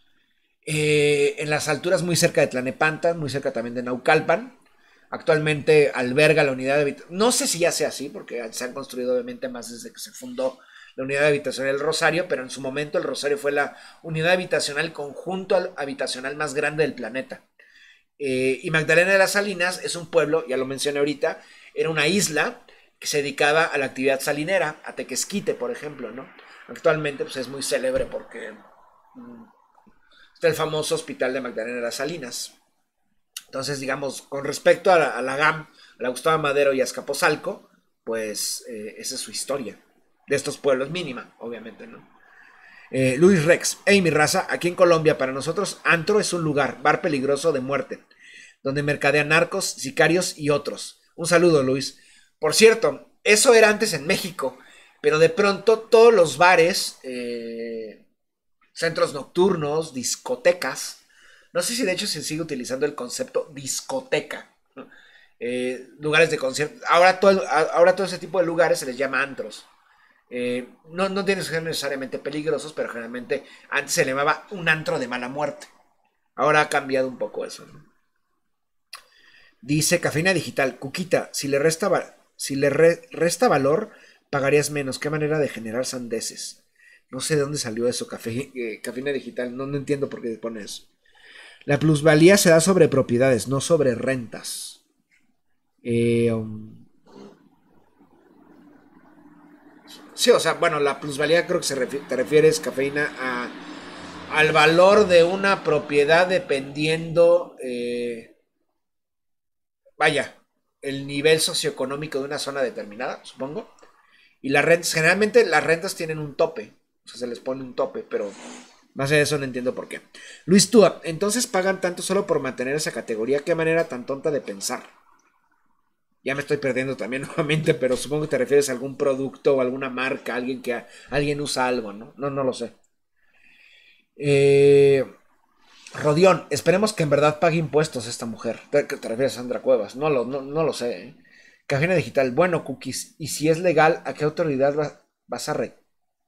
eh, en las alturas muy cerca de Tlanepantla, muy cerca también de Naucalpan. Actualmente alberga la unidad de habitación. No sé si ya sea así, porque se han construido obviamente más desde que se fundó la unidad de habitación del Rosario, pero en su momento el Rosario fue la unidad habitacional, conjunto habitacional más grande del planeta. Eh, y Magdalena de las Salinas es un pueblo, ya lo mencioné ahorita, era una isla que se dedicaba a la actividad salinera, a Tequesquite, por ejemplo, ¿no? Actualmente pues, es muy célebre porque mm, está el famoso hospital de Magdalena de las Salinas. Entonces, digamos, con respecto a la, a la G A M, a la Gustavo Madero y a Azcapotzalco, pues eh, esa es su historia. De estos pueblos mínima, obviamente, ¿no? Eh, Luis Rex, hey mi raza, aquí en Colombia para nosotros antro es un lugar, bar peligroso de muerte, donde mercadean narcos, sicarios y otros. Un saludo, Luis. Por cierto, eso era antes en México, pero de pronto todos los bares, eh, centros nocturnos, discotecas, no sé si de hecho se sigue utilizando el concepto discoteca, ¿no? eh, lugares de concierto, ahora todo, ahora todo ese tipo de lugares se les llama antros. Eh, no, no tienen que ser necesariamente peligrosos, pero generalmente antes se le llamaba un antro de mala muerte. Ahora ha cambiado un poco eso, ¿no? Dice Cafeína Digital, Cuquita, si le resta, si le re, resta valor, pagarías menos. ¿Qué manera de generar sandeces? No sé de dónde salió eso, Café, eh, Cafeína Digital, no, no entiendo por qué te pone eso. La plusvalía se da sobre propiedades, no sobre rentas. Eh... Um... Sí, o sea, bueno, la plusvalía creo que se refiere, te refieres, Cafeína, a, al valor de una propiedad dependiendo, eh, vaya, el nivel socioeconómico de una zona determinada, supongo. Y las rentas, generalmente las rentas tienen un tope, o sea, se les pone un tope, pero más allá de eso no entiendo por qué. Luis Túa, entonces pagan tanto solo por mantener esa categoría, qué manera tan tonta de pensar. Ya me estoy perdiendo también nuevamente, pero supongo que te refieres a algún producto o alguna marca, alguien que alguien usa algo, ¿no? No, no lo sé. Eh, Rodión, esperemos que en verdad pague impuestos esta mujer. ¿Te, te refieres a Sandra Cuevas? No lo, no, no lo sé. ¿eh? Cafeína Digital, bueno, Cookies. Y si es legal, ¿a qué autoridad va, vas a, re,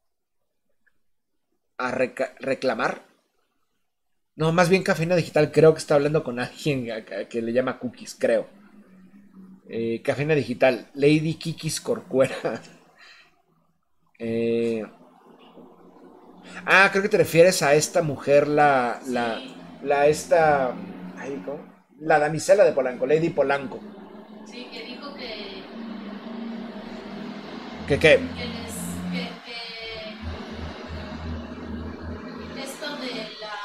a reca, reclamar? No, más bien Cafeína Digital, creo que está hablando con alguien a, a, que le llama Cookies, creo. Eh, Cafeína Digital, Lady Kikis Corcuera. eh, ah, creo que te refieres a esta mujer, la. La. La esta. Ay, ¿cómo? La damisela de Polanco, Lady Polanco. Sí, que dijo que. ¿Qué qué? Que les. Que, que esto de la.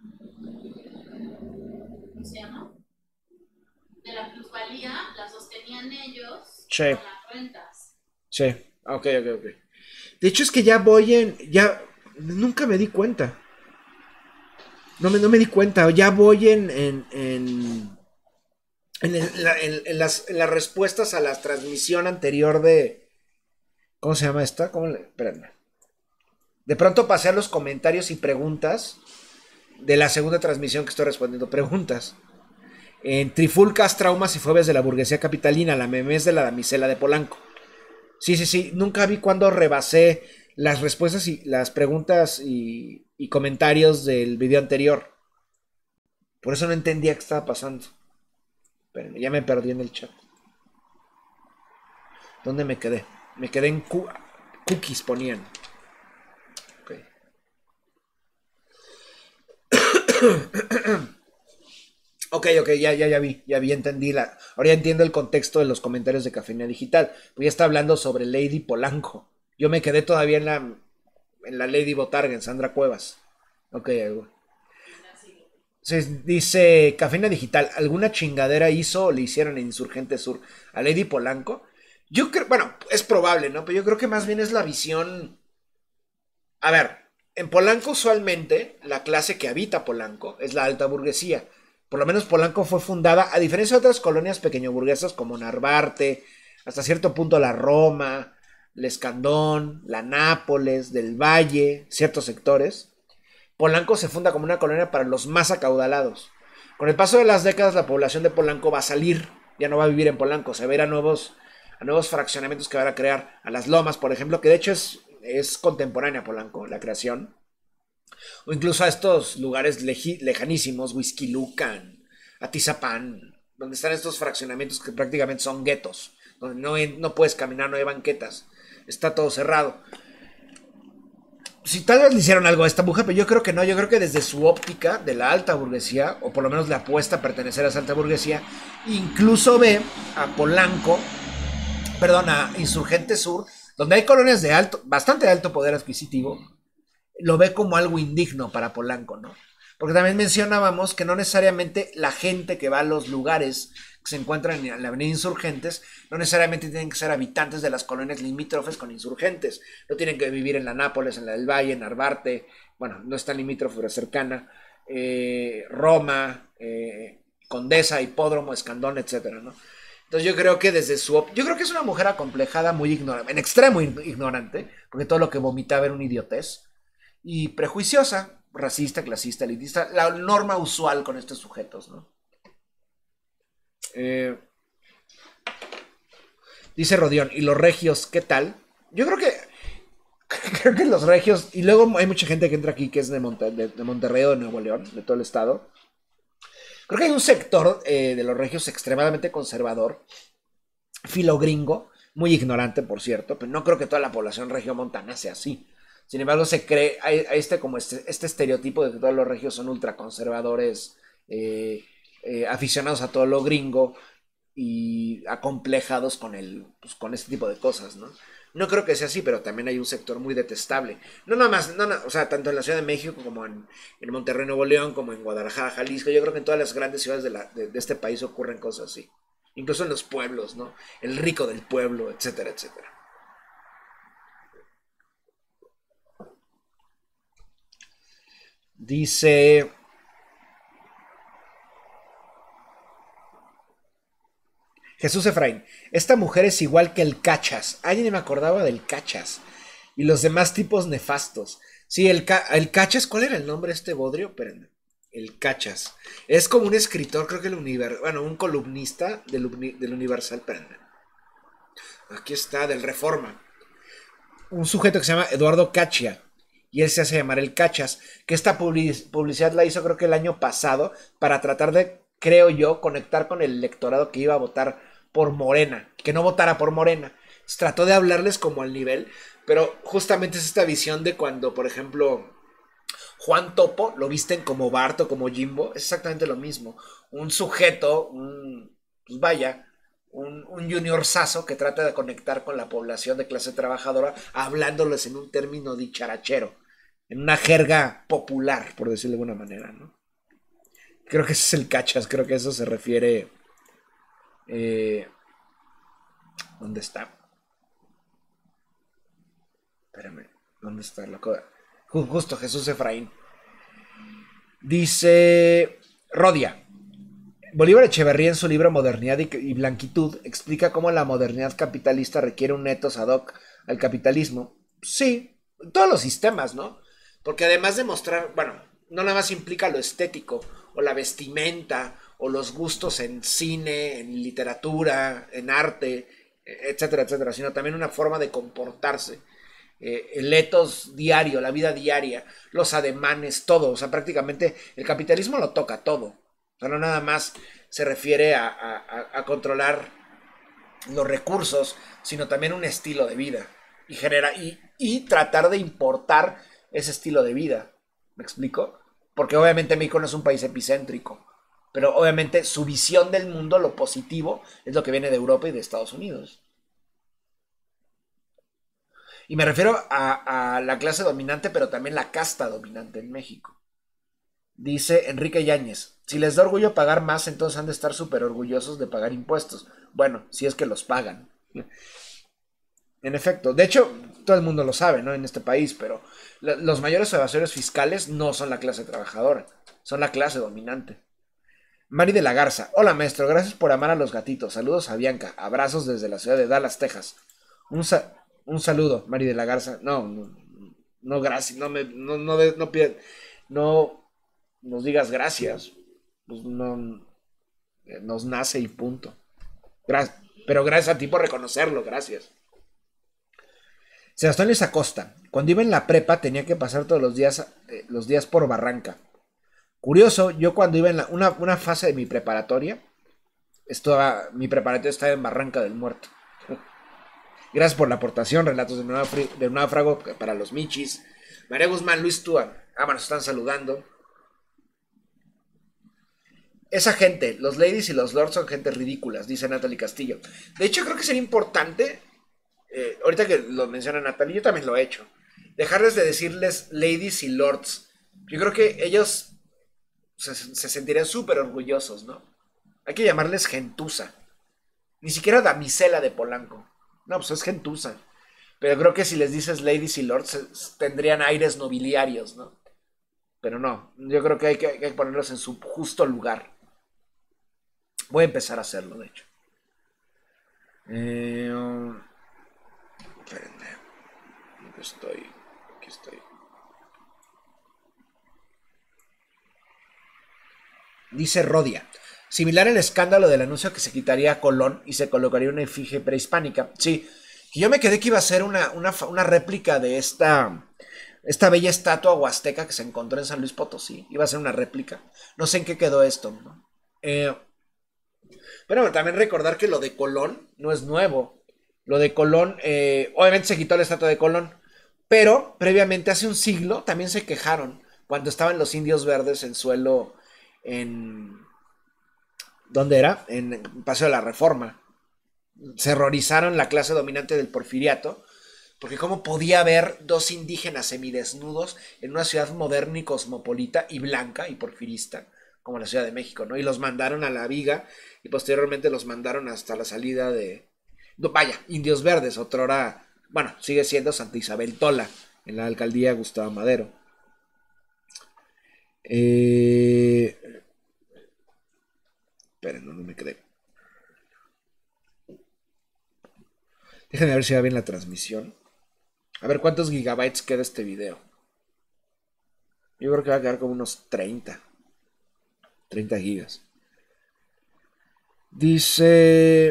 ¿Cómo se llama? De la plusvalía la sostenían ellos Sí. con las rentas. Sí, ok, ok, ok. De hecho es que ya voy en... Ya... Nunca me di cuenta. No me, no me di cuenta. Ya voy en... En, en, en, el- la- en- en las, en las respuestas a la transmisión anterior de... ¿Cómo se llama esta? ¿Cómo le...? Espérenme. De pronto pasé a los comentarios y preguntas de la segunda transmisión que estoy respondiendo preguntas. En Trifulcas, Traumas y Fobias de la Burguesía Capitalina, la memes de la damisela de Polanco. Sí, sí, sí. Nunca vi cuando rebasé las respuestas y las preguntas y, y comentarios del video anterior. Por eso no entendía qué estaba pasando. Espérenme, ya me perdí en el chat. ¿Dónde me quedé? Me quedé en cu cookies, ponían. Ok. Ok, ok, ya, ya, ya vi, ya vi, entendí la. Ahora ya entiendo el contexto de los comentarios de Cafeína Digital. Pues ya está hablando sobre Lady Polanco. Yo me quedé todavía en la, en la Lady Botarga, en Sandra Cuevas. Ok, algo. Se dice Cafeína Digital, ¿alguna chingadera hizo o le hicieron en Insurgente Sur a Lady Polanco? Yo creo, bueno, es probable, ¿no? Pero yo creo que más bien es la visión. A ver, en Polanco usualmente la clase que habita Polanco es la alta burguesía. Por lo menos Polanco fue fundada, a diferencia de otras colonias pequeñoburguesas como Narvarte, hasta cierto punto la Roma, el Escandón, la Nápoles, del Valle, ciertos sectores. Polanco se funda como una colonia para los más acaudalados. Con el paso de las décadas la población de Polanco va a salir, ya no va a vivir en Polanco, se va a ir a nuevos, a nuevos fraccionamientos que van a crear, a las Lomas, por ejemplo, que de hecho es, es contemporánea a Polanco, la creación. O incluso a estos lugares lejanísimos, Whisky Lucan, Atizapán, donde están estos fraccionamientos que prácticamente son guetos, donde no, no puedes caminar, no hay banquetas, está todo cerrado. Si tal vez le hicieron algo a esta mujer, pero yo creo que no, yo creo que desde su óptica de la alta burguesía, o por lo menos le apuesta a pertenecer a esa alta burguesía, incluso ve a Polanco, perdón, a Insurgente Sur, donde hay colonias de alto, bastante alto poder adquisitivo, lo ve como algo indigno para Polanco, ¿no? Porque también mencionábamos que no necesariamente la gente que va a los lugares que se encuentran en la avenida Insurgentes, no necesariamente tienen que ser habitantes de las colonias limítrofes con Insurgentes, no tienen que vivir en la Nápoles, en la del Valle, en Narvarte, bueno, no está limítrofe, pero cercana, eh, Roma, eh, Condesa, Hipódromo, Escandón, etcétera, ¿no? Entonces yo creo que desde su... Yo creo que es una mujer acomplejada, muy ignorante, en extremo ignorante, porque todo lo que vomitaba era una idiotez, y prejuiciosa, racista, clasista, elitista, la norma usual con estos sujetos, ¿no? Eh, dice Rodión, ¿y los regios qué tal? Yo creo que creo que los regios, y luego hay mucha gente que entra aquí que es de, Monte, de, de Monterrey o de Nuevo León, de todo el estado. Creo que hay un sector eh, de los regios extremadamente conservador, filogringo, muy ignorante, por cierto, pero no creo que toda la población regiomontana sea así. Sin embargo, se cree, hay, hay este, como este, este estereotipo de que todos los regios son ultraconservadores, eh, eh, aficionados a todo lo gringo y acomplejados con, el, pues, con este tipo de cosas, ¿no? No creo que sea así, pero también hay un sector muy detestable. No nada más, no, no, o sea, tanto en la Ciudad de México como en, en Monterrey, Nuevo León, como en Guadalajara, Jalisco. Yo creo que en todas las grandes ciudades de, la, de, de este país ocurren cosas así. Incluso en los pueblos, ¿no? El rico del pueblo, etcétera, etcétera. Dice... Jesús Efraín, esta mujer es igual que el Cachas. Ay, ni me acordaba del Cachas. Y los demás tipos nefastos. Sí, el, ca el Cachas, ¿cuál era el nombre de este bodrio? Espérenme. El Cachas. Es como un escritor, creo que el Universal, bueno, un columnista del, uni, del Universal, espérenme. Aquí está, del Reforma. Un sujeto que se llama Eduardo Cachia. Y él se hace llamar el Cachas. Que esta publicidad la hizo creo que el año pasado para tratar de, creo yo, conectar con el electorado que iba a votar por Morena. Que no votara por Morena. Entonces, trató de hablarles como al nivel. Pero justamente es esta visión de cuando, por ejemplo, Juan Topo lo visten como Bart o como Jimbo. Es exactamente lo mismo. Un sujeto, un, pues vaya... Un, un junior saso que trata de conectar con la población de clase trabajadora hablándoles en un término dicharachero, en una jerga popular, por decirlo de alguna manera, ¿no? Creo que ese es el Cachas, creo que eso se refiere... Eh, ¿Dónde está? Espérame, ¿dónde está la cosa? Justo, Jesús Efraín. Dice Rodia. Bolívar Echeverría en su libro Modernidad y Blanquitud explica cómo la modernidad capitalista requiere un etos ad hoc al capitalismo. Sí, todos los sistemas, ¿no? Porque además de mostrar, bueno, no nada más implica lo estético, o la vestimenta, o los gustos en cine, en literatura, en arte, etcétera, etcétera, sino también una forma de comportarse. Eh, el etos diario, la vida diaria, los ademanes, todo. O sea, prácticamente el capitalismo lo toca todo. O sea, no nada más se refiere a, a, a controlar los recursos, sino también un estilo de vida. Y, genera, y, y tratar de importar ese estilo de vida. ¿Me explico? Porque obviamente México no es un país epicéntrico. Pero obviamente su visión del mundo, lo positivo, es lo que viene de Europa y de Estados Unidos. Y me refiero a, a la clase dominante, pero también la casta dominante en México. Dice Enrique Yáñez, si les da orgullo pagar más, entonces han de estar súper orgullosos de pagar impuestos. Bueno, si es que los pagan. En efecto, de hecho, todo el mundo lo sabe, ¿no? En este país, pero los mayores evasores fiscales no son la clase trabajadora, son la clase dominante. Mari de la Garza, hola maestro, gracias por amar a los gatitos. Saludos a Bianca, abrazos desde la ciudad de Dallas, Texas. Un, sa un saludo, Mari de la Garza. No, no, no gracias, no me, no, no, no, no, no nos digas gracias, pues no nos nace y punto. Gracias, pero gracias a ti por reconocerlo, gracias. Sebastián Luis Acosta, cuando iba en la prepa tenía que pasar todos los días, eh, los días por Barranca. Curioso, yo cuando iba en la, una, una fase de mi preparatoria, estaba, mi preparatoria estaba en Barranca del Muerto. Gracias por la aportación, relatos de un, de un náufrago para los Michis. María Guzmán, Luis Túa, ah, bueno, están saludando. Esa gente, los ladies y los lords son gente ridículas, dice Natalie Castillo. De hecho, creo que sería importante, eh, ahorita que lo menciona Natalie, yo también lo he hecho, dejarles de decirles ladies y lords. Yo creo que ellos se, se sentirían súper orgullosos, ¿no? Hay que llamarles gentuza. Ni siquiera damisela de Polanco. No, pues es gentuza. Pero creo que si les dices ladies y lords, tendrían aires nobiliarios, ¿no? Pero no, yo creo que hay que, hay que ponerlos en su justo lugar. Voy a empezar a hacerlo, de hecho. Eh, um, espérenme. Aquí estoy. Aquí estoy. Dice Rodia. Similar al escándalo del anuncio que se quitaría a Colón y se colocaría una efigie prehispánica. Sí, que yo me quedé que iba a ser una, una, una réplica de esta, esta bella estatua huasteca que se encontró en San Luis Potosí. Iba a ser una réplica. No sé en qué quedó esto, ¿no? Eh... Pero bueno, también recordar que lo de Colón no es nuevo. Lo de Colón, eh, obviamente se quitó la estatua de Colón, pero previamente, hace un siglo, también se quejaron cuando estaban los indios verdes en suelo en... ¿Dónde era? En Paseo de la Reforma. Se horrorizaron la clase dominante del porfiriato, porque cómo podía haber dos indígenas semidesnudos en una ciudad moderna y cosmopolita y blanca y porfirista como la Ciudad de México, ¿no? Y los mandaron a la viga y posteriormente los mandaron hasta la salida de... No, vaya, Indios Verdes, otrora, bueno, sigue siendo Santa Isabel Tola, en la alcaldía Gustavo Madero. Eh... Esperen, no, no me quedé. Déjenme ver si va bien la transmisión. A ver cuántos gigabytes queda este video. Yo creo que va a quedar como unos treinta. treinta gigas. Dice...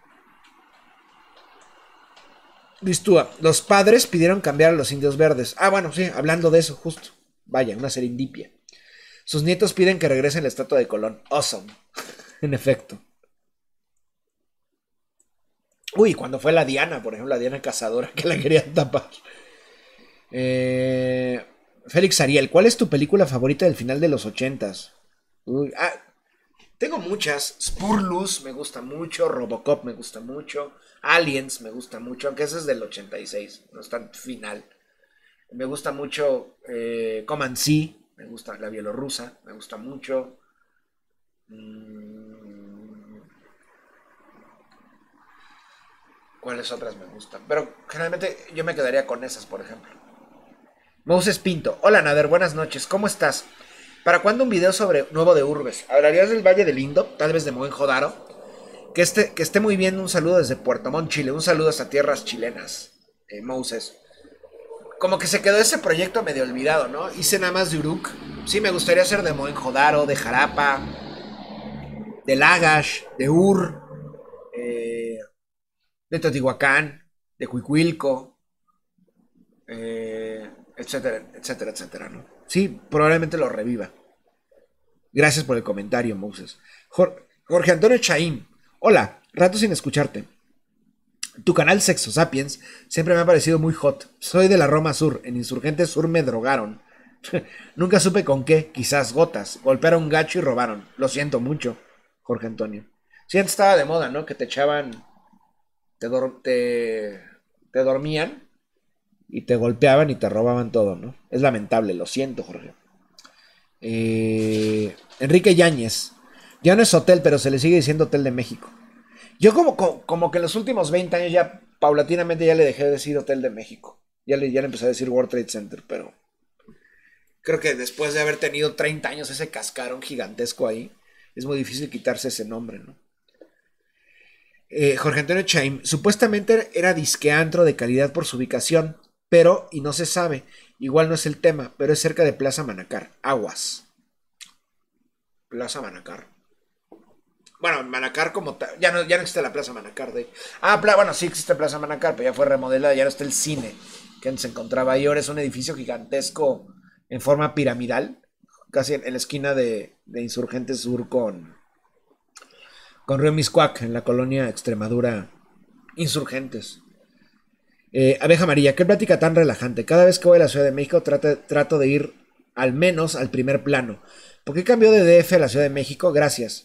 Listúa, los padres pidieron cambiar a los indios verdes. Ah, bueno, sí, hablando de eso, justo. Vaya, una serendipia. Sus nietos piden que regresen la estatua de Colón. Awesome. En efecto. Uy, cuando fue la Diana, por ejemplo, la Diana Cazadora, que la querían tapar. Eh, Félix Ariel, ¿cuál es tu película favorita del final de los ochentas? Uy, ah, tengo muchas. Spurlus me gusta mucho. Robocop me gusta mucho. Aliens me gusta mucho, aunque ese es del ochenta y seis, no es tan final. Me gusta mucho eh, Comanche, me gusta la bielorrusa, me gusta mucho. Mm, ¿Cuáles otras me gustan? Pero generalmente yo me quedaría con esas, por ejemplo. Moses Pinto, hola Nader, buenas noches, ¿cómo estás? ¿Para cuándo un video sobre nuevo de Urbes? ¿Hablarías del Valle del Indo? Tal vez de Mohenjo-Daro. Que esté, que esté muy bien, un saludo desde Puerto Montt, Chile. Un saludo hasta tierras chilenas, eh, Moses. Como que se quedó ese proyecto medio olvidado, ¿no? Hice nada más de Uruk. Sí, me gustaría hacer de Mohenjo-Daro, de Jarapa, de Lagash, de Ur, eh, de Teotihuacán, de Cuicuilco, eh, etcétera, etcétera, etcétera, ¿no? Sí, probablemente lo reviva. Gracias por el comentario, Moses. Jorge, Jorge Antonio Chaín. Hola, rato sin escucharte. Tu canal Sexo Sapiens siempre me ha parecido muy hot. Soy de la Roma Sur. En Insurgentes Sur me drogaron. Nunca supe con qué. Quizás gotas. Golpearon un gacho y robaron. Lo siento mucho, Jorge Antonio. Sí, antes estaba de moda, ¿no? Que te echaban... Te, dor te, te dormían y te golpeaban y te robaban todo, ¿no? Es lamentable. Lo siento, Jorge. Eh, Enrique Yáñez. Ya no es hotel, pero se le sigue diciendo Hotel de México. Yo como, como, como que en los últimos veinte años ya paulatinamente ya le dejé de decir Hotel de México. Ya le, ya le empecé a decir World Trade Center, pero creo que después de haber tenido treinta años ese cascarón gigantesco ahí, es muy difícil quitarse ese nombre, ¿no? Eh, Jorge Antonio Chaim, supuestamente era disqueantro de calidad por su ubicación, pero, y no se sabe, igual no es el tema, pero es cerca de Plaza Manacar, Aguas. Plaza Manacar. Bueno, Manacar como tal, ya no, ya no existe la Plaza Manacar. De... Ah, pla... bueno, sí existe Plaza Manacar, pero ya fue remodelada, ya no está el cine que antes se encontraba ahí. Ahora es un edificio gigantesco en forma piramidal, casi en, en la esquina de, de Insurgentes Sur con, con Río Miscuac, en la colonia Extremadura Insurgentes. Eh, Abeja María, qué plática tan relajante. Cada vez que voy a la Ciudad de México trato, trato de ir al menos al primer plano. ¿Por qué cambió de D F a la Ciudad de México? Gracias.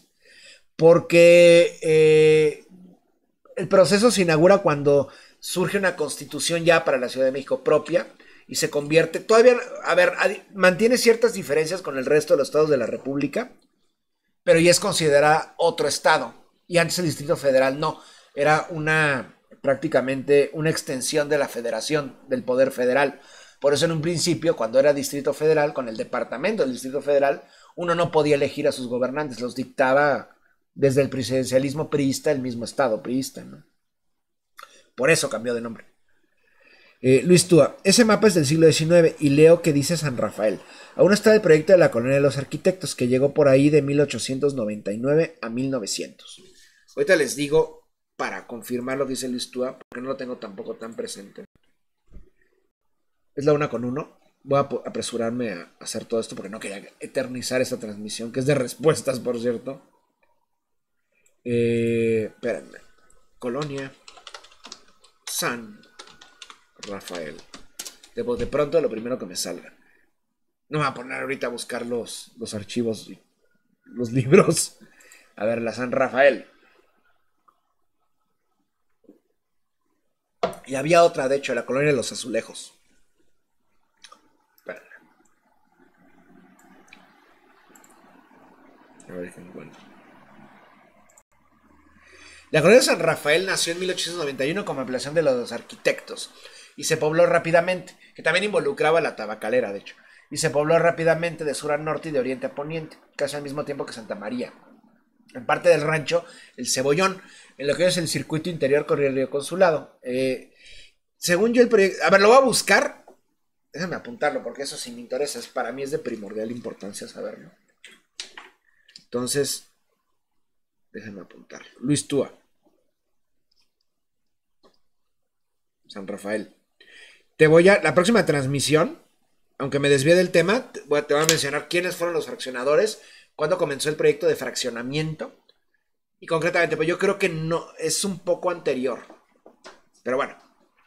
Porque eh, el proceso se inaugura cuando surge una constitución ya para la Ciudad de México propia y se convierte, todavía, a ver, mantiene ciertas diferencias con el resto de los estados de la República, pero ya es considerada otro estado. Y antes el Distrito Federal no, era una prácticamente una extensión de la federación, del poder federal. Por eso en un principio, cuando era Distrito Federal, con el departamento del Distrito Federal, uno no podía elegir a sus gobernantes, los dictaba desde el presidencialismo priista, el mismo estado priista, ¿no? Por eso cambió de nombre. Eh, Luis Túa, ese mapa es del siglo diecinueve y leo que dice San Rafael. Aún está el proyecto de la Colonia de los Arquitectos, que llegó por ahí de mil ochocientos noventa y nueve a mil novecientos. Ahorita les digo, para confirmar lo que dice Luis Túa, porque no lo tengo tampoco tan presente. Es la una con uno. Voy a apresurarme a hacer todo esto porque no quería eternizar esta transmisión, que es de respuestas, por cierto. Eh, espérenme. Colonia San Rafael. De, de pronto lo primero que me salga. No me voy a poner ahorita a buscar los, los archivos, los libros. A ver, la San Rafael. Y había otra, de hecho, la Colonia de los Azulejos. Espérenme. A ver qué encuentro. La colonia de San Rafael nació en mil ochocientos noventa y uno como ampliación de los arquitectos y se pobló rápidamente, que también involucraba la tabacalera, de hecho, y se pobló rápidamente de sur a norte y de oriente a poniente, casi al mismo tiempo que Santa María. En parte del rancho, el Cebollón, en lo que es el circuito interior con el río Consulado. Eh, según yo el proyecto... A ver, lo voy a buscar. Déjame apuntarlo, porque eso sí me interesa. Para mí es de primordial importancia saberlo. Entonces, déjenme apuntar. Luis Túa. San Rafael. Te voy a, la próxima transmisión, aunque me desvíe del tema, te voy, a, te voy a mencionar quiénes fueron los fraccionadores, cuándo comenzó el proyecto de fraccionamiento, y concretamente, pues yo creo que no, es un poco anterior, pero bueno.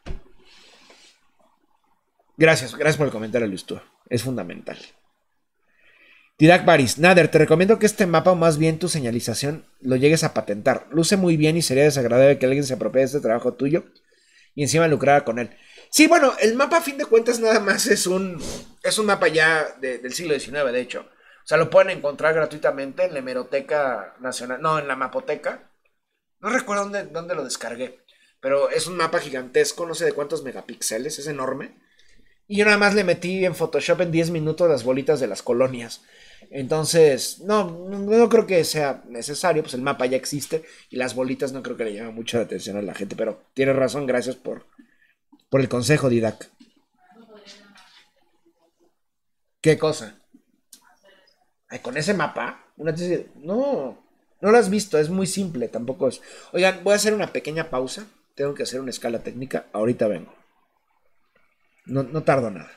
Gracias, gracias por el comentario, Luis Túa, es fundamental. Didac Baris, Nader, te recomiendo que este mapa, o más bien tu señalización, lo llegues a patentar. Luce muy bien y sería desagradable que alguien se apropie de este trabajo tuyo y encima lucrara con él. Sí, bueno, el mapa a fin de cuentas nada más es un, es un mapa ya de, del siglo diecinueve, de hecho. O sea, lo pueden encontrar gratuitamente en la Hemeroteca Nacional, no, en la Mapoteca. No recuerdo dónde, dónde lo descargué, pero es un mapa gigantesco, no sé de cuántos megapíxeles, es enorme. Y yo nada más le metí en Photoshop en diez minutos las bolitas de las colonias. Entonces, no, no, no creo que sea necesario, pues el mapa ya existe y las bolitas no creo que le llamen mucho la atención a la gente, pero tienes razón, gracias por, por el consejo, Didac. ¿Qué cosa? Ay, ¿con ese mapa? Una tesis... No, no lo has visto, es muy simple, tampoco es... Oigan, voy a hacer una pequeña pausa, tengo que hacer una escala técnica, ahorita vengo. No, no tardo nada.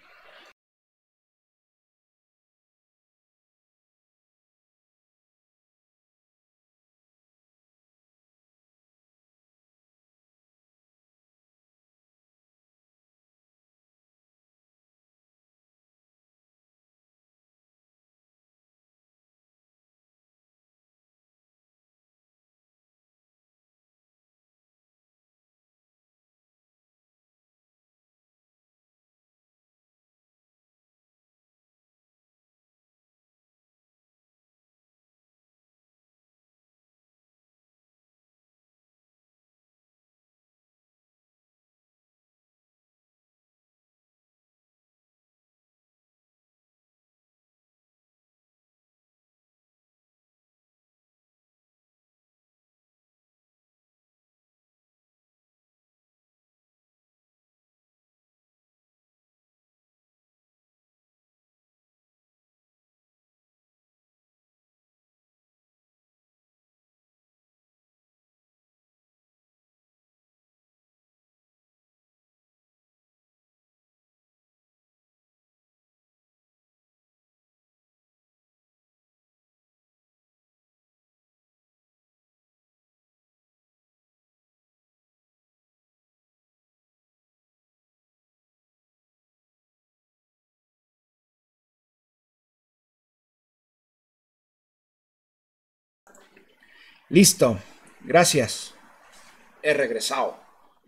Listo, gracias. He regresado.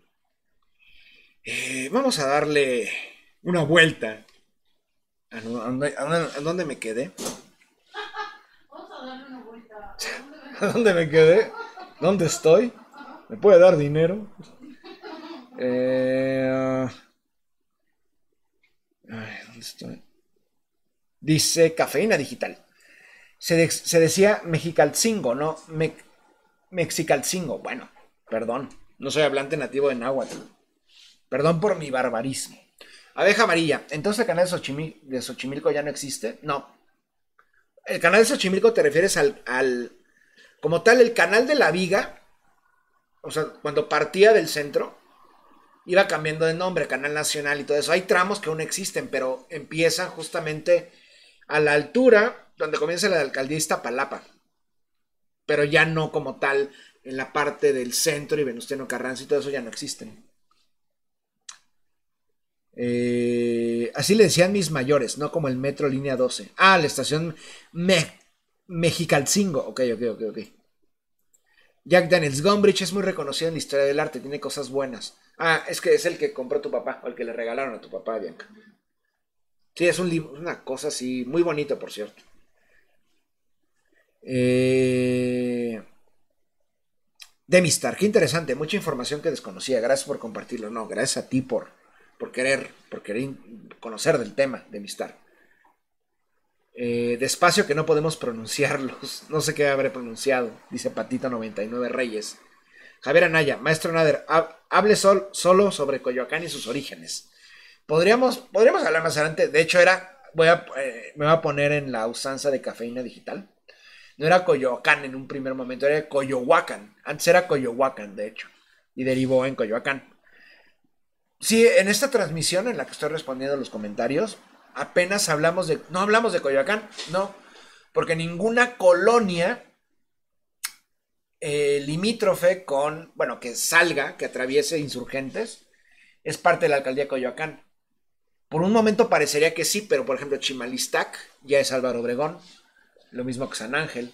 Eh, vamos a darle una vuelta. ¿A dónde, a dónde, a dónde me quedé? Vamos a darle una vuelta. ¿A dónde me quedé? ¿Dónde estoy? ¿Me puede dar dinero? Eh, ay, ¿dónde estoy? Dice cafeína digital. Se, de, se decía Mexicalcingo, ¿no? Me, Mexicalcingo. Bueno, perdón. No soy hablante nativo de náhuatl. Perdón por mi barbarismo. Abeja amarilla. ¿Entonces el canal de Xochimilco, de Xochimilco ya no existe? No. El canal de Xochimilco te refieres al, al... Como tal, el canal de la Viga. O sea, cuando partía del centro, iba cambiando de nombre, Canal Nacional y todo eso. Hay tramos que aún existen, pero empiezan justamente a la altura donde comienza la alcaldía Iztapalapa. Pero ya no como tal en la parte del centro y Venustiano Carranza y todo eso ya no existen. Eh, así le decían mis mayores, no como el metro línea doce. Ah, la estación Me Mexicalcingo. Ok, ok, ok, ok. Jack Daniels, Gombrich es muy reconocido en la historia del arte, tiene cosas buenas. Ah, es que es el que compró tu papá, o el que le regalaron a tu papá, Bianca. Sí, es un libro, una cosa así, muy bonito, por cierto. Eh... Demistar, qué interesante, mucha información que desconocía, gracias por compartirlo. No, gracias a ti por, por querer, por querer conocer del tema, Demistar. Eh, despacio que no podemos pronunciarlos. No sé qué habré pronunciado, dice Patita noventa y nueve Reyes. Javier Anaya, maestro Nader, hable sol, solo sobre Coyoacán y sus orígenes. Podríamos, podríamos hablar más adelante. De hecho, era, voy a, eh, me voy a poner en la usanza de cafeína digital. No era Coyoacán en un primer momento, era Coyohuacán. Antes era Coyohuacán, de hecho. Y derivó en Coyoacán. Sí, en esta transmisión en la que estoy respondiendo los comentarios, apenas hablamos de... No hablamos de Coyoacán, no. Porque ninguna colonia eh, limítrofe con... Bueno, que salga, que atraviese Insurgentes, es parte de la alcaldía de Coyoacán. Por un momento parecería que sí, pero por ejemplo Chimalistac ya es Álvaro Obregón. Lo mismo que San Ángel.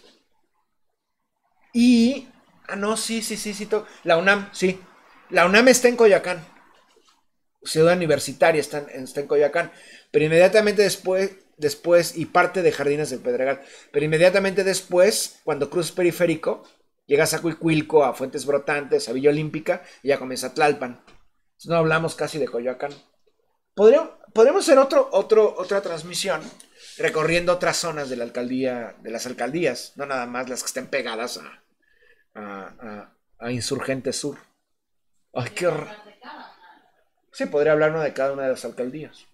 Y... Ah, no, sí, sí, sí, sí. To... La UNAM, sí. La UNAM está en Coyoacán. Ciudad Universitaria está en, está en Coyoacán. Pero inmediatamente después, después, y parte de Jardines del Pedregal. Pero inmediatamente después, cuando cruzas periférico, llegas a Cuicuilco, a Fuentes Brotantes, a Villa Olímpica, y ya comienza Tlalpan. Entonces no hablamos casi de Coyoacán. Podríamos, podríamos hacer otro, otro, otra transmisión recorriendo otras zonas de la alcaldía, de las alcaldías, no nada más las que estén pegadas a, a, a, a Insurgente Sur. Ay, qué horror. Sí, podría hablar uno de cada una de las alcaldías.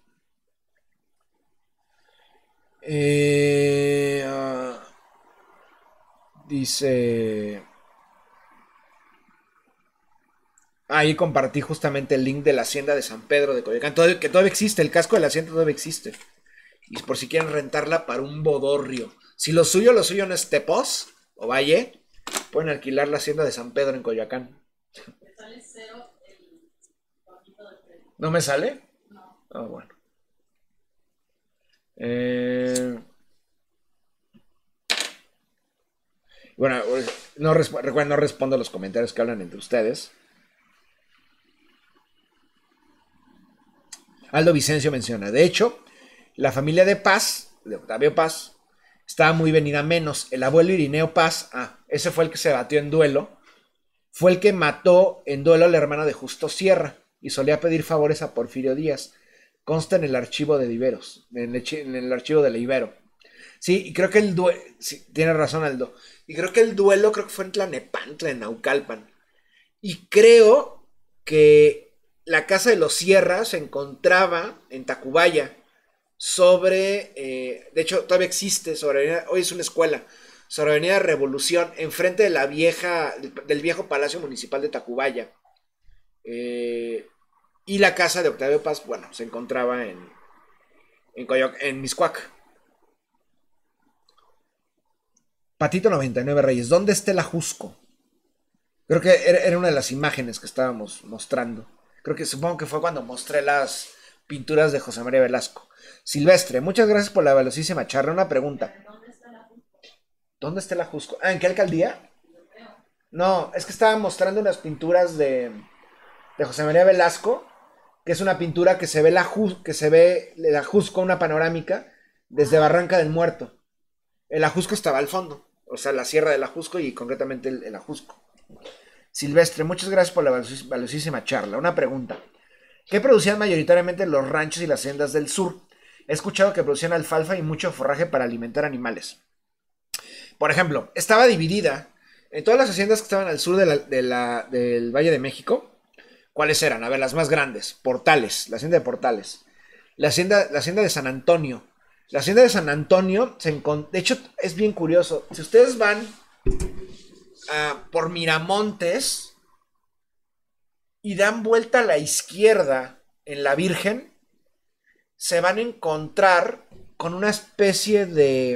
Eh, uh, dice... Ahí compartí justamente el link de la hacienda de San Pedro de Coyoacán, todavía, que todavía existe, el casco de la hacienda todavía existe. Y por si quieren rentarla para un bodorrio. Si lo suyo, lo suyo no es Tepos o Valle, pueden alquilar la hacienda de San Pedro en Coyoacán. Me sale cero el bajito del tren. ¿No me sale? No. Ah, bueno. Eh... Bueno, no recuerden, no respondo a los comentarios que hablan entre ustedes. Aldo Vicencio menciona, de hecho, la familia de Paz, de Octavio Paz, estaba muy venida menos. El abuelo Irineo Paz, ah, ese fue el que se batió en duelo, fue el que mató en duelo a la hermana de Justo Sierra y solía pedir favores a Porfirio Díaz. Consta en el archivo de Iberos, en el, en el archivo de la Ibero. Sí, y creo que el duelo, sí, tiene razón Aldo, y creo que el duelo creo que fue en Tlanepantla, en Naucalpan. Y creo que la casa de los Sierra se encontraba en Tacubaya, sobre, eh, de hecho todavía existe, sobre, hoy es una escuela, sobre Avenida Revolución, enfrente de la vieja, del viejo Palacio Municipal de Tacubaya. Eh, y la casa de Octavio Paz, bueno, se encontraba en, en, Coyoc, en Miscuac. Patito noventa y nueve Reyes, ¿dónde está el Ajusco? Creo que era, era una de las imágenes que estábamos mostrando. Creo que supongo que fue cuando mostré las pinturas de José María Velasco. Silvestre, muchas gracias por la velocísima charla. Una pregunta. ¿Dónde está la Ajusco? ¿Dónde está el Ajusco? Ah, ¿en qué alcaldía? No, es que estaba mostrando unas pinturas de, de José María Velasco, que es una pintura que se ve la que se ve el Ajusco, una panorámica, desde Barranca del Muerto. El Ajusco estaba al fondo, o sea, la sierra del Ajusco y concretamente el, el Ajusco. Silvestre, muchas gracias por la valiosísima charla. Una pregunta. ¿Qué producían mayoritariamente los ranchos y las haciendas del sur? He escuchado que producían alfalfa y mucho forraje para alimentar animales. Por ejemplo, estaba dividida en todas las haciendas que estaban al sur de la, de la, del Valle de México. ¿Cuáles eran? A ver, las más grandes. Portales, la hacienda de Portales. La hacienda, la hacienda de San Antonio. La hacienda de San Antonio, se encont- de hecho, es bien curioso. Si ustedes van uh, por Miramontes y dan vuelta a la izquierda en la Virgen, se van a encontrar con una especie de,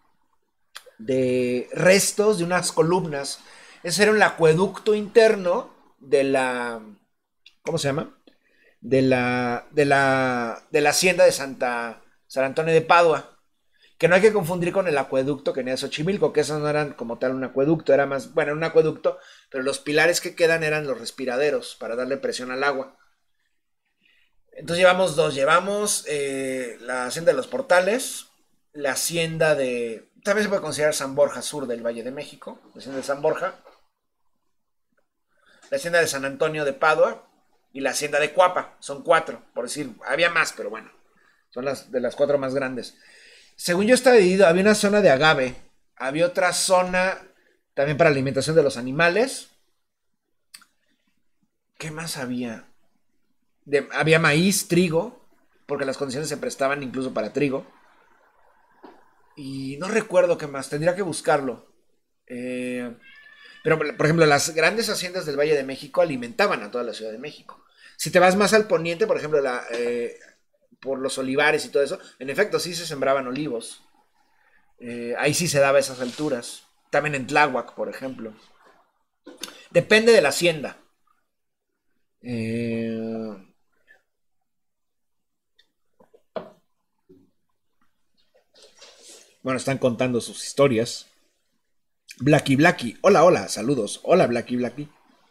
de restos de unas columnas. Ese era el acueducto interno de la... ¿Cómo se llama? De la, de la, de la hacienda de Santa, San Antonio de Padua. Que no hay que confundir con el acueducto que tenía Xochimilco, que esos no eran como tal un acueducto, era más, bueno, un acueducto, pero los pilares que quedan eran los respiraderos para darle presión al agua. Entonces llevamos dos, llevamos eh, la hacienda de los Portales, la hacienda de, también se puede considerar San Borja Sur del Valle de México, la hacienda de San Borja, la hacienda de San Antonio de Padua y la hacienda de Cuapa, son cuatro, por decir, había más, pero bueno, son las de las cuatro más grandes. Según yo estaba dividido, había una zona de agave, había otra zona también para alimentación de los animales. ¿Qué más había? De, había maíz, trigo, porque las condiciones se prestaban incluso para trigo. Y no recuerdo qué más, tendría que buscarlo. Eh, pero, por ejemplo, las grandes haciendas del Valle de México alimentaban a toda la Ciudad de México. Si te vas más al poniente, por ejemplo, la, eh, por los olivares y todo eso, en efecto sí se sembraban olivos. Eh, ahí sí se daba esas alturas. También en Tláhuac, por ejemplo. Depende de la hacienda. Eh... Bueno, están contando sus historias. Blacky Blacky. Hola, hola, saludos. Hola, Blacky Blacky.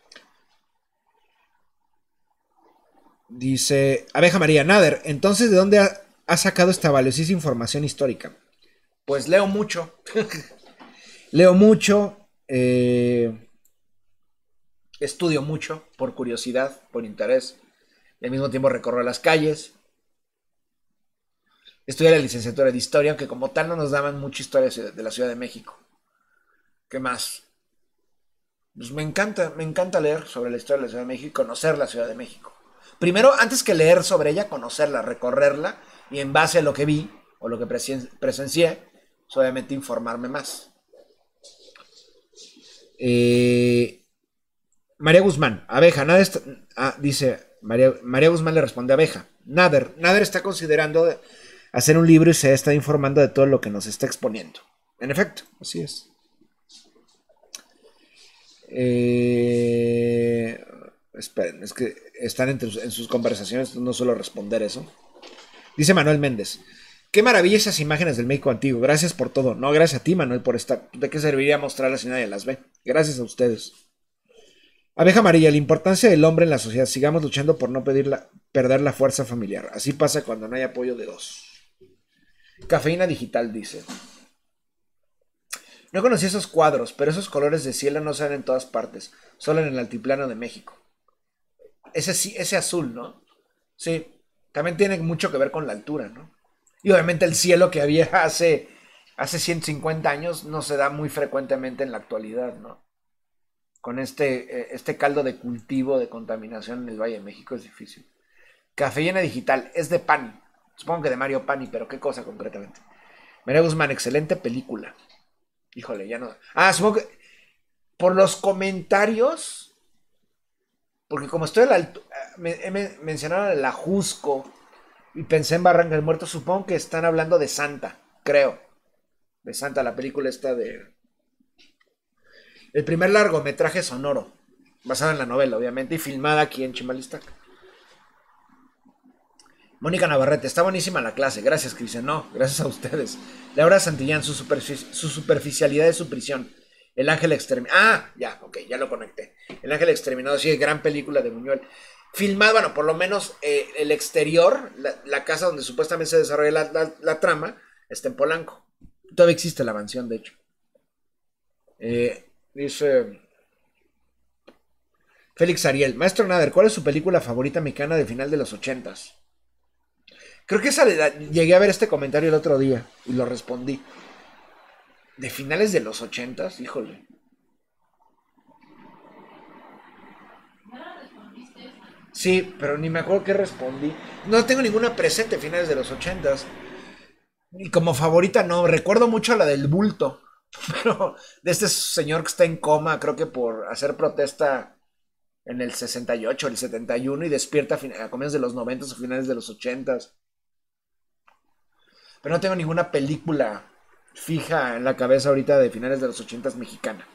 Dice Abeja María Nader. Entonces, ¿de dónde ha, ha sacado esta valiosísima información histórica? Pues leo mucho. Leo mucho. Eh, estudio mucho por curiosidad, por interés. Y al mismo tiempo recorro las calles. Estudié la licenciatura de Historia, aunque como tal no nos daban mucha historia de la Ciudad de México. ¿Qué más? Pues me encanta, me encanta leer sobre la historia de la Ciudad de México y conocer la Ciudad de México. Primero, antes que leer sobre ella, conocerla, recorrerla y en base a lo que vi o lo que presencié, pues obviamente informarme más. Eh, María Guzmán, Abeja, nada está, ah, dice María, María Guzmán le responde a Abeja. Nader, Nader está considerando hacer un libro y se está informando de todo lo que nos está exponiendo. En efecto, así es. Eh, esperen, es que están entre, en sus conversaciones, no suelo responder eso. Dice Manuel Méndez. Qué maravilla esas imágenes del México antiguo. Gracias por todo. No, gracias a ti, Manuel, por estar. ¿De qué serviría mostrarlas si nadie las ve? Gracias a ustedes. Abeja Amarilla, la importancia del hombre en la sociedad. Sigamos luchando por no pedir la, perder la fuerza familiar. Así pasa cuando no hay apoyo de dos. Cafeína digital, dice. No conocí esos cuadros, pero esos colores de cielo no se ven en todas partes. Solo en el altiplano de México. Ese, ese azul, ¿no? Sí. También tiene mucho que ver con la altura, ¿no? Y obviamente el cielo que había hace, hace ciento cincuenta años no se da muy frecuentemente en la actualidad, ¿no? Con este, este caldo de cultivo de contaminación en el Valle de México es difícil. Cafeína digital, es de Pani. Supongo que de Mario Pani, pero ¿qué cosa concretamente? María Guzmán, excelente película. Híjole, ya no... Ah, supongo que por los comentarios, porque como estoy en la altura, me, me mencionaron el Ajusco y pensé en Barranca del Muerto, supongo que están hablando de Santa, creo. De Santa, la película esta de... El primer largometraje sonoro, basado en la novela, obviamente, y filmada aquí en Chimalistac. Mónica Navarrete, está buenísima la clase, gracias Cristian, no, gracias a ustedes. Laura Santillán, su, superfic su superficialidad de su prisión. El ángel exterminado, ah, ya, ok, ya lo conecté. El ángel exterminado, sí, gran película de Buñuel. Filmado, bueno, por lo menos eh, el exterior, la, la casa donde supuestamente se desarrolla la, la, la trama, está en Polanco. Todavía existe la mansión, de hecho. Eh, dice... Félix Ariel, Maestro Nader, ¿cuál es su película favorita mexicana de final de los ochentas? Creo que esa, llegué a ver este comentario el otro día y lo respondí. ¿De finales de los ochentas? Híjole. Sí, pero ni me acuerdo qué respondí. No tengo ninguna presente finales de los ochentas. Y como favorita no, recuerdo mucho la del bulto. Pero de este señor que está en coma, creo que por hacer protesta en el sesenta y ocho, el setenta y uno y despierta a comienzos de los noventas o finales de los ochentas. Pero no tengo ninguna película fija en la cabeza ahorita de finales de los ochentas mexicana.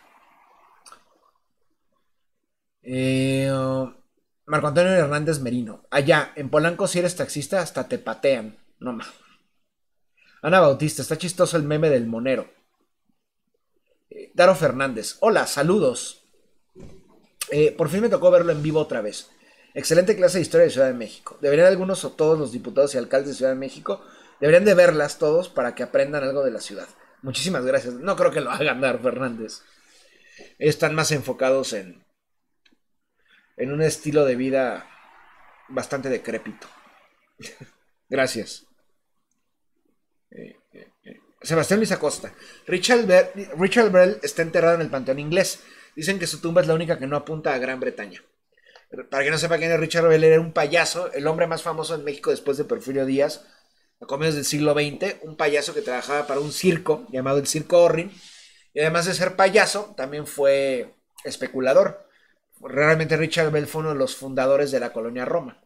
Eh, Marco Antonio Hernández Merino. Allá, en Polanco, si eres taxista, hasta te patean. No más. Ana Bautista, está chistoso el meme del monero. Eh, Daro Fernández. Hola, saludos. Eh, por fin me tocó verlo en vivo otra vez. Excelente clase de historia de Ciudad de México. Deberían algunos o todos los diputados y alcaldes de Ciudad de México, deberían de verlas todos para que aprendan algo de la ciudad. Muchísimas gracias. No creo que lo hagan, Daro Fernández. Están más enfocados en, en un estilo de vida bastante decrépito. Gracias. Eh, eh, eh. Sebastián Luis Acosta. Richard, Ber Richard Bell está enterrado en el Panteón Inglés. Dicen que su tumba es la única que no apunta a Gran Bretaña. Para que no sepa quién es Richard Bell, era un payaso, el hombre más famoso en México después de Porfirio Díaz, a comienzos del siglo veinte, un payaso que trabajaba para un circo llamado el Circo Orrin, y además de ser payaso, también fue especulador. Realmente Richard Bell fue uno de los fundadores de la colonia Roma.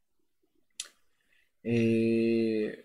Eh...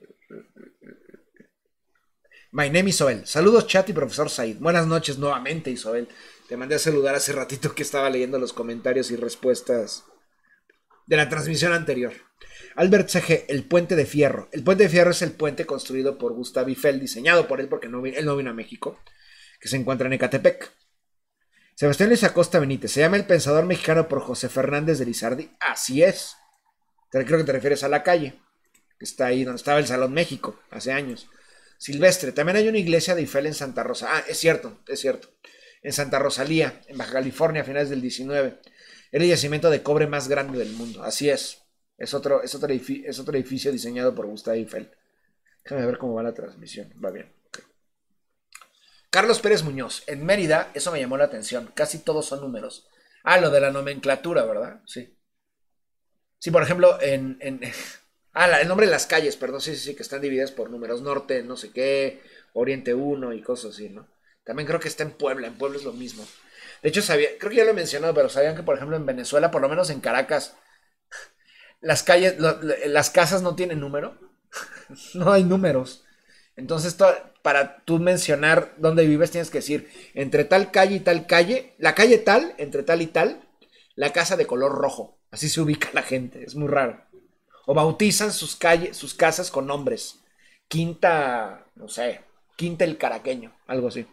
My name is Isobel. Saludos, chat y profesor Said. Buenas noches nuevamente, Isobel. Te mandé a saludar hace ratito que estaba leyendo los comentarios y respuestas de la transmisión anterior. Albert C G, el puente de fierro. El puente de fierro es el puente construido por Gustave Eiffel, diseñado por él porque no, él no vino a México, que se encuentra en Ecatepec. Sebastián Luis Acosta Benítez, se llama El Pensador Mexicano por José Fernández de Lizardi. Así es. Creo que te refieres a la calle, que está ahí donde estaba el Salón México, hace años. Silvestre, también hay una iglesia de Eiffel en Santa Rosa. Ah, es cierto, es cierto. En Santa Rosalía, en Baja California, a finales del diecinueve. Era el yacimiento de cobre más grande del mundo. Así es. Es otro, es otro, edificio, es otro edificio diseñado por Gustave Eiffel. Déjame ver cómo va la transmisión. Va bien. Okay. Carlos Pérez Muñoz. En Mérida, eso me llamó la atención. Casi todos son números. Ah, lo de la nomenclatura, ¿verdad? Sí. Sí, por ejemplo, en... en ah, la, el nombre de las calles, perdón. Sí, sí, sí, que están divididas por números. Norte, no sé qué. Oriente uno y cosas así, ¿no? También creo que está en Puebla. En Puebla es lo mismo. De hecho, sabía, creo que ya lo he mencionado, pero sabían que, por ejemplo, en Venezuela, por lo menos en Caracas, las calles, lo, las casas no tienen número. No hay números. Entonces, to, para tú mencionar dónde vives, tienes que decir, entre tal calle y tal calle, la calle tal, entre tal y tal, la casa de color rojo. Así se ubica la gente, es muy raro. O bautizan sus calles, sus casas con nombres. Quinta, no sé, Quinta el Caraqueño, algo así.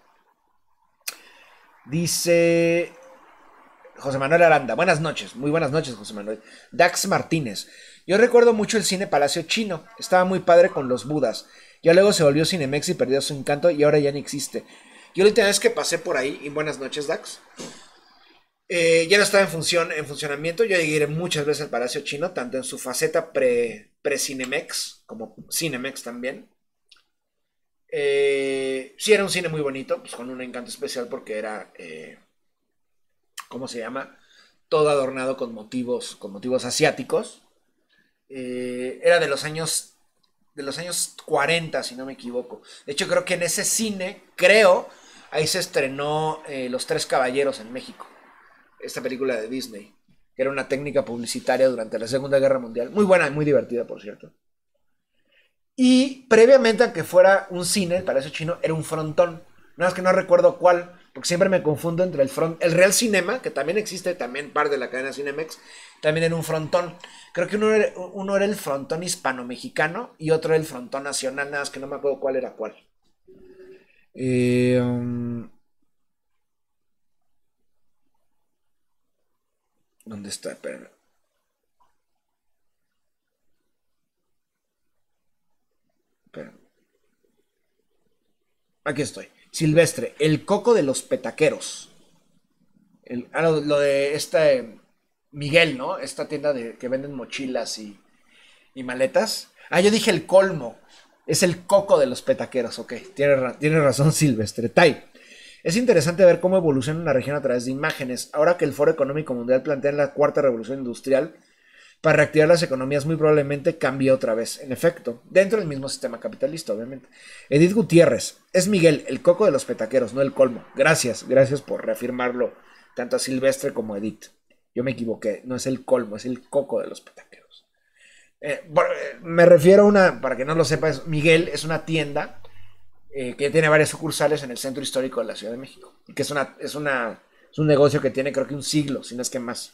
Dice José Manuel Aranda, buenas noches, muy buenas noches, José Manuel. Dax Martínez, yo recuerdo mucho el cine Palacio Chino, estaba muy padre con los Budas, ya luego se volvió Cinemex y perdió su encanto y ahora ya ni existe. Yo la última vez que pasé por ahí, y buenas noches, Dax, eh, ya no estaba en función, en funcionamiento, yo llegué muchas veces al Palacio Chino, tanto en su faceta pre, pre-Cinemex, como Cinemex también. Eh, sí, era un cine muy bonito, pues con un encanto especial porque era, eh, ¿cómo se llama? Todo adornado con motivos, con motivos asiáticos. Eh, era de los años, de los años cuarenta, si no me equivoco. De hecho, creo que en ese cine, creo, ahí se estrenó eh, Los Tres Caballeros en México. Esta película de Disney, que era una técnica publicitaria durante la Segunda Guerra Mundial. Muy buena y muy divertida, por cierto. Y previamente a que fuera un cine, el Palacio Chino, era un frontón. Nada más que no recuerdo cuál, porque siempre me confundo entre el front, el Real Cinema, que también existe, también parte de la cadena Cinemex, también era un frontón. Creo que uno era, uno era el frontón hispano-mexicano y otro era el frontón nacional, nada más que no me acuerdo cuál era cuál. Eh, um, ¿Dónde está? Espérame. Espérame. Aquí estoy. Silvestre, el coco de los petaqueros. El, ah, lo, lo de esta eh, Miguel, ¿no? Esta tienda de que venden mochilas y, y maletas. Ah, yo dije el colmo. Es el coco de los petaqueros, ok. Tiene, tiene razón Silvestre. Tai. Es interesante ver cómo evoluciona una región a través de imágenes. Ahora que el Foro Económico Mundial plantea la cuarta revolución industrial, para reactivar las economías muy probablemente cambie otra vez. En efecto, dentro del mismo sistema capitalista, obviamente. Edith Gutiérrez. Es Miguel, el coco de los petaqueros, no el colmo. Gracias, gracias por reafirmarlo. Tanto a Silvestre como a Edith. Yo me equivoqué, no es el colmo, es el coco de los petaqueros. Eh, me refiero a una, para que no lo sepas, Miguel es una tienda eh, que tiene varias sucursales en el centro histórico de la Ciudad de México. Y que es, una, es, una, es un negocio que tiene creo que un siglo, si no es que más.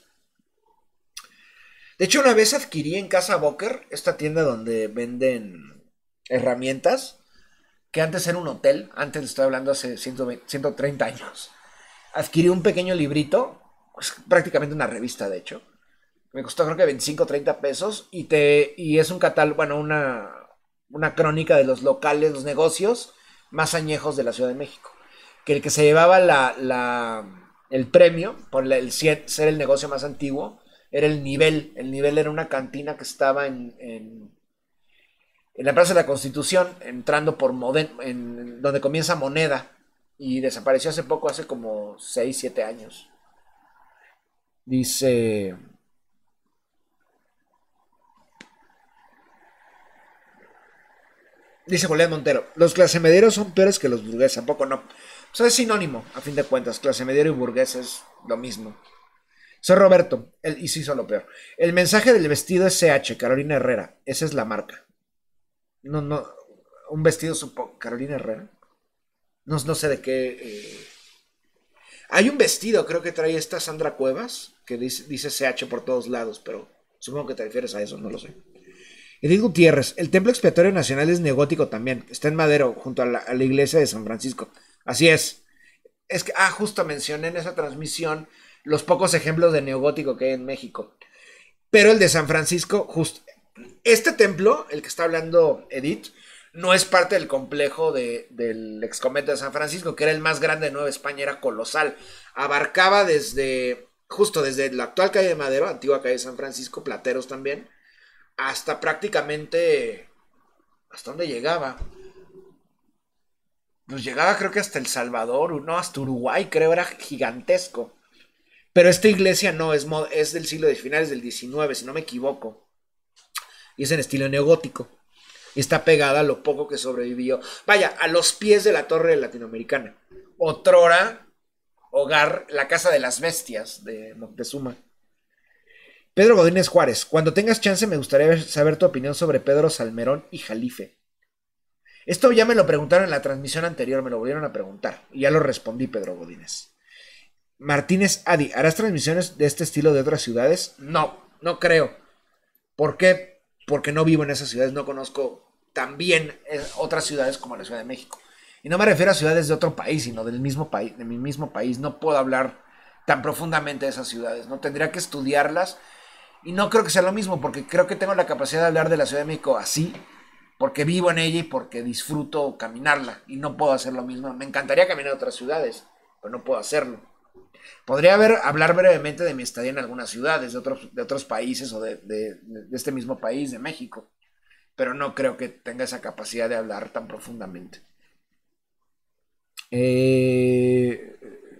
De hecho, una vez adquirí en Casa Boker, esta tienda donde venden herramientas, que antes era un hotel, antes le estoy hablando hace ciento veinte, ciento treinta años. Adquirí un pequeño librito, pues, prácticamente una revista de hecho. Me costó creo que veinticinco o treinta pesos y, te, y es un catálogo, bueno, una, una crónica de los locales, los negocios más añejos de la Ciudad de México. Que el que se llevaba la, la, el premio por el, ser el negocio más antiguo era el Nivel. El Nivel era una cantina que estaba en, en, en la Plaza de la Constitución, entrando por Moden, en, donde comienza Moneda. Y desapareció hace poco, hace como seis, siete años. Dice... Dice Julián Montero, los clase medieros son peores que los burgueses, tampoco no. O sea, es sinónimo, a fin de cuentas, clase mediero y burgués es lo mismo. Soy Roberto, el, y sí hizo lo peor. El mensaje del vestido es C H, Carolina Herrera, esa es la marca. No, no, un vestido, supongo, Carolina Herrera. No, no sé de qué... Eh... Hay un vestido, creo que trae esta Sandra Cuevas, que dice, dice C H por todos lados, pero supongo que te refieres a eso, no lo sé. Edith Gutiérrez, el Templo Expiatorio Nacional es neogótico también, está en Madero, junto a la, a la iglesia de San Francisco. Así es. Es que, ah, justo mencioné en esa transmisión los pocos ejemplos de neogótico que hay en México. Pero el de San Francisco, justo, este templo, el que está hablando Edith, no es parte del complejo de, del ex convento de San Francisco, que era el más grande de Nueva España, era colosal. Abarcaba desde, justo desde la actual calle de Madero, antigua calle de San Francisco, Plateros también, hasta prácticamente, ¿hasta dónde llegaba? Pues llegaba creo que hasta El Salvador, no, hasta Uruguay, creo, era gigantesco. Pero esta iglesia no, es, es del siglo de finales del diecinueve, si no me equivoco. Y es en estilo neogótico. Y está pegada a lo poco que sobrevivió. Vaya, a los pies de la torre latinoamericana. Otrora, hogar, la casa de las bestias de Moctezuma. Pedro Godínez Juárez, cuando tengas chance me gustaría saber tu opinión sobre Pedro Salmerón y Jalife. Esto ya me lo preguntaron en la transmisión anterior, me lo volvieron a preguntar. Y ya lo respondí, Pedro Godínez. Martínez Adi, ¿harás transmisiones de este estilo de otras ciudades? No, no creo. ¿Por qué? Porque no vivo en esas ciudades, no conozco tan bien otras ciudades como la Ciudad de México. Y no me refiero a ciudades de otro país, sino del mismo país, de mi mismo país. No puedo hablar tan profundamente de esas ciudades, ¿no? Tendría que estudiarlas. Y no creo que sea lo mismo, porque creo que tengo la capacidad de hablar de la Ciudad de México así, porque vivo en ella y porque disfruto caminarla, y no puedo hacer lo mismo. Me encantaría caminar a otras ciudades, pero no puedo hacerlo. Podría haber, hablar brevemente de mi estadía en algunas ciudades, de otros, de otros países, o de, de, de este mismo país, de México, pero no creo que tenga esa capacidad de hablar tan profundamente. Eh...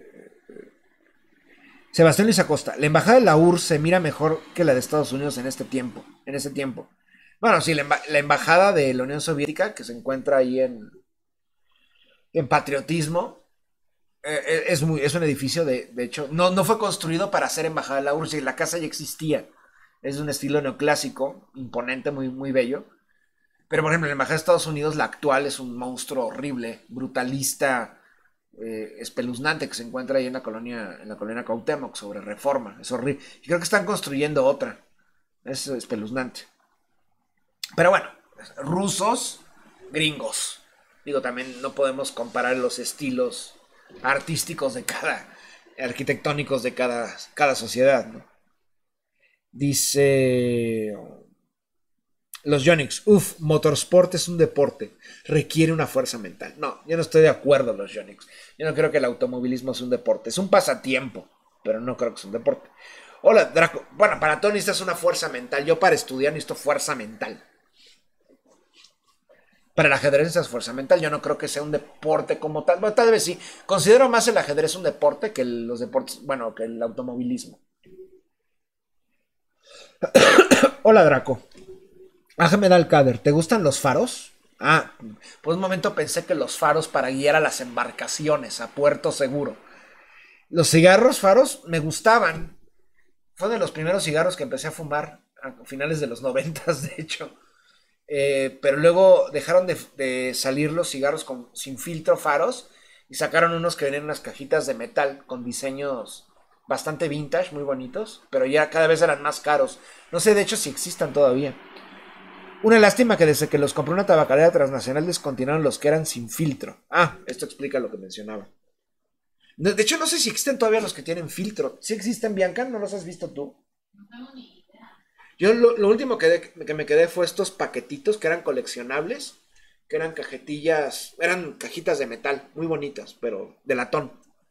Sebastián Luis Acosta, la embajada de la U R S S se mira mejor que la de Estados Unidos en este tiempo, en ese tiempo. Bueno, sí, la, emba la embajada de la Unión Soviética, que se encuentra ahí en, en Patriotismo, eh, es, muy, es un edificio, de, de hecho, no, no fue construido para ser embajada de la U R S S, la casa ya existía. Es de un estilo neoclásico, imponente, muy, muy bello. Pero, por ejemplo, la embajada de Estados Unidos, la actual, es un monstruo horrible, brutalista, eh, espeluznante, que se encuentra ahí en la colonia, en la colonia Cuauhtémoc, sobre Reforma. Es horrible. Y creo que están construyendo otra. Es espeluznante. Pero bueno, rusos, gringos. Digo, también no podemos comparar los estilos artísticos de cada, arquitectónicos de cada, cada sociedad, ¿no? Dice... Los Yonix, uff, motorsport es un deporte, requiere una fuerza mental. No, yo no estoy de acuerdo, los Yonix. Yo no creo que el automovilismo sea un deporte. Es un pasatiempo, pero no creo que sea un deporte. Hola, Draco. Bueno, para todo necesitas una fuerza mental. Yo para estudiar necesito fuerza mental. Para el ajedrez necesitas fuerza mental. Yo no creo que sea un deporte como tal. Bueno, tal vez sí. Considero más el ajedrez un deporte que los deportes, bueno, que el automovilismo. Hola, Draco. Ahmed Al-Kader, ¿te gustan los faros? Ah, por un momento pensé que los faros para guiar a las embarcaciones a puerto seguro. Los cigarros faros me gustaban. Fue de los primeros cigarros que empecé a fumar a finales de los noventas, de hecho. Eh, pero luego dejaron de, de salir los cigarros con, sin filtro faros y sacaron unos que venían en unas cajitas de metal con diseños bastante vintage, muy bonitos, pero ya cada vez eran más caros. No sé de hecho si existan todavía. Una lástima que desde que los compró una tabacalera transnacional descontinuaron los que eran sin filtro. Ah, esto explica lo que mencionaba. De hecho, no sé si existen todavía los que tienen filtro. ¿Sí existen, Bianca? ¿No los has visto tú? No tengo ni idea. Yo lo, lo último que, de, que me quedé fue estos paquetitos que eran coleccionables, que eran cajetillas, eran cajitas de metal, muy bonitas, pero de latón.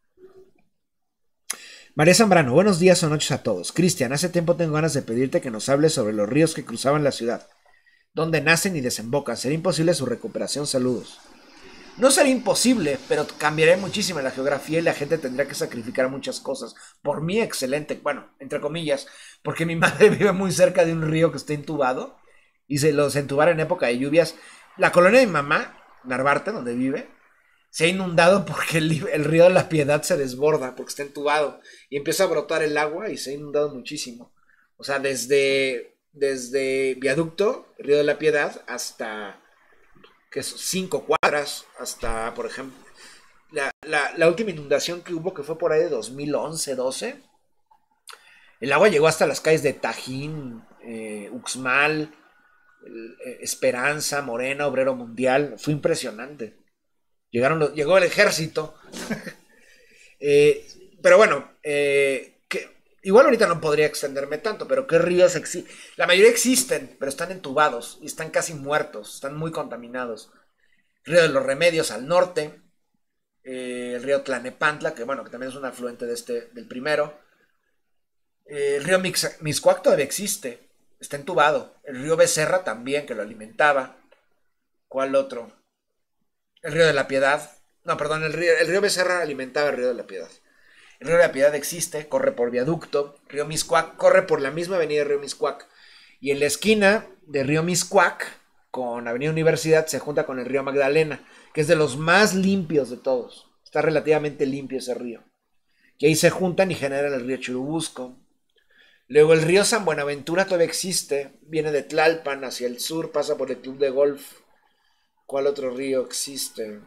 María Zambrano, buenos días o noches a todos. Cristian, hace tiempo tengo ganas de pedirte que nos hables sobre los ríos que cruzaban la ciudad. Donde nacen y desembocan. ¿Sería imposible su recuperación? Saludos. No sería imposible, pero cambiaría muchísimo la geografía y la gente tendría que sacrificar muchas cosas. Por mí, excelente, bueno, entre comillas, porque mi madre vive muy cerca de un río que está entubado y se los entubar en época de lluvias la colonia de mi mamá, Narvarte, donde vive, se ha inundado porque el, el río de la Piedad se desborda, porque está entubado, y empieza a brotar el agua y se ha inundado muchísimo. O sea, desde, desde Viaducto, el río de la Piedad, hasta que es cinco cuadras, hasta, por ejemplo, la, la, la última inundación que hubo, que fue por ahí de dos mil once, doce, el agua llegó hasta las calles de Tajín, eh, Uxmal, eh, Esperanza, Morena, Obrero Mundial. Fue impresionante. Llegaron los, llegó el ejército. eh, pero bueno, eh, que, igual ahorita no podría extenderme tanto, pero ¿qué ríos existen? La mayoría existen, pero están entubados y están casi muertos, están muy contaminados. El río de los Remedios al norte, eh, el río Tlanepantla, que bueno, que también es un afluente de este, del primero. Eh, el río Mix, Mixcoac todavía existe, está entubado. El río Becerra también, que lo alimentaba. ¿Cuál otro? El río de la Piedad. No, perdón, el río, el río Becerra alimentaba el río de la Piedad. El río de la Piedad existe, corre por Viaducto. Río Mixcoac corre por la misma avenida de Río Mixcoac. Y en la esquina de Río Mixcoac con Avenida Universidad se junta con el río Magdalena, que es de los más limpios de todos. Está relativamente limpio ese río. Y ahí se juntan y generan el río Churubusco. Luego el río San Buenaventura todavía existe, viene de Tlalpan hacia el sur, pasa por el club de golf. ¿Cuál otro río existe?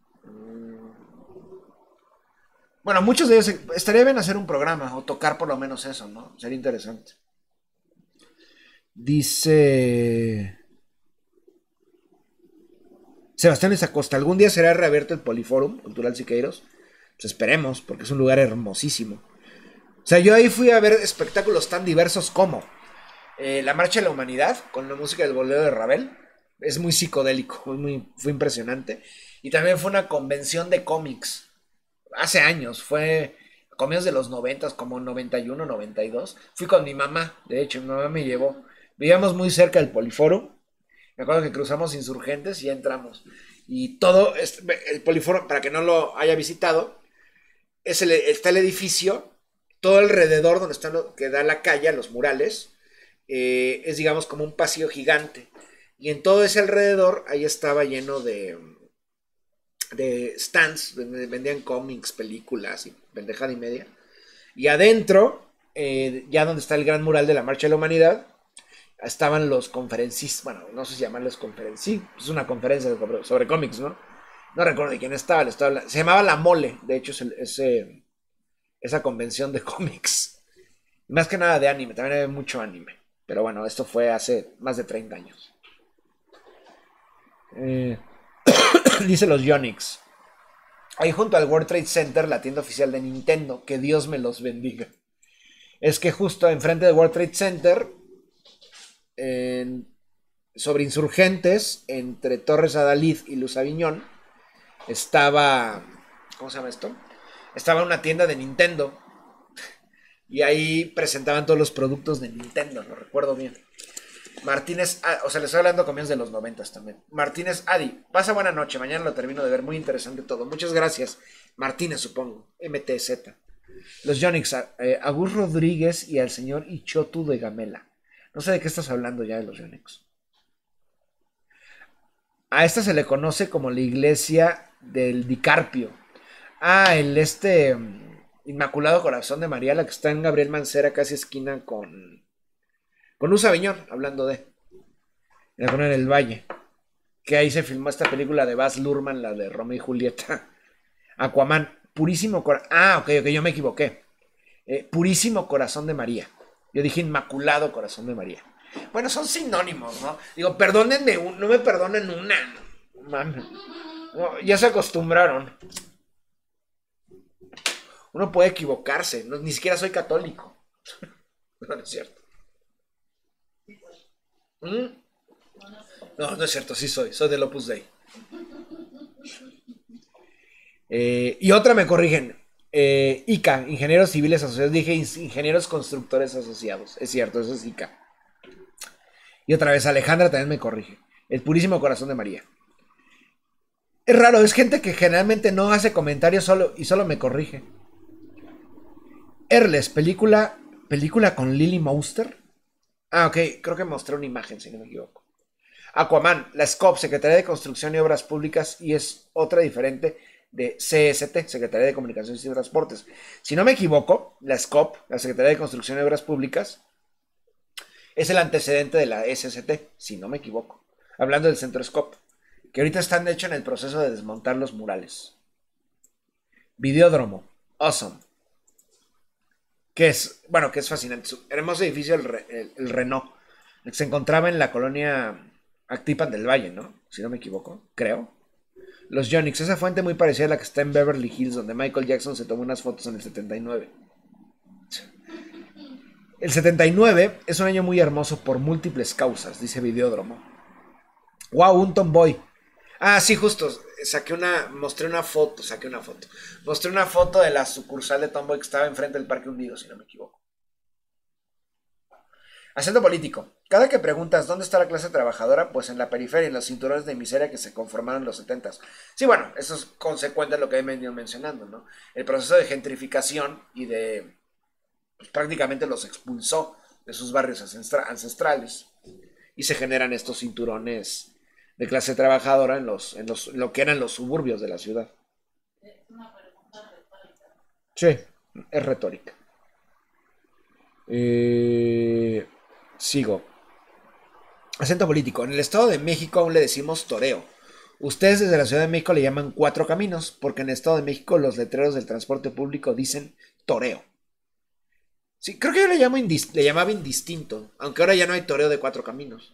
Bueno, muchos de ellos, estaría bien hacer un programa o tocar por lo menos eso, ¿no? Sería interesante. Dice Sebastián Acosta, ¿algún día será reabierto el Poliforum Cultural Siqueiros? Pues esperemos, porque es un lugar hermosísimo. O sea, yo ahí fui a ver espectáculos tan diversos como eh, la Marcha de la Humanidad, con la música del bolero de Ravel. Es muy psicodélico, fue, muy, fue impresionante. Y también fue una convención de cómics. Hace años, fue a comienzos de los noventas, como noventa y uno, noventa y dos. Fui con mi mamá, de hecho, mi mamá me llevó. Vivíamos muy cerca del Poliforum. Me acuerdo que cruzamos Insurgentes y ya entramos. Y todo, el Poliforum, para que no lo haya visitado, es el, está el edificio. Todo alrededor donde está lo, que da la calle, los murales, eh, es digamos como un pasillo gigante. Y en todo ese alrededor, ahí estaba lleno de, de stands, donde vendían cómics, películas y pendejada y media. Y adentro, eh, ya donde está el gran mural de la Marcha de la Humanidad, estaban los conferencistas, bueno, no sé si llamarles conferencistas, es una conferencia sobre, sobre cómics, ¿no? No recuerdo de quién estaba, estaba, se llamaba La Mole, de hecho es el, ese... esa convención de cómics. Más que nada de anime, también hay mucho anime. Pero bueno, esto fue hace más de treinta años. Eh, dice los Yonix. Ahí junto al World Trade Center, la tienda oficial de Nintendo. Que Dios me los bendiga. Es que justo enfrente del World Trade Center, en, sobre Insurgentes, entre Torres Adalid y Luz Aviñón, estaba... ¿Cómo se llama esto? Estaba una tienda de Nintendo y ahí presentaban todos los productos de Nintendo, lo recuerdo bien. Martínez, o sea, les estoy hablando comienzos de los noventas también. Martínez Adi, pasa buena noche, mañana lo termino de ver, muy interesante todo. Muchas gracias, Martínez supongo, M T Z. Los Yonix, eh, Agus Rodríguez y al señor Ichotu de Gamela. No sé de qué estás hablando ya de los Yonix. A esta se le conoce como la iglesia del Dicarpio. Ah, el este Inmaculado Corazón de María, la que está en Gabriel Mancera, casi esquina con con Luz Aviñón, hablando de en la colonia del Valle, que ahí se filmó esta película de Baz Luhrmann, la de Romeo y Julieta. Aquaman, Purísimo Corazón. Ah, ok, ok, yo me equivoqué. Eh, Purísimo Corazón de María. Yo dije Inmaculado Corazón de María. Bueno, son sinónimos, ¿no? Digo, perdónenme, no me perdonen una. Mami. No, ya se acostumbraron. Uno puede equivocarse, no, ni siquiera soy católico. No, no es cierto. ¿Mm? No, no es cierto, sí soy, soy del Opus Dei. Eh, y otra me corrigen, eh, I C A, Ingenieros Civiles Asociados, dije Ingenieros Constructores Asociados, es cierto, eso es I C A. Y otra vez Alejandra también me corrige, el Purísimo Corazón de María. Es raro, es gente que generalmente no hace comentarios solo y solo me corrige. Erles, película, película con Lily Monster. Ah, ok, creo que mostré una imagen, si no me equivoco. Aquaman, la S C O P, Secretaría de Construcción y Obras Públicas, y es otra diferente de C S T, Secretaría de Comunicaciones y Transportes. Si no me equivoco, la S C O P, la Secretaría de Construcción y Obras Públicas, es el antecedente de la S S T, si no me equivoco. Hablando del Centro S C O P, que ahorita están de hecho en el proceso de desmontar los murales. Videódromo, awesome. Que es, bueno, que es fascinante. Su hermoso edificio, el, el, el Renault, que se encontraba en la colonia Actipan del Valle, ¿no? Si no me equivoco, creo. Los Yonix, esa fuente muy parecida a la que está en Beverly Hills, donde Michael Jackson se tomó unas fotos en el setenta y nueve. El setenta y nueve es un año muy hermoso por múltiples causas, dice Videódromo. Wow, un tomboy. Ah, sí, justo. Saqué una, mostré una foto, saqué una foto. Mostré una foto de la sucursal de Tomboy que estaba enfrente del Parque Hundido, si no me equivoco. Acento político. Cada que preguntas dónde está la clase trabajadora, pues en la periferia, en los cinturones de miseria que se conformaron en los setentas. Sí, bueno, eso es consecuente de lo que he venido mencionando, ¿no? El proceso de gentrificación y de, pues prácticamente los expulsó de sus barrios ancestrales y se generan estos cinturones de clase trabajadora en, los, en, los, en lo que eran los suburbios de la ciudad. Es una pregunta retórica. Sí, es retórica. Eh, sigo. Acento político. En el Estado de México aún le decimos toreo. Ustedes desde la Ciudad de México le llaman cuatro caminos, porque en el Estado de México los letreros del transporte público dicen toreo. Sí, creo que yo le, llamo le llamaba indistinto, aunque ahora ya no hay toreo de cuatro caminos.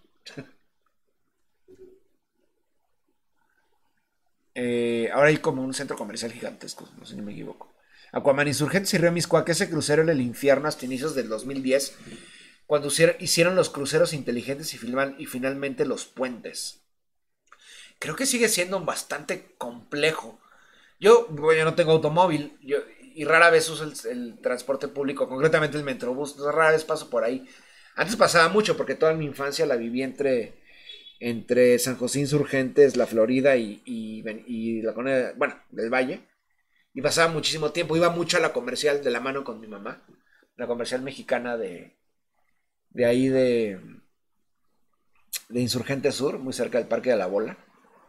Eh, ahora hay como un centro comercial gigantesco, no sé si me equivoco. Aquaman, Insurgentes y Río Miscuac, ese crucero en el infierno hasta inicios del dos mil diez, cuando hicieron los cruceros inteligentes y, filman, y finalmente los puentes. Creo que sigue siendo bastante complejo. Yo, bueno, yo no tengo automóvil yo, y rara vez uso el, el transporte público, concretamente el Metrobús, rara vez paso por ahí. Antes pasaba mucho porque toda mi infancia la viví entre... entre San José Insurgentes, La Florida y, y, y la colonia, bueno, del Valle, y pasaba muchísimo tiempo, iba mucho a la comercial de la mano con mi mamá, la comercial mexicana de, de ahí de, de Insurgente Sur, muy cerca del Parque de la Bola,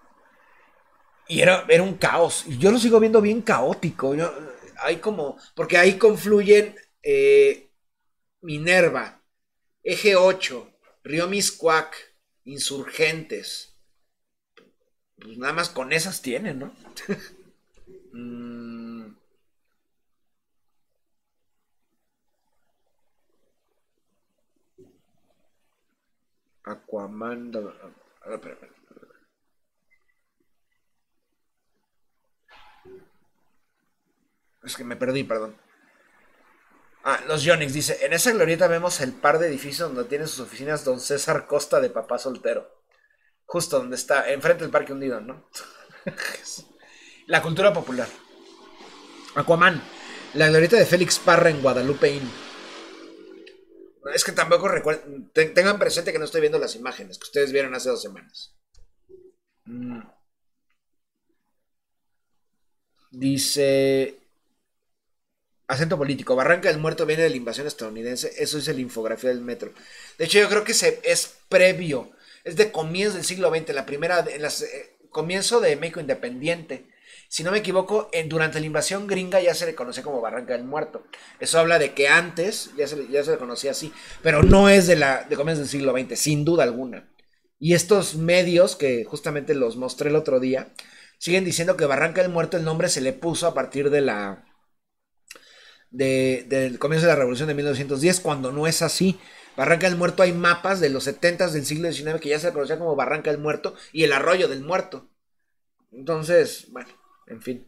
y era, era un caos, y yo lo sigo viendo bien caótico, yo, hay como, porque ahí confluyen eh, Minerva, Eje ocho, Río Miscuac, Insurgentes. Pues nada más con esas tienen, ¿no? mm. Aquaman. A ver, espera, espera. Es que me perdí, perdón. Ah, los Yonix dice, en esa glorieta vemos el par de edificios donde tiene sus oficinas don César Costa de papá soltero. Justo donde está, enfrente del Parque Hundido, ¿no? La cultura popular. Aquaman, la glorieta de Félix Parra en Guadalupe. Es que tampoco recuerden, tengan presente que no estoy viendo las imágenes que ustedes vieron hace dos semanas. Mm. Dice... Acento político. Barranca del Muerto viene de la invasión estadounidense. Eso es la infografía del metro. De hecho, yo creo que se, es previo. Es de comienzo del siglo veinte. La primera, en las, eh, comienzo de México independiente. Si no me equivoco, en, durante la invasión gringa ya se le conocía como Barranca del Muerto. Eso habla de que antes ya se, ya se le conocía así. Pero no es de, la, de comienzo del siglo veinte, sin duda alguna. Y estos medios, que justamente los mostré el otro día, siguen diciendo que Barranca del Muerto el nombre se le puso a partir de la... De, del comienzo de la revolución de mil novecientos diez, cuando no es así. Barranca del Muerto, hay mapas de los setentas del siglo diecinueve que ya se conocía como Barranca del Muerto y el Arroyo del Muerto. Entonces, bueno, en fin.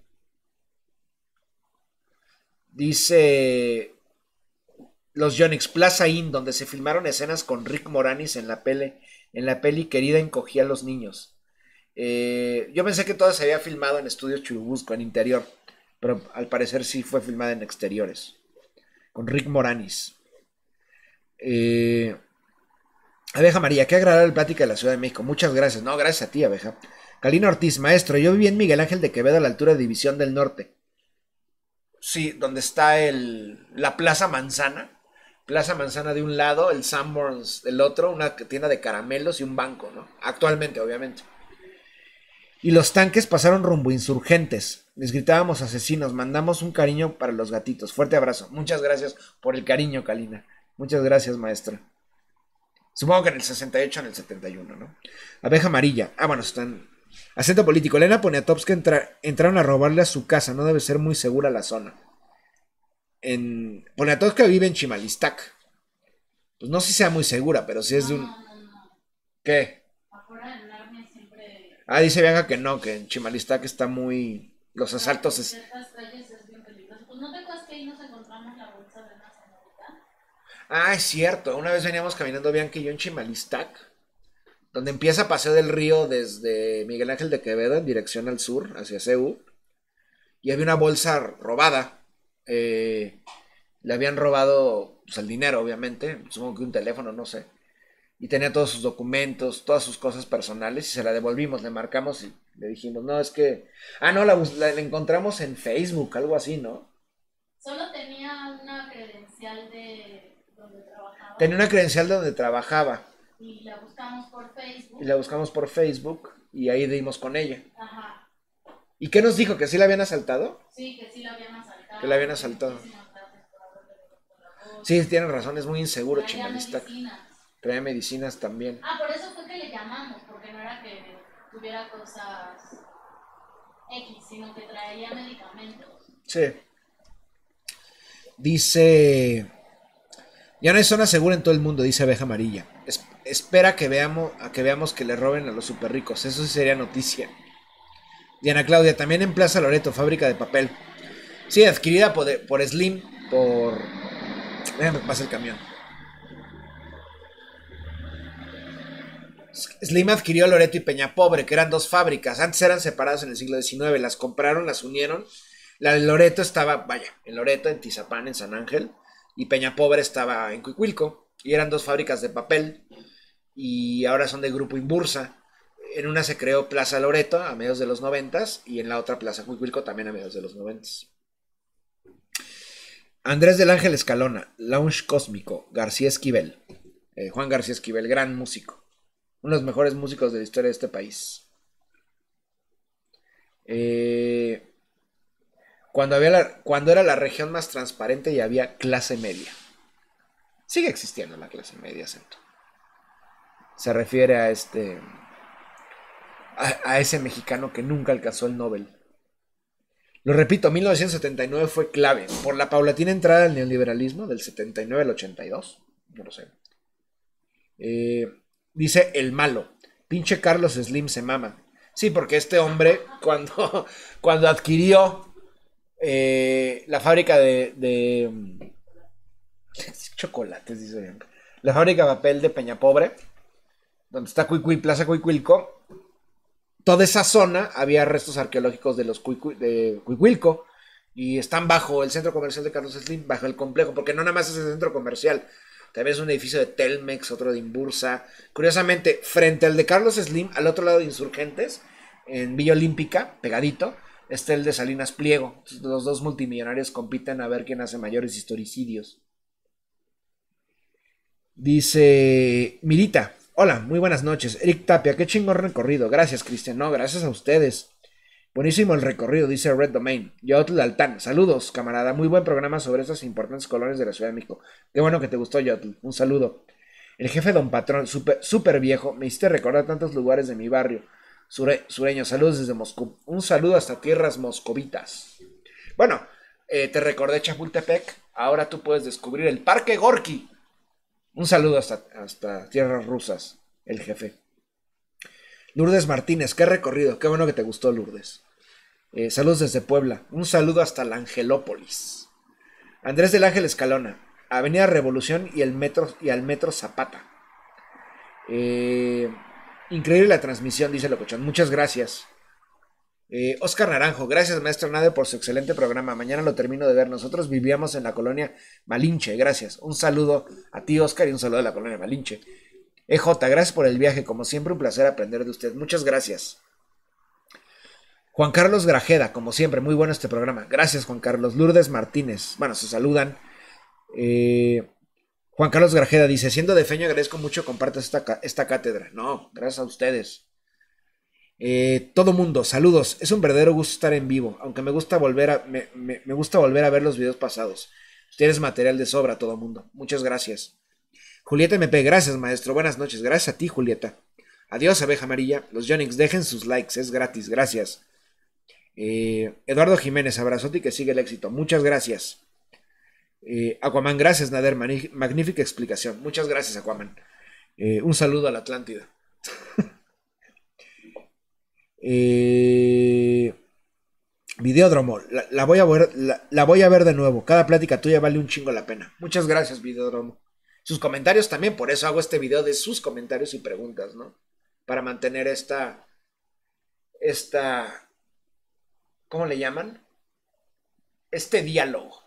Dice los Yonix, Plaza Inn, donde se filmaron escenas con Rick Moranis en la peli, en la peli Querida encogía a los niños. Eh, yo pensé que todo se había filmado en estudios Churubusco, en interior. Pero al parecer sí fue filmada en exteriores. Con Rick Moranis. Eh, Abeja María, qué agradable plática de la Ciudad de México. Muchas gracias. No, gracias a ti, Abeja. Calina Ortiz, maestro, yo viví en Miguel Ángel de Quevedo a la altura de División del Norte. Sí, donde está el, la Plaza Manzana. Plaza Manzana de un lado, el Sanborns del otro, una tienda de caramelos y un banco, ¿no? Actualmente, obviamente. Y los tanques pasaron rumbo Insurgentes. Les gritábamos asesinos, mandamos un cariño para los gatitos. Fuerte abrazo. Muchas gracias por el cariño, Kalina. Muchas gracias, maestra. Supongo que en el sesenta y ocho, en el setenta y uno, ¿no? Abeja amarilla. Ah, bueno, están... Acento político. Elena Poniatowska entra... entraron a robarle a su casa. No debe ser muy segura la zona. En... Poniatowska vive en Chimalistac. Pues no sé si sea muy segura, pero sí es de un... No, no, no. ¿Qué? Afuera del Narnia siempre... Ah, dice Bianca que no, que en Chimalistac está muy... Los asaltos En es... ciertas calles es bien peligroso. Pues no te acuerdas que ahí nos encontramos la bolsa de una señorita. Ah, es cierto. Una vez veníamos caminando Bianca y yo en Chimalistac, donde empieza Paseo del Río desde Miguel Ángel de Quevedo en dirección al sur, hacia C U, y había una bolsa robada. Eh, le habían robado pues, el dinero, obviamente, supongo que un teléfono, no sé. Y tenía todos sus documentos, todas sus cosas personales, y se la devolvimos, le marcamos y le dijimos, no, es que... Ah, no, la, la, la encontramos en Facebook, algo así, ¿no? Solo tenía una credencial de donde trabajaba. Tenía una credencial de donde trabajaba. Y la buscamos por Facebook. Y la buscamos por Facebook, y ahí dimos con ella. Ajá. ¿Y qué nos dijo? ¿Que sí la habían asaltado? Sí, que sí la habían asaltado. Que la habían asaltado. Sí, tienen razón, es muy inseguro Chimalistac. Traía medicinas también. Ah, por eso fue que le llamamos, porque no era que tuviera cosas X, sino que traía medicamentos. Sí. Dice... Ya no hay zona segura en todo el mundo, dice Abeja Amarilla. Es, espera que veamos, a que veamos que le roben a los super ricos. Eso sí sería noticia. Diana Claudia, también en Plaza Loreto, fábrica de papel. Sí, adquirida por, por Slim, por... Déjame que pase el camión. Slim adquirió Loreto y Peñapobre, que eran dos fábricas. Antes eran separadas en el siglo diecinueve. Las compraron, las unieron. La de Loreto estaba, vaya, en Loreto, en Tizapán, en San Ángel. Y Peñapobre estaba en Cuicuilco. Y eran dos fábricas de papel. Y ahora son de Grupo Inbursa. En una se creó Plaza Loreto a mediados de los noventas. Y en la otra Plaza Cuicuilco también a mediados de los noventas. Andrés del Ángel Escalona, Lounge Cósmico, García Esquivel. Eh, Juan García Esquivel, gran músico. Uno de los mejores músicos de la historia de este país. Eh, cuando, había la, cuando era la región más transparente y había clase media. Sigue existiendo la clase media, Santo. Se refiere a este... A, a ese mexicano que nunca alcanzó el Nobel. Lo repito, mil novecientos setenta y nueve fue clave. Por la paulatina entrada al neoliberalismo, del setenta y nueve al ochenta y dos. No lo sé. Eh... Dice el malo, pinche Carlos Slim se mama. Sí, porque este hombre cuando, cuando adquirió eh, la fábrica de, de chocolates, dice la fábrica de papel de Peñapobre, donde está Cuicuil, Plaza Cuicuilco, toda esa zona había restos arqueológicos de los Cuicu, de Cuicuilco y están bajo el centro comercial de Carlos Slim, bajo el complejo, porque no nada más es el centro comercial. También es un edificio de Telmex, otro de Inbursa. Curiosamente, frente al de Carlos Slim, al otro lado de Insurgentes, en Villa Olímpica, pegadito, está el de Salinas Pliego. Entonces, los dos multimillonarios compiten a ver quién hace mayores historicidios. Dice Mirita, hola, muy buenas noches. Eric Tapia, qué chingón recorrido. Gracias, Cristian. No, gracias a ustedes. Buenísimo el recorrido, dice Red Domain. Yotl Altán, saludos, camarada. Muy buen programa sobre estas importantes colonias de la Ciudad de México. Qué bueno que te gustó, Yotl. Un saludo. El jefe Don Patrón, súper super viejo, me hiciste recordar tantos lugares de mi barrio. Sure, sureño, saludos desde Moscú. Un saludo hasta tierras moscovitas. Bueno, eh, te recordé Chapultepec. Ahora tú puedes descubrir el Parque Gorki. Un saludo hasta, hasta tierras rusas, el jefe. Lourdes Martínez, qué recorrido, qué bueno que te gustó, Lourdes. Eh, saludos desde Puebla, un saludo hasta la Angelópolis. Andrés del Ángel Escalona, Avenida Revolución y, el metro, y al Metro Zapata. Eh, increíble la transmisión, dice Locochón, muchas gracias. Eh, Oscar Naranjo, gracias maestro Nade por su excelente programa, mañana lo termino de ver, nosotros vivíamos en la colonia Malinche, gracias. Un saludo a ti, Oscar, y un saludo a la colonia Malinche. E J, gracias por el viaje, como siempre un placer aprender de usted, muchas gracias. Juan Carlos Grajeda, como siempre, muy bueno este programa, gracias Juan Carlos. Lourdes Martínez, bueno, se saludan. Eh, Juan Carlos Grajeda dice, siendo de Feño agradezco mucho compartas esta, esta cátedra. No, gracias a ustedes. Eh, todo mundo, saludos. Es un verdadero gusto estar en vivo, aunque me gusta volver a, me, me, me gusta volver a ver los videos pasados. Tienes material de sobra, todo mundo. Muchas gracias. Julieta M P, gracias maestro. Buenas noches. Gracias a ti, Julieta. Adiós, abeja amarilla. Los Yonix, dejen sus likes, es gratis. Gracias. Eh, Eduardo Jiménez, abrazote y que siga el éxito. Muchas gracias. Eh, Aquaman, gracias, Nader. Magnífica explicación. Muchas gracias, Aquaman. Eh, un saludo a la Atlántida. eh, Videódromo, la, la, voy a ver, la, la voy a ver de nuevo. Cada plática tuya vale un chingo la pena. Muchas gracias, Videódromo. Sus comentarios también, por eso hago este video de sus comentarios y preguntas, ¿no? Para mantener esta, esta, ¿cómo le llaman? Este diálogo.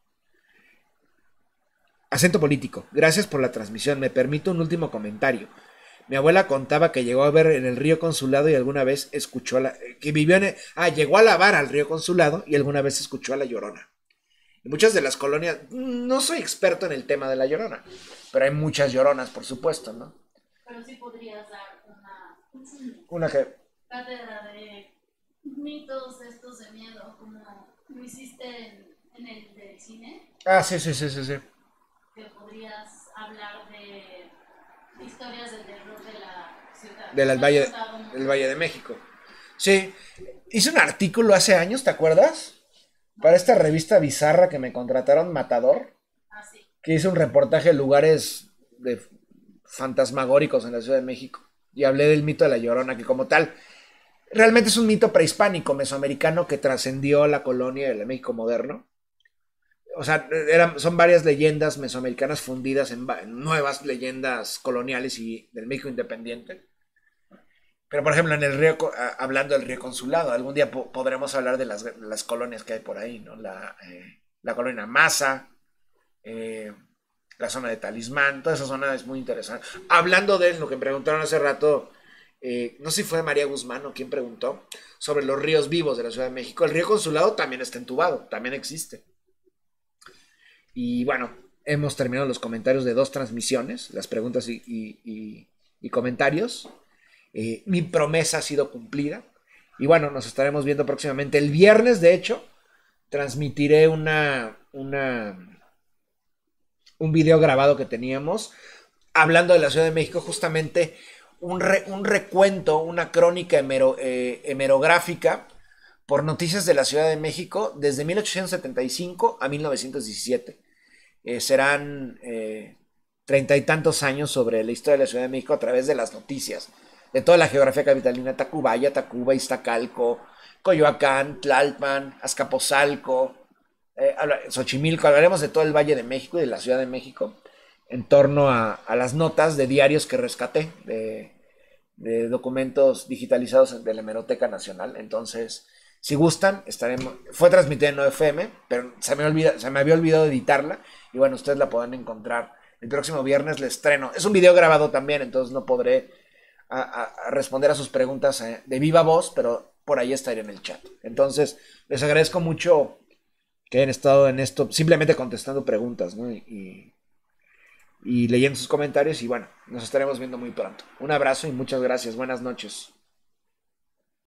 Acento político. Gracias por la transmisión. Me permito un último comentario. Mi abuela contaba que llegó a ver en el río Consulado y alguna vez escuchó a la... que vivió en... El, ah, llegó a lavar al río Consulado y alguna vez escuchó a la Llorona. En muchas de las colonias... No soy experto en el tema de la Llorona, pero hay muchas Lloronas, por supuesto, ¿no? Pero sí podrías dar una... Una que... cátedra de mitos estos de miedo, como lo hiciste en, en el del cine. Ah, sí, sí, sí, sí, sí. Que podrías hablar de historias del terror de la ciudad. Del Valle, del Valle de México. Sí, hice un artículo hace años, ¿te acuerdas? Para esta revista bizarra que me contrataron, Matador. Ah, sí. Que hice un reportaje de lugares de fantasmagóricos en la Ciudad de México. Y hablé del mito de la Llorona, que como tal, realmente es un mito prehispánico, mesoamericano, que trascendió la colonia del México moderno. O sea, eran, son varias leyendas mesoamericanas fundidas en, en nuevas leyendas coloniales y del México independiente. Pero, por ejemplo, en el río, hablando del río Consulado, algún día po podremos hablar de las, de las colonias que hay por ahí, ¿no? La, eh, la colonia Maza, eh, la zona de Talismán, toda esa zona es muy interesante. Hablando de lo que me preguntaron hace rato, eh, no sé si fue María Guzmán o quien preguntó, sobre los ríos vivos de la Ciudad de México. El río Consulado también está entubado, también existe. Y bueno, hemos terminado los comentarios de dos transmisiones, las preguntas y, y, y, y comentarios. Eh, mi promesa ha sido cumplida. Y bueno, nos estaremos viendo próximamente. El viernes, de hecho, transmitiré una, una, un video grabado que teníamos hablando de la Ciudad de México, justamente un, re, un recuento, una crónica hemero, eh, hemerográfica por noticias de la Ciudad de México desde mil ochocientos setenta y cinco a mil novecientos diecisiete. Eh, serán eh, treinta y tantos años sobre la historia de la Ciudad de México a través de las noticias, de toda la geografía capitalina: Tacubaya, Tacuba, Iztacalco, Coyoacán, Tlalpan, Azcapotzalco, eh, Xochimilco. Hablaremos de todo el Valle de México y de la Ciudad de México en torno a, a las notas de diarios que rescaté, de, de documentos digitalizados de la Hemeroteca Nacional. Entonces, si gustan, estaremos... Fue transmitida en nueve F M, pero se me, olvida, se me había olvidado editarla. Y bueno, ustedes la podrán encontrar. El próximo viernes le estreno. Es un video grabado también, entonces no podré a, a, a responder a sus preguntas eh, de viva voz, pero por ahí estaré en el chat. Entonces, les agradezco mucho que hayan estado en esto, simplemente contestando preguntas, ¿no? Y, y leyendo sus comentarios. Y bueno, nos estaremos viendo muy pronto. Un abrazo y muchas gracias. Buenas noches.